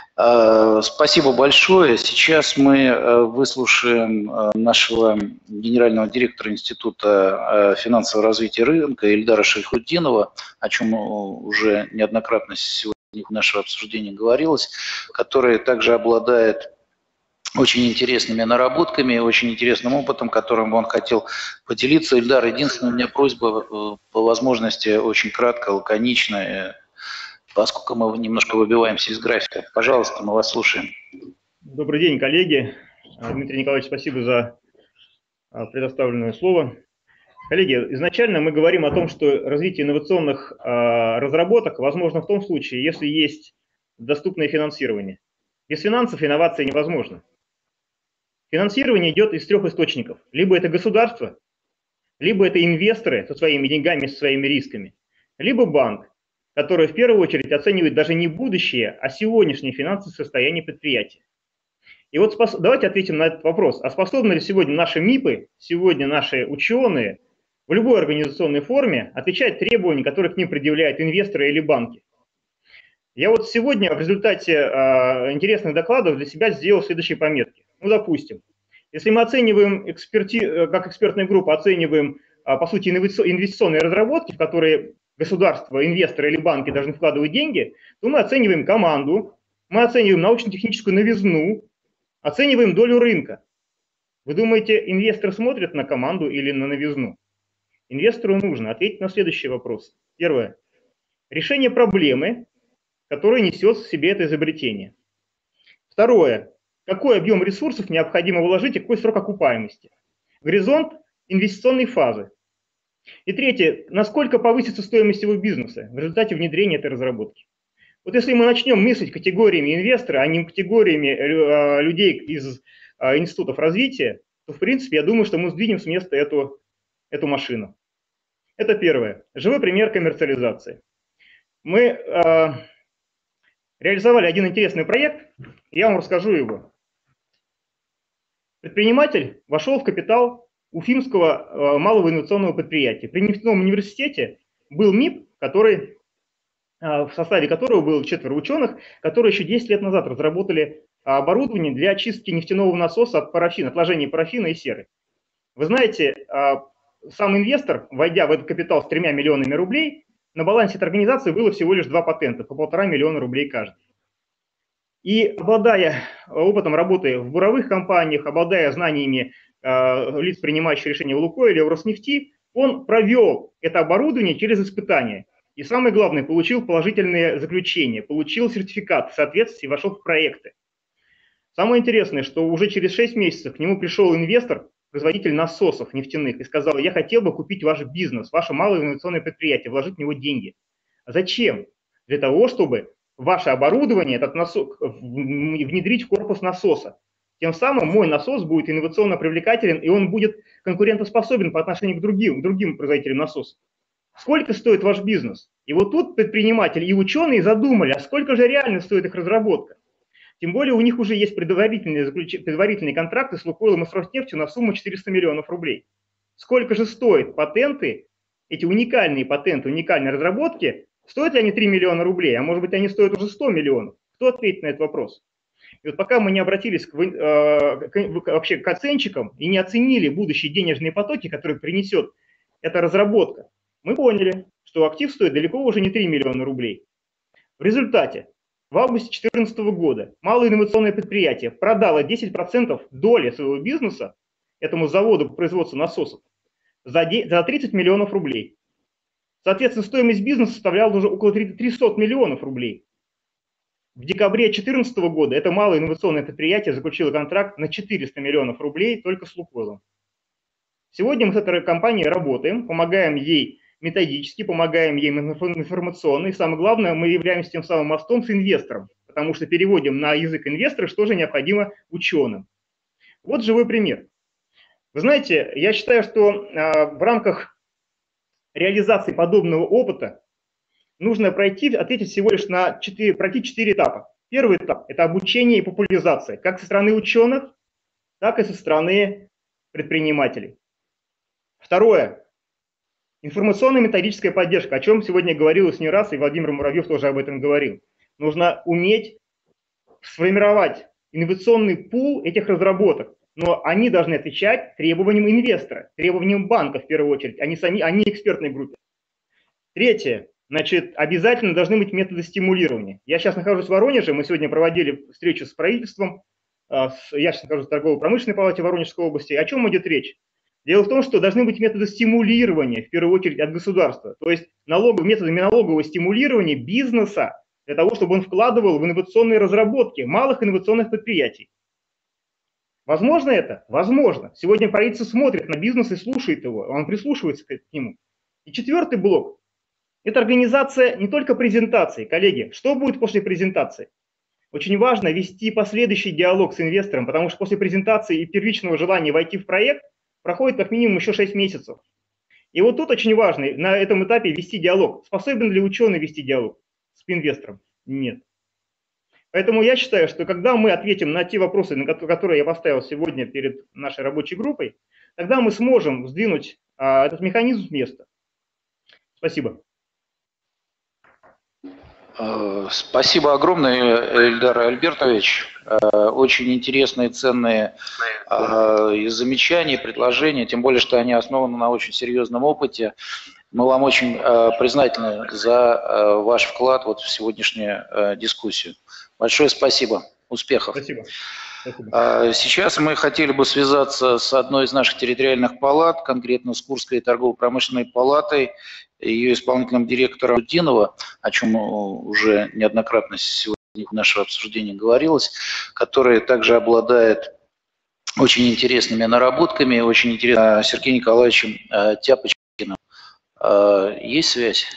Спасибо большое. Сейчас мы выслушаем нашего генерального директора Института финансового развития рынка Ильдара Шайхутдинова, о чем уже неоднократно сегодня в нашем обсуждении говорилось, который также обладает очень интересными наработками, очень интересным опытом, которым он хотел поделиться. Ильдар, единственная у меня просьба, по возможности, очень кратко, лаконично, поскольку мы немножко выбиваемся из графика. Пожалуйста, мы вас слушаем. Добрый день, коллеги. Дмитрий Николаевич, спасибо за предоставленное слово. Коллеги, изначально мы говорим о том, что развитие инновационных разработок возможно в том случае, если есть доступное финансирование. Без финансов инновация невозможна. Финансирование идет из трех источников. Либо это государство, либо это инвесторы со своими деньгами, со своими рисками, либо банк, который в первую очередь оценивает даже не будущее, а сегодняшнее финансовое состояние предприятия. И вот давайте ответим на этот вопрос. А способны ли сегодня наши МИПы, сегодня наши ученые в любой организационной форме отвечать требованиям, которые к ним предъявляют инвесторы или банки? Я вот сегодня в результате интересных докладов для себя сделал следующие пометки. Ну, допустим, если мы оцениваем, как экспертная группа оцениваем, по сути, инвестиционные разработки, в которые государство, инвесторы или банки должны вкладывать деньги, то мы оцениваем команду, мы оцениваем научно-техническую новизну, оцениваем долю рынка. Вы думаете, инвестор смотрит на команду или на новизну? Инвестору нужно ответить на следующий вопрос. Первое. Решение проблемы, которое несет в себе это изобретение. Второе. Какой объем ресурсов необходимо вложить и какой срок окупаемости? Горизонт инвестиционной фазы. И третье. Насколько повысится стоимость его бизнеса в результате внедрения этой разработки? Вот если мы начнем мыслить категориями инвестора, а не категориями людей из институтов развития, то, в принципе, я думаю, что мы сдвинем с места эту машину. Это первое. Живой пример коммерциализации. Мы реализовали один интересный проект, я вам расскажу его. Предприниматель вошел в капитал Уфимского малого инновационного предприятия. При нефтяном университете был МИП, в составе которого было 4 ученых, которые еще 10 лет назад разработали оборудование для очистки нефтяного насоса от парафина, отложения парафина и серы. Вы знаете, сам инвестор, войдя в этот капитал с 3 миллионами рублей, на балансе этой организации было всего лишь 2 патента, по 1,5 миллиона рублей каждый. И обладая опытом работы в буровых компаниях, обладая знаниями лиц, принимающих решения в Лукойле, в Роснефти, он провел это оборудование через испытания. И самое главное, получил положительные заключения, получил сертификат в соответствии, вошел в проекты. Самое интересное, что уже через 6 месяцев к нему пришел инвестор, производитель насосов нефтяных, и сказал: я хотел бы купить ваш бизнес, ваше малое инновационное предприятие, вложить в него деньги. А зачем? Для того, чтобы ваше оборудование, этот насос, внедрить в корпус насоса. Тем самым мой насос будет инновационно привлекателен, и он будет конкурентоспособен по отношению к другим производителям насосов. Сколько стоит ваш бизнес? И вот тут предприниматели и ученые задумали, а сколько же реально стоит их разработка? Тем более у них уже есть предварительные контракты с Лукойлом и с Роснефтью на сумму 400 миллионов рублей. Сколько же стоят патенты, эти уникальные патенты, уникальные разработки? Стоят ли они 3 миллиона рублей, а может быть они стоят уже 100 миллионов? Кто ответит на этот вопрос? И вот пока мы не обратились вообще к оценщикам и не оценили будущие денежные потоки, которые принесет эта разработка, мы поняли, что актив стоит далеко уже не 3 миллиона рублей. В результате в августе 2014 года малое инновационное предприятие продало 10% доли своего бизнеса этому заводу по производству насосов за 30 миллионов рублей. Соответственно, стоимость бизнеса составляла уже около 300 миллионов рублей. В декабре 2014 года это малое инновационное предприятие заключило контракт на 400 миллионов рублей только с «Лукойлом». Сегодня мы с этой компанией работаем, помогаем ей методически, помогаем ей информационно, и самое главное, мы являемся тем самым мостом с инвестором, потому что переводим на язык инвестора, что же необходимо ученым. Вот живой пример. Вы знаете, я считаю, что в рамках реализации подобного опыта нужно ответить всего лишь на пройти 4 этапа. Первый этап – это обучение и популяризация, как со стороны ученых, так и со стороны предпринимателей. Второе – информационно-методическая поддержка, о чем сегодня говорилось не раз, и Владимир Муравьев тоже об этом говорил. Нужно уметь сформировать инновационный пул этих разработок, но они должны отвечать требованиям инвестора, требованиям банка в первую очередь, а не экспертной группе. Третье. Значит, обязательно должны быть методы стимулирования. Я сейчас нахожусь в Воронеже, мы сегодня проводили встречу с правительством, я сейчас нахожусь в торгово-промышленной палате Воронежской области. О чем идет речь? Дело в том, что должны быть методы стимулирования, в первую очередь, от государства. То есть методами налогового стимулирования бизнеса для того, чтобы он вкладывал в инновационные разработки малых инновационных предприятий. Возможно это? Возможно. Сегодня правительство смотрит на бизнес и слушает его, он прислушивается к нему. И четвертый блок – это организация не только презентации. Коллеги, что будет после презентации? Очень важно вести последующий диалог с инвестором, потому что после презентации и первичного желания войти в проект проходит как минимум еще 6 месяцев. И вот тут очень важно на этом этапе вести диалог. Способен ли ученый вести диалог с инвестором? Нет. Поэтому я считаю, что когда мы ответим на те вопросы, которые я поставил сегодня перед нашей рабочей группой, тогда мы сможем сдвинуть этот механизм с места. Спасибо. Спасибо огромное, Эльдар Альбертович. Очень интересные, ценные замечания, предложения, тем более, что они основаны на очень серьезном опыте. Мы вам очень признательны за ваш вклад в сегодняшнюю дискуссию. Большое спасибо. Успехов. Спасибо. Сейчас мы хотели бы связаться с одной из наших территориальных палат, конкретно с Курской торгово-промышленной палатой, ее исполнительным директором Дудинова, о чем уже неоднократно сегодня в нашем обсуждении говорилось, которая также обладает очень интересными наработками, очень интересным Сергеем Николаевичем Тяпочкиным. Есть связь?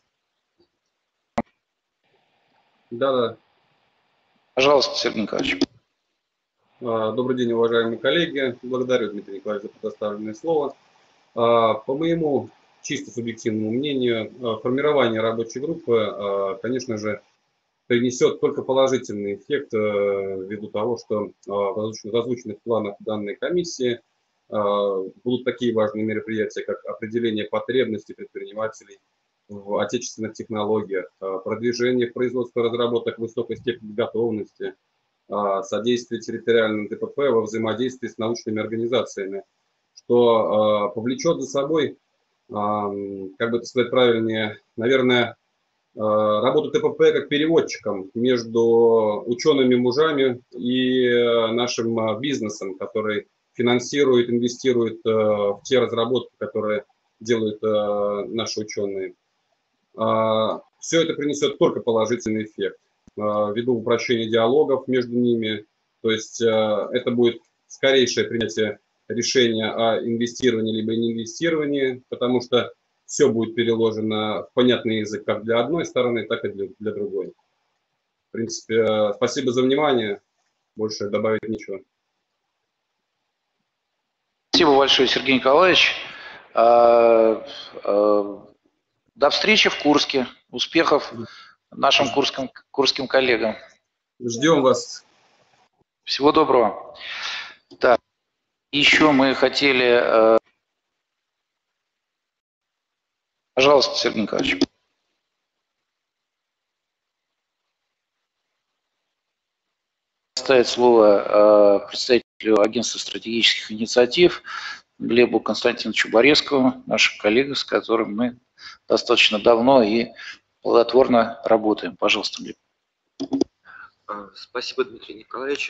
Да. Пожалуйста, Сергей Николаевич. Добрый день, уважаемые коллеги. Благодарю, Дмитрий Николаевич, за предоставленное слово. По моему чисто субъективному мнению, формирование рабочей группы, конечно же, принесет только положительный эффект ввиду того, что в озвученных планах данной комиссии будут такие важные мероприятия, как определение потребностей предпринимателей в отечественных технологиях, продвижение в производстве разработок высокой степени готовности, содействие территориальным ТПП во взаимодействии с научными организациями, что повлечет за собой, как бы это сказать правильнее, наверное, работу ТПП как переводчиком между учеными-мужами и нашим бизнесом, который финансирует, инвестирует в те разработки, которые делают наши ученые. Все это принесет только положительный эффект ввиду упрощения диалогов между ними. То есть это будет скорейшее принятие решения о инвестировании либо не инвестировании, потому что все будет переложено в понятный язык как для одной стороны, так и для другой. В принципе, спасибо за внимание. Больше добавить нечего. Спасибо большое, Сергей Николаевич. До встречи в Курске. Успехов нашим курским коллегам. Ждем вас. Всего доброго. Так, еще мы хотели... Пожалуйста, Сергей Николаевич. Оставить слово представителю Агентства стратегических инициатив Глебу Константиновичу Борецкому, нашему коллегу, с которым мы достаточно давно и плодотворно работаем. Пожалуйста, Глеб. Спасибо, Дмитрий Николаевич.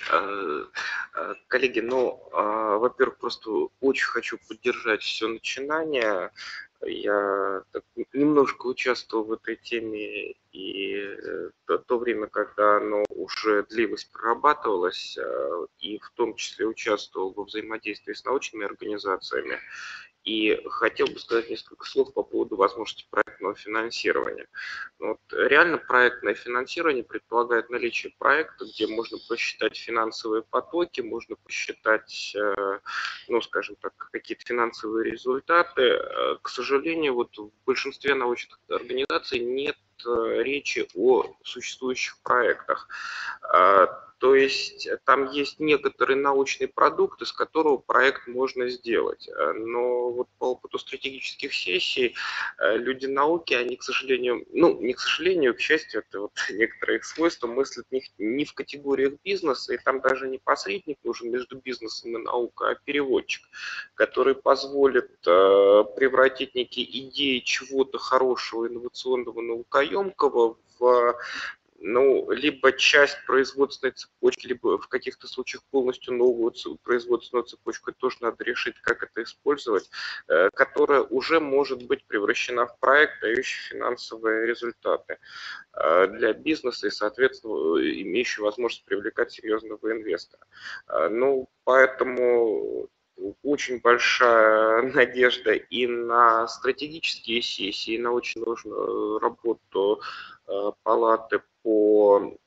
Коллеги, во-первых, просто очень хочу поддержать все начинание. Я так немножко участвовал в этой теме, и то время, когда оно уже длилось, прорабатывалось, и в том числе участвовал во взаимодействии с научными организациями. И хотел бы сказать несколько слов по поводу возможности проектного финансирования. Вот, реально проектное финансирование предполагает наличие проекта, где можно посчитать финансовые потоки, можно посчитать, ну, скажем так, какие-то финансовые результаты. К сожалению, вот в большинстве научных организаций нет речи о существующих проектах. То есть там есть некоторый научный продукт, из которого проект можно сделать. Но вот по опыту стратегических сессий люди науки, они, к сожалению, ну, не к сожалению, к счастью, это вот некоторые их свойства, мыслят не в категориях бизнеса, и там даже не посредник нужен между бизнесом и наукой, а переводчик, который позволит превратить некие идеи чего-то хорошего, инновационного, наукоемкого в, ну, либо часть производственной цепочки, либо в каких-то случаях полностью новую производственную цепочку. Тоже надо решить, как это использовать, которая уже может быть превращена в проект, дающий финансовые результаты для бизнеса и, соответственно, имеющий возможность привлекать серьезного инвестора. Ну, поэтому очень большая надежда и на стратегические сессии, и на очень нужную работу палаты по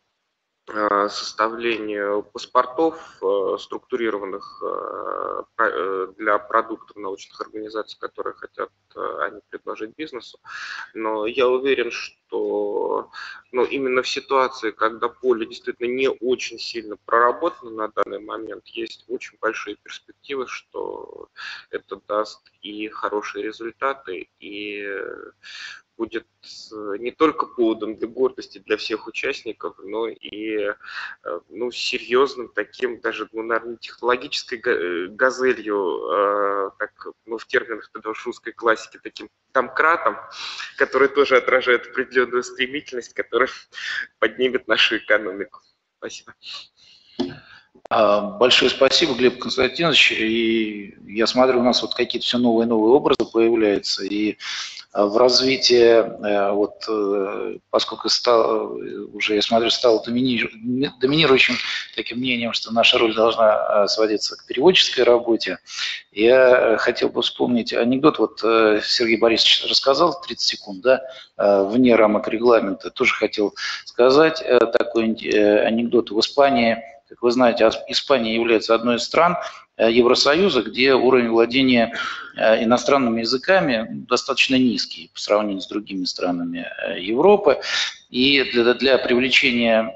составлению паспортов, структурированных для продуктов научных организаций, которые хотят они предложить бизнесу. Но я уверен, что именно в ситуации, когда поле действительно не очень сильно проработано на данный момент, есть очень большие перспективы, что это даст и хорошие результаты, и будет не только поводом для гордости для всех участников, но и серьезным таким, даже, наверное, технологической газелью, как в терминах тогда уж русской классики, таким домкратом, который тоже отражает определенную стремительность, которая поднимет нашу экономику. Спасибо. Большое спасибо, Глеб Константинович. И я смотрю, у нас вот какие-то все новые и новые образы появляются. И в развитии, поскольку я смотрю, стало доминирующим таким мнением, что наша роль должна сводиться к переводческой работе, я хотел бы вспомнить анекдот. Вот Сергей Борисович рассказал 30 секунд, да, вне рамок регламента. Тоже хотел сказать такой анекдот. В Испании, как вы знаете, Испания является одной из стран Евросоюза, где уровень владения иностранными языками достаточно низкий по сравнению с другими странами Европы. И для привлечения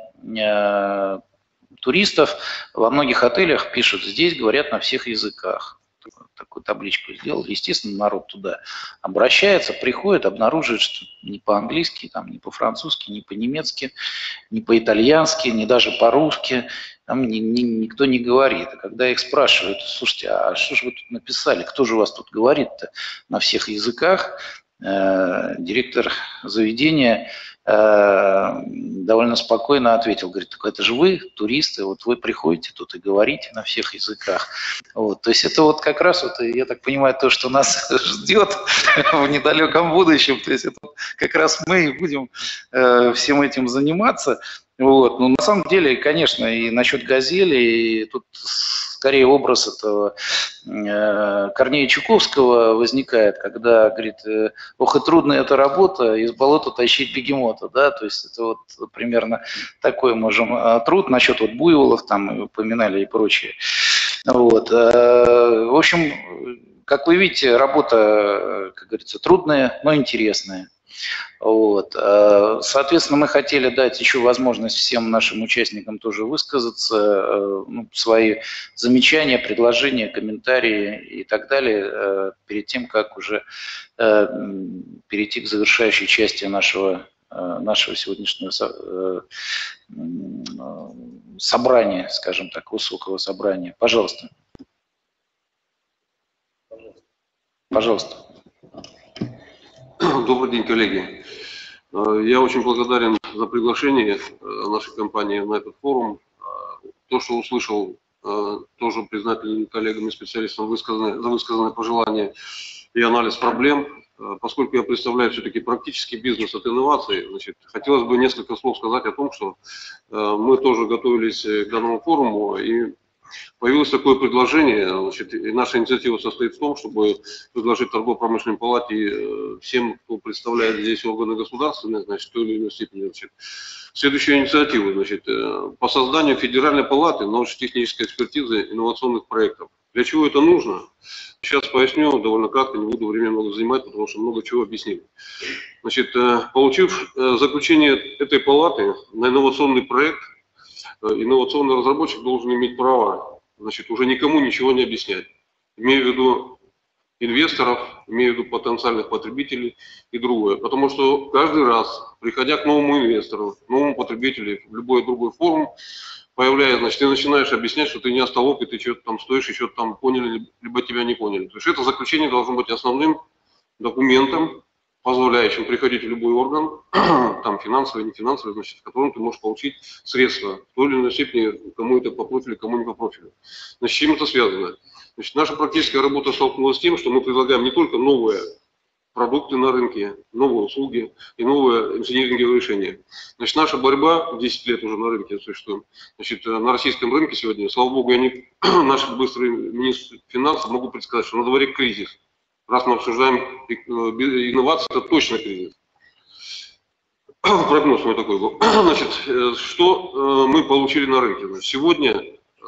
туристов во многих отелях пишут: здесь говорят на всех языках. Такую табличку сделал. Естественно, народ туда обращается, приходит, обнаруживает, что ни по-английски, ни по-французски, ни по-немецки, ни по-итальянски, ни даже по-русски там никто не говорит. И когда их спрашивают: слушайте, а что же вы тут написали, кто же у вас тут говорит-то на всех языках, директор заведения довольно спокойно ответил, говорит: так это же вы, туристы, вот вы приходите тут и говорите на всех языках. Вот. То есть это вот как раз, я так понимаю, то, что нас ждет в недалеком будущем. То есть это как раз мы и будем всем этим заниматься. Вот. Но на самом деле, конечно, и насчет «Газели», и тут скорее образ этого Корнея Чуковского возникает, когда говорит: ох, и трудная эта работа, из болота тащить бегемота, да, то есть это вот примерно такой можем труд. Насчет Буйволов там упоминали и прочее. Вот. В общем, как вы видите, работа, как говорится, трудная, но интересная. Вот. Соответственно, мы хотели дать еще возможность всем нашим участникам тоже высказаться, свои замечания, предложения, комментарии и так далее, перед тем, как уже перейти к завершающей части нашего сегодняшнего собрания, скажем так, высокого собрания. Пожалуйста. Пожалуйста. Добрый день, коллеги. Я очень благодарен за приглашение нашей компании на этот форум. То, что услышал, тоже признателен коллегам и специалистам за высказанные пожелания и анализ проблем, поскольку я представляю все-таки практический бизнес от инноваций, значит, хотелось бы несколько слов сказать о том, что мы тоже готовились к данному форуму, и появилось такое предложение, значит, и наша инициатива состоит в том, чтобы предложить торгово-промышленной палате всем, кто представляет здесь органы государственные, значит, в той или иной степени, значит, следующую инициативу, значит, по созданию Федеральной палаты научно-технической экспертизы инновационных проектов. Для чего это нужно? Сейчас поясню довольно кратко, не буду время много занимать, потому что много чего объяснили. Значит, получив заключение этой палаты на инновационный проект, инновационный разработчик должен иметь право, значит, уже никому ничего не объяснять. Имею в виду инвесторов, имею в виду потенциальных потребителей и другое. Потому что каждый раз, приходя к новому инвестору, новому потребителю, в любой другой форум, появляется, значит, ты начинаешь объяснять, что ты не остолоп, и ты что-то там стоишь, и что-то там поняли, либо тебя не поняли. То есть это заключение должно быть основным документом, позволяющим приходить в любой орган, там финансовый, не финансовый, значит, в котором ты можешь получить средства в той или иной степени, кому это по профилю, кому не по профилю. Значит, с чем это связано? Значит, наша практическая работа столкнулась с тем, что мы предлагаем не только новые продукты на рынке, новые услуги и новые инжиниринговые решения. Значит, наша борьба 10 лет уже на рынке существует. Значит, на российском рынке сегодня, слава богу, наши быстрые министры финансов могут предсказать, что на дворе кризис. Раз мы обсуждаем инновации, это точно кризис. Прогноз мой такой был. Значит, что мы получили на рынке? Значит, сегодня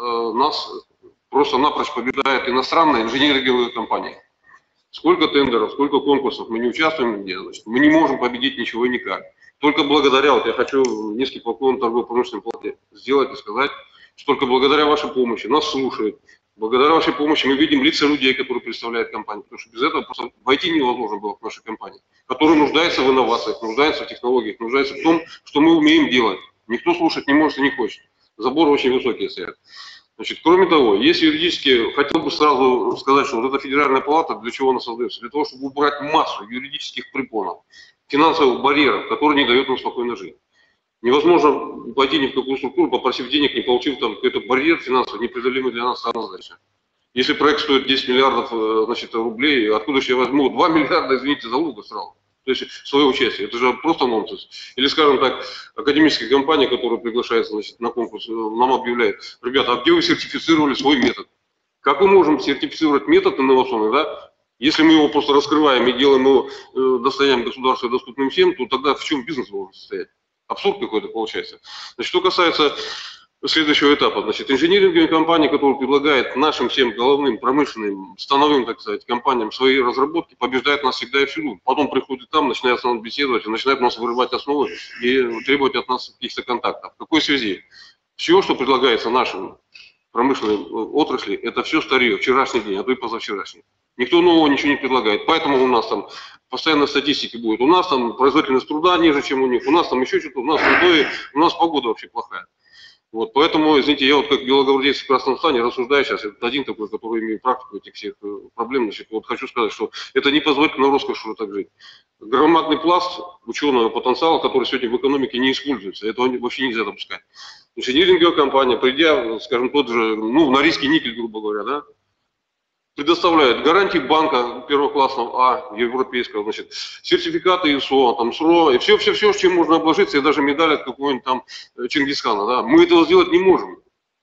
нас просто-напрочь побеждает иностранная инженеринговая компания. Сколько тендеров, сколько конкурсов, мы не участвуем нигде, значит, мы не можем победить ничего и никак. Только благодаря, вот я хочу низкий поклон торгово-промышленной палате сделать и сказать, что только благодаря вашей помощи нас слушают, благодаря вашей помощи мы видим лица людей, которые представляют компанию, потому что без этого просто войти невозможно было к нашей компании, которая нуждается в инновациях, нуждается в технологиях, нуждается в том, что мы умеем делать. Никто слушать не может и не хочет. Заборы очень высокие стоят. Значит, кроме того, если юридически, хотел бы сразу сказать, что вот эта федеральная палата, для чего она создается? Для того, чтобы убрать массу юридических препонов, финансовых барьеров, которые не дают нам спокойно жить. Невозможно пойти ни в какую структуру, попросив денег, не получив там какой-то барьер финансовый, непреодолимый для нас задача. Если проект стоит 10 миллиардов, значит, рублей, откуда же я возьму 2 миллиарда, извините, залога сразу? То есть свое участие, это же просто нонсенс. Или, скажем так, академическая компания, которая приглашается, значит, на конкурс, нам объявляет: ребята, а где вы сертифицировали свой метод? Как мы можем сертифицировать метод инновационный, да? Если мы его просто раскрываем и делаем его достоянием государства доступным всем, то тогда в чем бизнес должен состоять? Абсурд какой-то получается. Значит, что касается следующего этапа, значит, инжиниринговые компании, которые предлагают нашим всем головным промышленным, становым, так сказать, компаниям свои разработки, побеждают нас всегда и всюду. Потом приходят там, начинают с нами беседовать, начинают нас вырывать основы и требовать от нас каких-то контактов. В какой связи? Все, что предлагается нашим промышленной отрасли, это все старье, вчерашний день, а то и позавчерашний. Никто нового ничего не предлагает. Поэтому у нас там постоянно статистики будет. У нас там производительность труда ниже, чем у них. У нас там еще что-то, у нас трудой, у нас погода вообще плохая. Вот, поэтому, извините, я вот как белогвардейец в Красном Стане рассуждаю сейчас, это один такой, который имеет практику этих всех проблем, значит, вот хочу сказать, что это не позволительно роскошью так жить. Громадный пласт ученого потенциала, который сегодня в экономике не используется, этого вообще нельзя допускать. Инжиниринговая компания, придя, скажем, тот же, ну, в Норильский никель, грубо говоря, да, предоставляет гарантии банка первоклассного европейского, значит, сертификаты ИСО, там, СРО, и все, с чем можно обложиться, и даже медаль от какого-нибудь там Чингисхана. Да. Мы этого сделать не можем.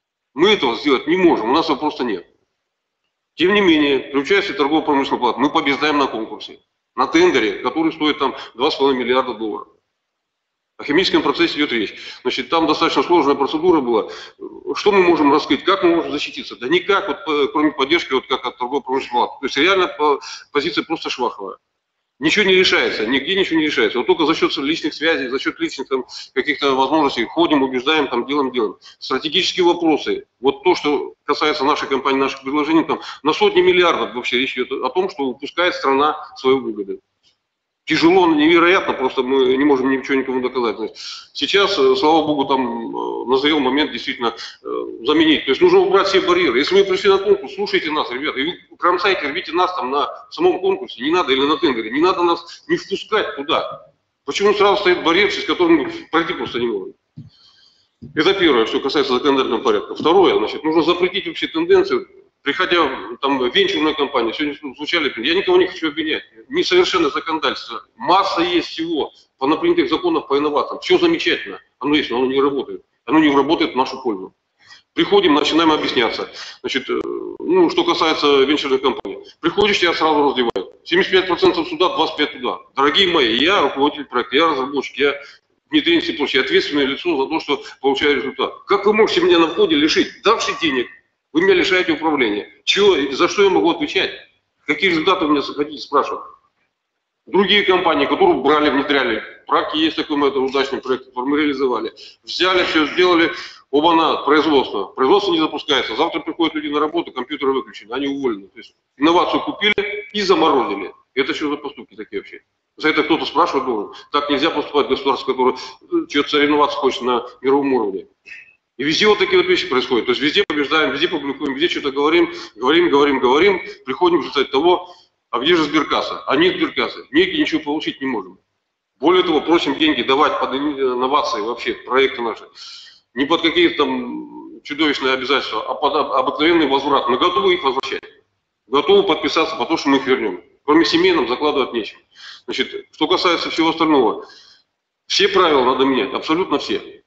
У нас его просто нет. Тем не менее, при участии торгово-промышленной палаты мы побеждаем на конкурсе, на тендере, который стоит там 2,5 миллиарда долларов. О химическом процессе идет речь. Значит, там достаточно сложная процедура была. Что мы можем раскрыть? Как мы можем защититься? Да никак, вот, кроме поддержки, вот как от торгово-промышленной палаты. То есть реально позиция просто шваховая. Ничего не решается, нигде ничего не решается. Вот только за счет личных связей, за счет личных каких-то возможностей ходим, убеждаем, там, делаем. Стратегические вопросы. Вот то, что касается нашей компании, наших предложений, там, на сотни миллиардов вообще речь идет о том, что упускает страна свои выгоды. Тяжело, невероятно, просто мы не можем ничего никому доказать. Сейчас, слава богу, там назрел момент действительно заменить. То есть нужно убрать все барьеры. Если мы пришли на конкурс, слушайте нас, ребята, и вы кромсайте, рвите нас там на самом конкурсе, не надо, или на тендере, не надо нас не впускать туда. Почему сразу стоит барьер, через который мы пройти просто не можем? Это первое, что касается законодательного порядка. Второе, значит, нужно запретить вообще тенденцию приходя там, в венчурную компанию, сегодня звучали, я никого не хочу обвинять, несовершенное законодательство, масса есть всего, на принятых законах по инновациям, все замечательно, оно есть, но оно не работает, оно не работает в нашу пользу. Приходим, начинаем объясняться. Значит, ну, что касается венчурных компаний, приходишь, тебя сразу раздевают. 75% сюда, 25% туда. Дорогие мои, я руководитель проекта, я разработчик, я внедрение и прочее, ответственное лицо за то, что получаю результат. Как вы можете меня на входе лишить? Давши денег, вы меня лишаете управления. Чего, за что я могу отвечать? Какие результаты вы меня хотите спрашивать? Другие компании, которые брали, внедряли, в практике есть такой метод, удачный проект, который мы реализовали. Взяли все, сделали, оба-на, производство. Производство не запускается. Завтра приходят люди на работу, компьютеры выключены, они уволены. То есть инновацию купили и заморозили. Это что за поступки такие вообще? За это кто-то спрашивать должен. Так нельзя поступать государство, которое что-то соревноваться хочет на мировом уровне. И везде вот такие вот вещи происходят. То есть везде побеждаем, везде публикуем, везде что-то говорим, приходим в результате того, а где же сберкасса? А нет сберкассы. Нигде ничего получить не можем. Более того, просим деньги давать под инновации вообще, проекты наши. Не под какие-то там чудовищные обязательства, а под обыкновенный возврат. Мы готовы их возвращать. Готовы подписаться, потому что мы их вернем. Кроме семей нам закладывать нечем. Значит, что касается всего остального, все правила надо менять, абсолютно все.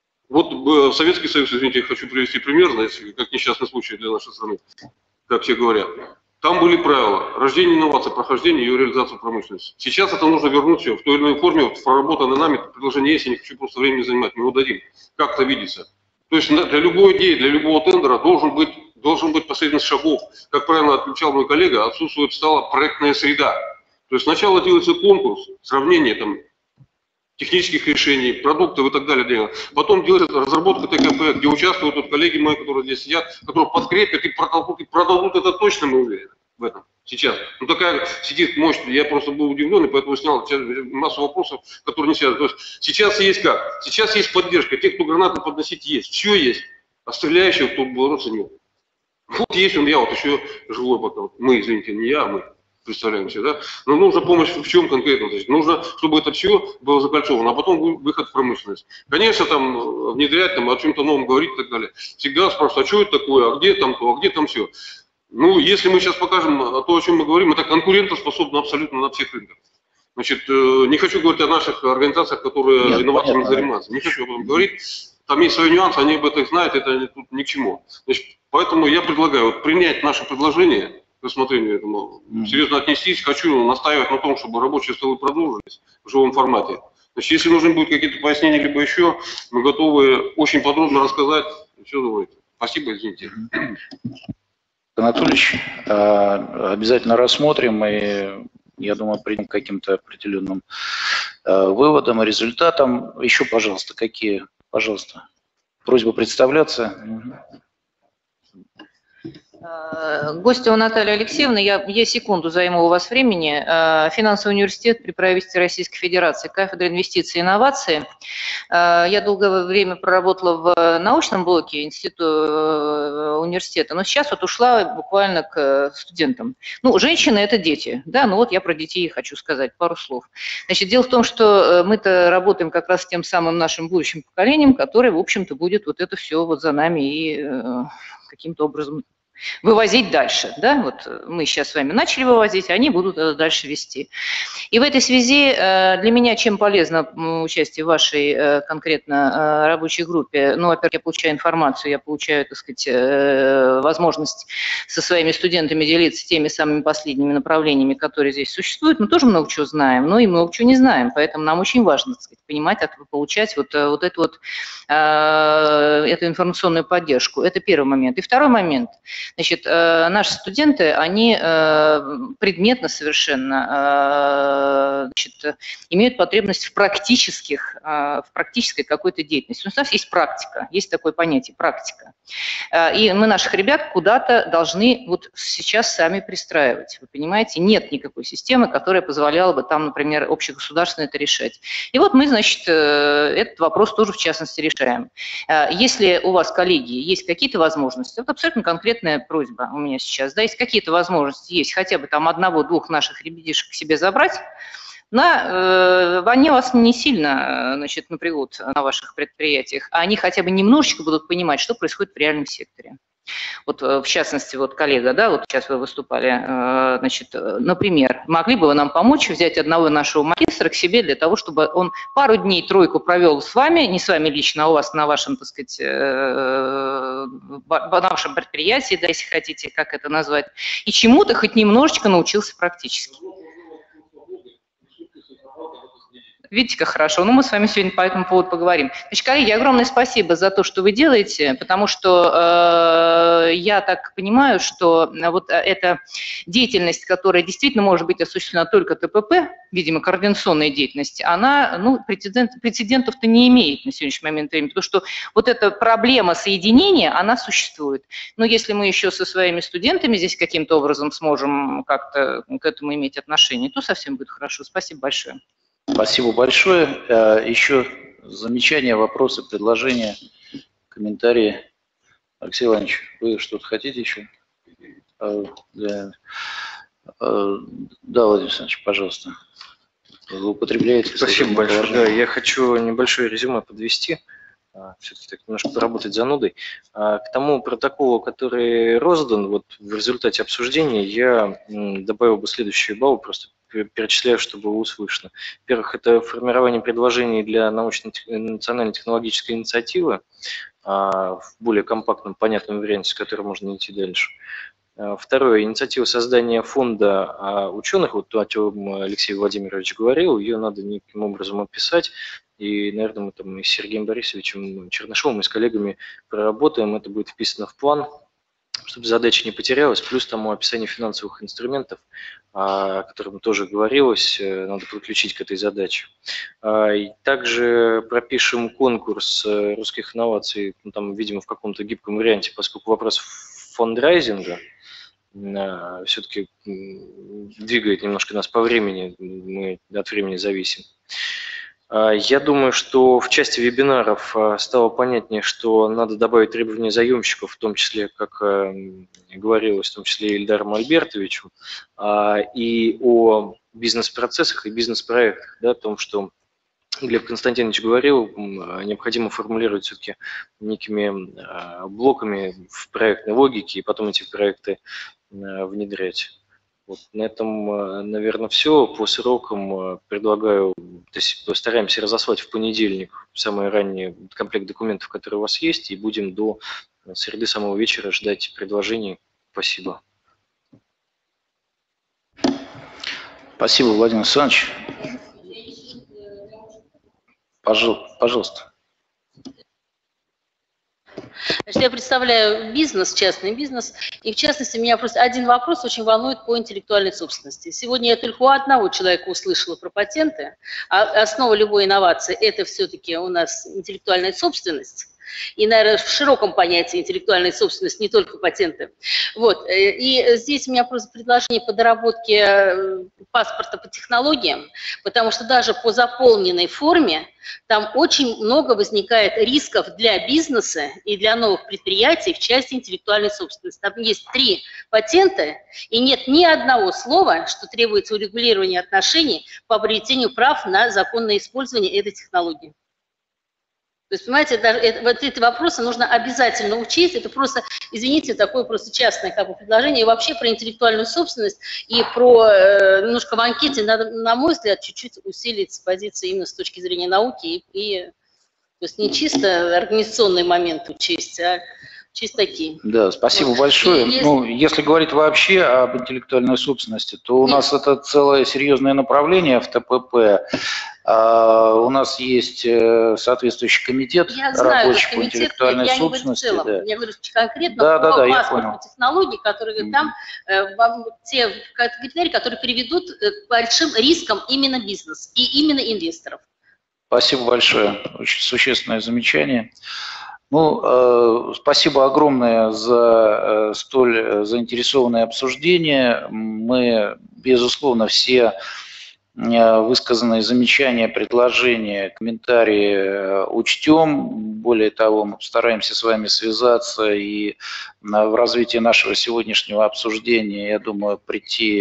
Вот Советский Союз, извините, я хочу привести пример, знаете, как несчастный случай для нашей страны, как все говорят. Там были правила рождения инноваций, прохождения и ее реализации в промышленности. Сейчас это нужно вернуть все в той или иной форме, вот, проработанное нами, предложение есть, я не хочу просто времени занимать, мы его дадим. Как это видится? То есть для любой идеи, для любого тендера должен быть последовательность шагов. Как правильно отмечал мой коллега, отсутствует стала проектная среда. То есть сначала делается конкурс, сравнение там, технических решений, продуктов и так далее. Потом делается разработка ТКП, где участвуют вот коллеги мои, которые здесь сидят, которые подкрепят и продадут это точно, мы уверены в этом сейчас. Ну такая сидит мощь, я просто был удивлен, и поэтому снял массу вопросов, которые не связаны. То есть сейчас есть как? Сейчас есть поддержка, тех, кто гранаты подносить есть, все есть, а стреляющих кто бороться нет. Вот есть он, я вот еще живой пока, мы, извините, не я, а мы. Представляем себе, да? Но нужна помощь в чем конкретно? Значит, нужно, чтобы это все было закольцовано, а потом выход в промышленность. Конечно, там внедрять, там, о чем-то новом говорить и так далее. Всегда спрашивают, а что это такое, а где там то, а где там все. Ну, если мы сейчас покажем то, о чем мы говорим, это конкурентоспособно абсолютно на всех рынках. Значит, не хочу говорить о наших организациях, которые инновациями занимаются. Не хочу об этом говорить. Там есть свои нюансы, они об этом знают, это тут ни к чему. Значит, поэтому я предлагаю вот, принять наше предложение, к рассмотрению этому, серьезно отнестись. Хочу настаивать на том, чтобы рабочие столы продолжились в живом формате. Значит, если нужны будут какие-то пояснения, либо еще, мы готовы очень подробно рассказать. Все давайте. Спасибо, извините. Анатольевич, обязательно рассмотрим и, я думаю, придем к каким-то определенным выводам и результатам. Еще, пожалуйста, какие? Пожалуйста. Просьба представляться. Гостева Наталья Алексеевна, я секунду займу у вас времени. Финансовый университет при правительстве Российской Федерации, кафедра инвестиций и инноваций. Я долгое время проработала в научном блоке института университета, но сейчас вот ушла буквально к студентам. Ну, женщины – это дети, да, ну вот я про детей хочу сказать пару слов. Значит, дело в том, что мы-то работаем как раз с тем самым нашим будущим поколением, которое, в общем-то, будет вот это все вот за нами и каким-то образом вывозить дальше. Да? Вот мы сейчас с вами начали вывозить, а они будут это дальше вести. И в этой связи для меня чем полезно участие в вашей конкретно рабочей группе? Ну, во-первых, я получаю информацию, я получаю, так сказать, возможность со своими студентами делиться теми самыми последними направлениями, которые здесь существуют. Мы тоже много чего знаем, но и много чего не знаем. Поэтому нам очень важно, так сказать, понимать, получать вот эту информационную поддержку. Это первый момент. И второй момент. Значит, наши студенты, они предметно совершенно имеют потребность в практической какой-то деятельности. У нас есть практика, есть такое понятие практика. И мы наших ребят куда-то должны вот сейчас сами пристраивать. Вы понимаете, нет никакой системы, которая позволяла бы там, например, общегосударственно это решать. И вот мы, значит, этот вопрос тоже в частности решаем. Если у вас, коллеги, есть какие-то возможности, вот абсолютно конкретная просьба у меня сейчас, да, есть какие-то возможности, есть хотя бы там одного-двух наших ребятишек к себе забрать, они вас не сильно, значит, напрягут на ваших предприятиях, а они хотя бы немножечко будут понимать, что происходит в реальном секторе. Вот в частности, вот коллега, да, вот сейчас вы выступали, значит, например, могли бы вы нам помочь взять одного нашего магистра к себе для того, чтобы он пару дней, тройку провел с вами, не с вами лично, а у вас на вашем, так сказать, на вашем предприятии, да, если хотите, как это назвать, и чему-то хоть немножечко научился практически. Видите, как хорошо. Ну, мы с вами сегодня по этому поводу поговорим. Значит, коллеги, огромное спасибо за то, что вы делаете, потому что я так понимаю, что вот эта деятельность, которая действительно может быть осуществлена только ТПП, видимо, координационная деятельность, она, ну, прецедентов-то не имеет на сегодняшний момент времени, потому что вот эта проблема соединения, она существует. Но если мы еще со своими студентами здесь каким-то образом сможем как-то к этому иметь отношение, то совсем будет хорошо. Спасибо большое. Спасибо большое. Еще замечания, вопросы, предложения, комментарии. Алексей Иванович, вы что-то хотите еще? Да, Владимир Александрович, пожалуйста. Вы употребляете. Спасибо большое. Да, я хочу небольшое резюме подвести. Все-таки так немножко поработать занудой. К тому протоколу, который роздан, вот в результате обсуждения я добавил бы следующие баллы, просто перечисляю, чтобы было услышно. Во-первых, это формирование предложений для национальной технологической инициативы в более компактном, понятном варианте, с которым можно идти дальше. Второе, инициатива создания фонда ученых, вот о чем Алексей Владимирович говорил, ее надо неким образом описать. И, наверное, мы там и с Сергеем Борисовичем Чернышовым и с коллегами проработаем, это будет вписано в план, чтобы задача не потерялась, плюс тому описание финансовых инструментов, о котором тоже говорилось, надо подключить к этой задаче. И также пропишем конкурс русских инноваций, ну, там, видимо, в каком-то гибком варианте, поскольку вопрос фондрайзинга все-таки двигает немножко нас по времени, мы от времени зависим. Я думаю, что в части вебинаров стало понятнее, что надо добавить требования заемщиков, в том числе, как говорилось, в том числе Ильдаром Альбертовичем, и о бизнес-процессах и бизнес-проектах, да, о том, что Глеб Константинович говорил, необходимо формулировать все-таки некими блоками в проектной логике и потом эти проекты внедрять. Вот на этом, наверное, все. По срокам предлагаю, то есть постараемся разослать в понедельник самый ранний комплект документов, которые у вас есть, и будем до среды самого вечера ждать предложений. Спасибо. Спасибо, Владимир Александрович. Пожалуйста. Значит, я представляю бизнес, частный бизнес, и в частности меня просто один вопрос очень волнует по интеллектуальной собственности. Сегодня я только у одного человека услышала про патенты, а основа любой инновации – это все-таки у нас интеллектуальная собственность. И, наверное, в широком понятии интеллектуальной собственности, не только патенты. Вот. И здесь у меня просто предложение по доработке паспорта по технологиям, потому что даже по заполненной форме там очень много возникает рисков для бизнеса и для новых предприятий в части интеллектуальной собственности. Там есть 3 патента, и нет ни одного слова, что требуется урегулирования отношений по обретению прав на законное использование этой технологии. То есть, понимаете, даже вот эти вопросы нужно обязательно учесть. Это просто, извините, такое просто частное как бы предложение. И вообще про интеллектуальную собственность и про немножко в анкете надо, на мой взгляд, чуть-чуть усилить позиции именно с точки зрения науки. То есть не чисто организационный момент учесть, а чисто такие. Да, спасибо большое. Ну, если говорить вообще об интеллектуальной собственности, то у нас это целое серьезное направление в ТПП. У нас есть соответствующий комитет рабочий по интеллектуальной собственности. Я говорю конкретно по паспорту технологий, которые там те критерии, которые приведут к большим рискам именно бизнеса и именно инвесторов. Спасибо большое. Очень существенное замечание. Ну, спасибо огромное за столь заинтересованное обсуждение. Мы, безусловно, все высказанные замечания, предложения, комментарии учтем. Более того, мы постараемся с вами связаться и в развитии нашего сегодняшнего обсуждения, я думаю, прийти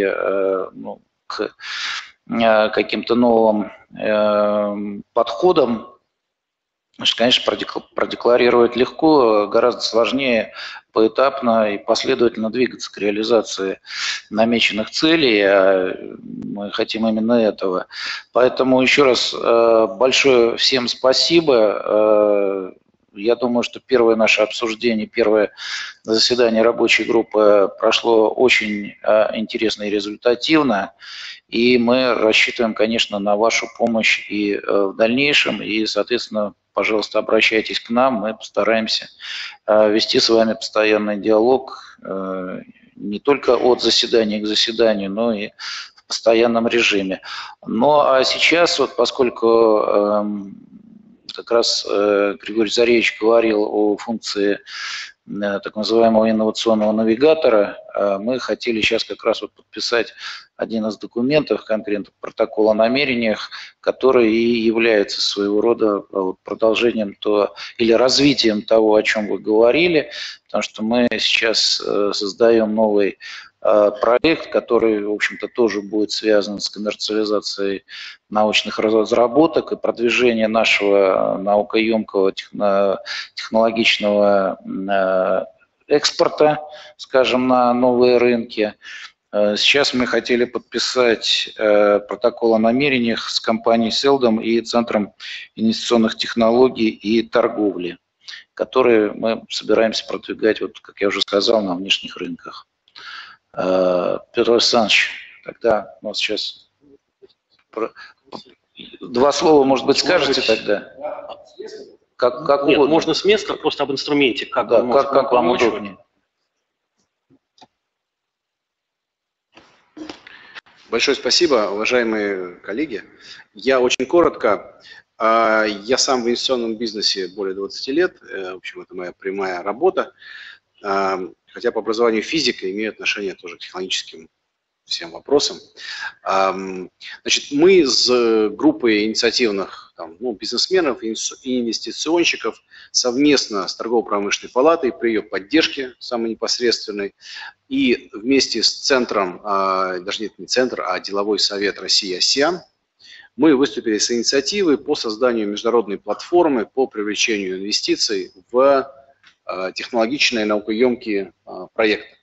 к каким-то новым подходам. Значит, конечно, продекларировать легко, гораздо сложнее поэтапно и последовательно двигаться к реализации намеченных целей, а мы хотим именно этого. Поэтому еще раз большое всем спасибо. Я думаю, что первое наше обсуждение, первое заседание рабочей группы прошло очень интересно и результативно. И мы рассчитываем, конечно, на вашу помощь и в дальнейшем. И, соответственно, пожалуйста, обращайтесь к нам. Мы постараемся вести с вами постоянный диалог не только от заседания к заседанию, но и в постоянном режиме. Ну, а сейчас, вот, поскольку как раз Григорий Заревич говорил о функции так называемого инновационного навигатора, мы хотели сейчас как раз вот подписать один из документов, конкретно протокол о намерениях, который и является своего рода продолжением или развитием того, о чем вы говорили, потому что мы сейчас создаем новый проект, который, в общем-то, тоже будет связан с коммерциализацией научных разработок и продвижением нашего наукоемкого технологичного экспорта, скажем, на новые рынки. Сейчас мы хотели подписать протокол о намерениях с компанией Селдом и Центром инвестиционных технологий и торговли, которые мы собираемся продвигать, вот, как я уже сказал, на внешних рынках. Петр Александрович, тогда у нас сейчас два слова, может быть, скажете тогда? Нет, можно с места, просто об инструменте. Как вам удобнее. Большое спасибо, уважаемые коллеги. Я очень коротко. Я сам в инвестиционном бизнесе более 20 лет. В общем, это моя прямая работа. Хотя по образованию физика имею отношение тоже к технологическим всем вопросам. Значит, мы с группой инициативных бизнесменов и инвестиционщиков совместно с торгово-промышленной палатой при ее поддержке самой непосредственной и вместе с центром, даже нет, не центр, а деловой совет России АСЕАН, мы выступили с инициативой по созданию международной платформы по привлечению инвестиций в технологичные наукоемкие проекты.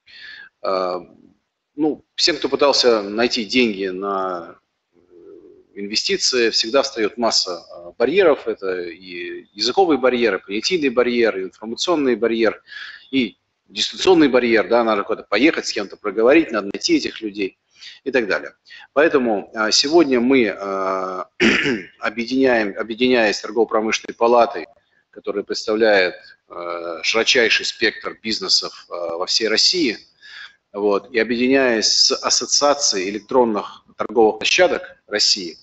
Всем, кто пытался найти деньги на инвестиции, всегда встает масса барьеров. Это и языковый барьер, и понятийный барьер, и информационный барьер, и дистанционный барьер. Да, надо куда-то поехать, с кем-то проговорить, надо найти этих людей и так далее. Поэтому сегодня мы, объединяясь с торгово-промышленной палатой, которая представляет широчайший спектр бизнесов во всей России, и объединяясь с Ассоциацией электронных торговых площадок России,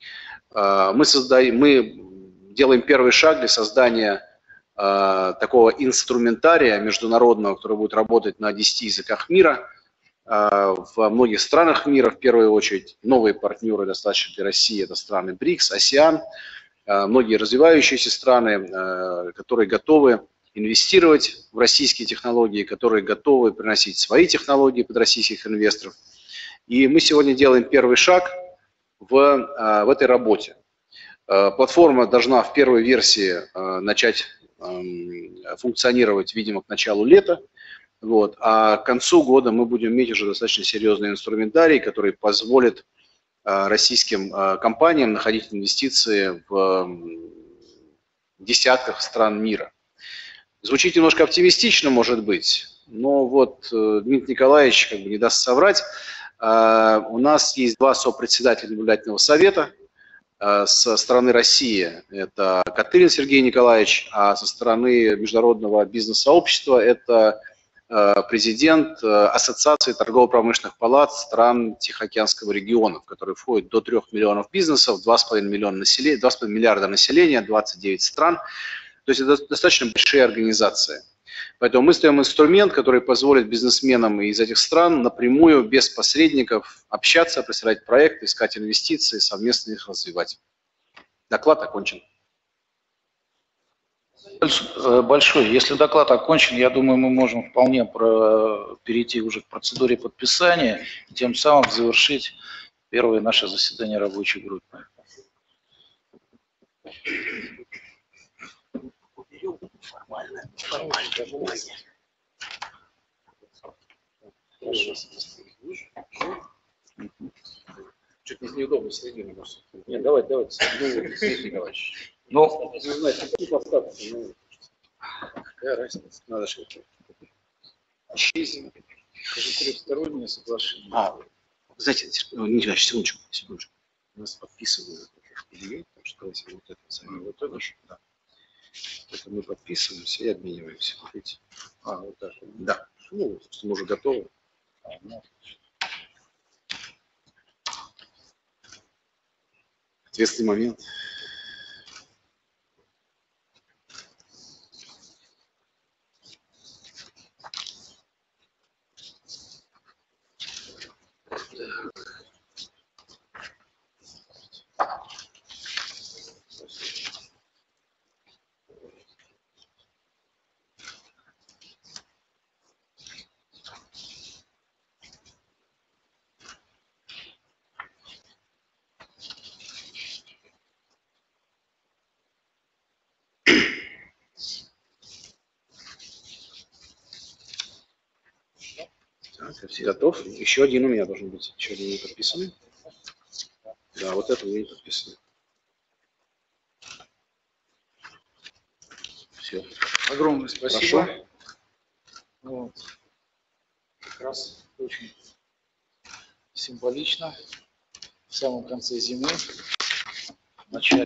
мы делаем первый шаг для создания такого инструментария международного, который будет работать на 10 языках мира, во многих странах мира, в первую очередь. Новые партнеры достаточно для России – это страны БРИКС, АСЕАН, многие развивающиеся страны, которые готовы инвестировать в российские технологии, которые готовы приносить свои технологии под российских инвесторов. И мы сегодня делаем первый шаг в этой работе. Платформа должна в первой версии начать функционировать, видимо, к началу лета. А к концу года мы будем иметь уже достаточно серьезный инструментарий, который позволит российским компаниям находить инвестиции в десятках стран мира. Звучит немножко оптимистично, может быть, но Дмитрий Николаевич не даст соврать. У нас есть два сопредседателя наблюдательного совета. Со стороны России это Катырин Сергей Николаевич, а со стороны международного бизнес-сообщества это президент Ассоциации торгово-промышленных палат стран Тихоокеанского региона, в который входит до 3 миллионов бизнесов, 2,5 миллиарда населения, 29 стран. То есть это достаточно большие организации. Поэтому мы строим инструмент, который позволит бизнесменам из этих стран напрямую, без посредников, общаться, представлять проекты, искать инвестиции, совместно их развивать. Доклад окончен. Большой. Если доклад окончен, я думаю, мы можем вполне перейти уже к процедуре подписания и тем самым завершить первое наше заседание рабочей группы. Формальное понимание. Чуть неудобно середину просто. Нет, давайте, Сергей Николаевич. Ну, знаете, какие подставки, ну, какая разница, надо же. Трехстороннее соглашение. Знаете, Николаевич, секундочку. У нас подписывают PDF, так что давайте вот это сами. Вот это же, да. Это мы подписываемся и обмениваемся. Видите? Вот так. Да. Ну, мы уже готовы. Ответственный момент. Готов. Еще один у меня должен быть. Еще один не подписанный. Да, вот это не подписано. Все. Огромное спасибо. Хорошо. Вот. Как раз очень символично. В самом конце зимы, в начале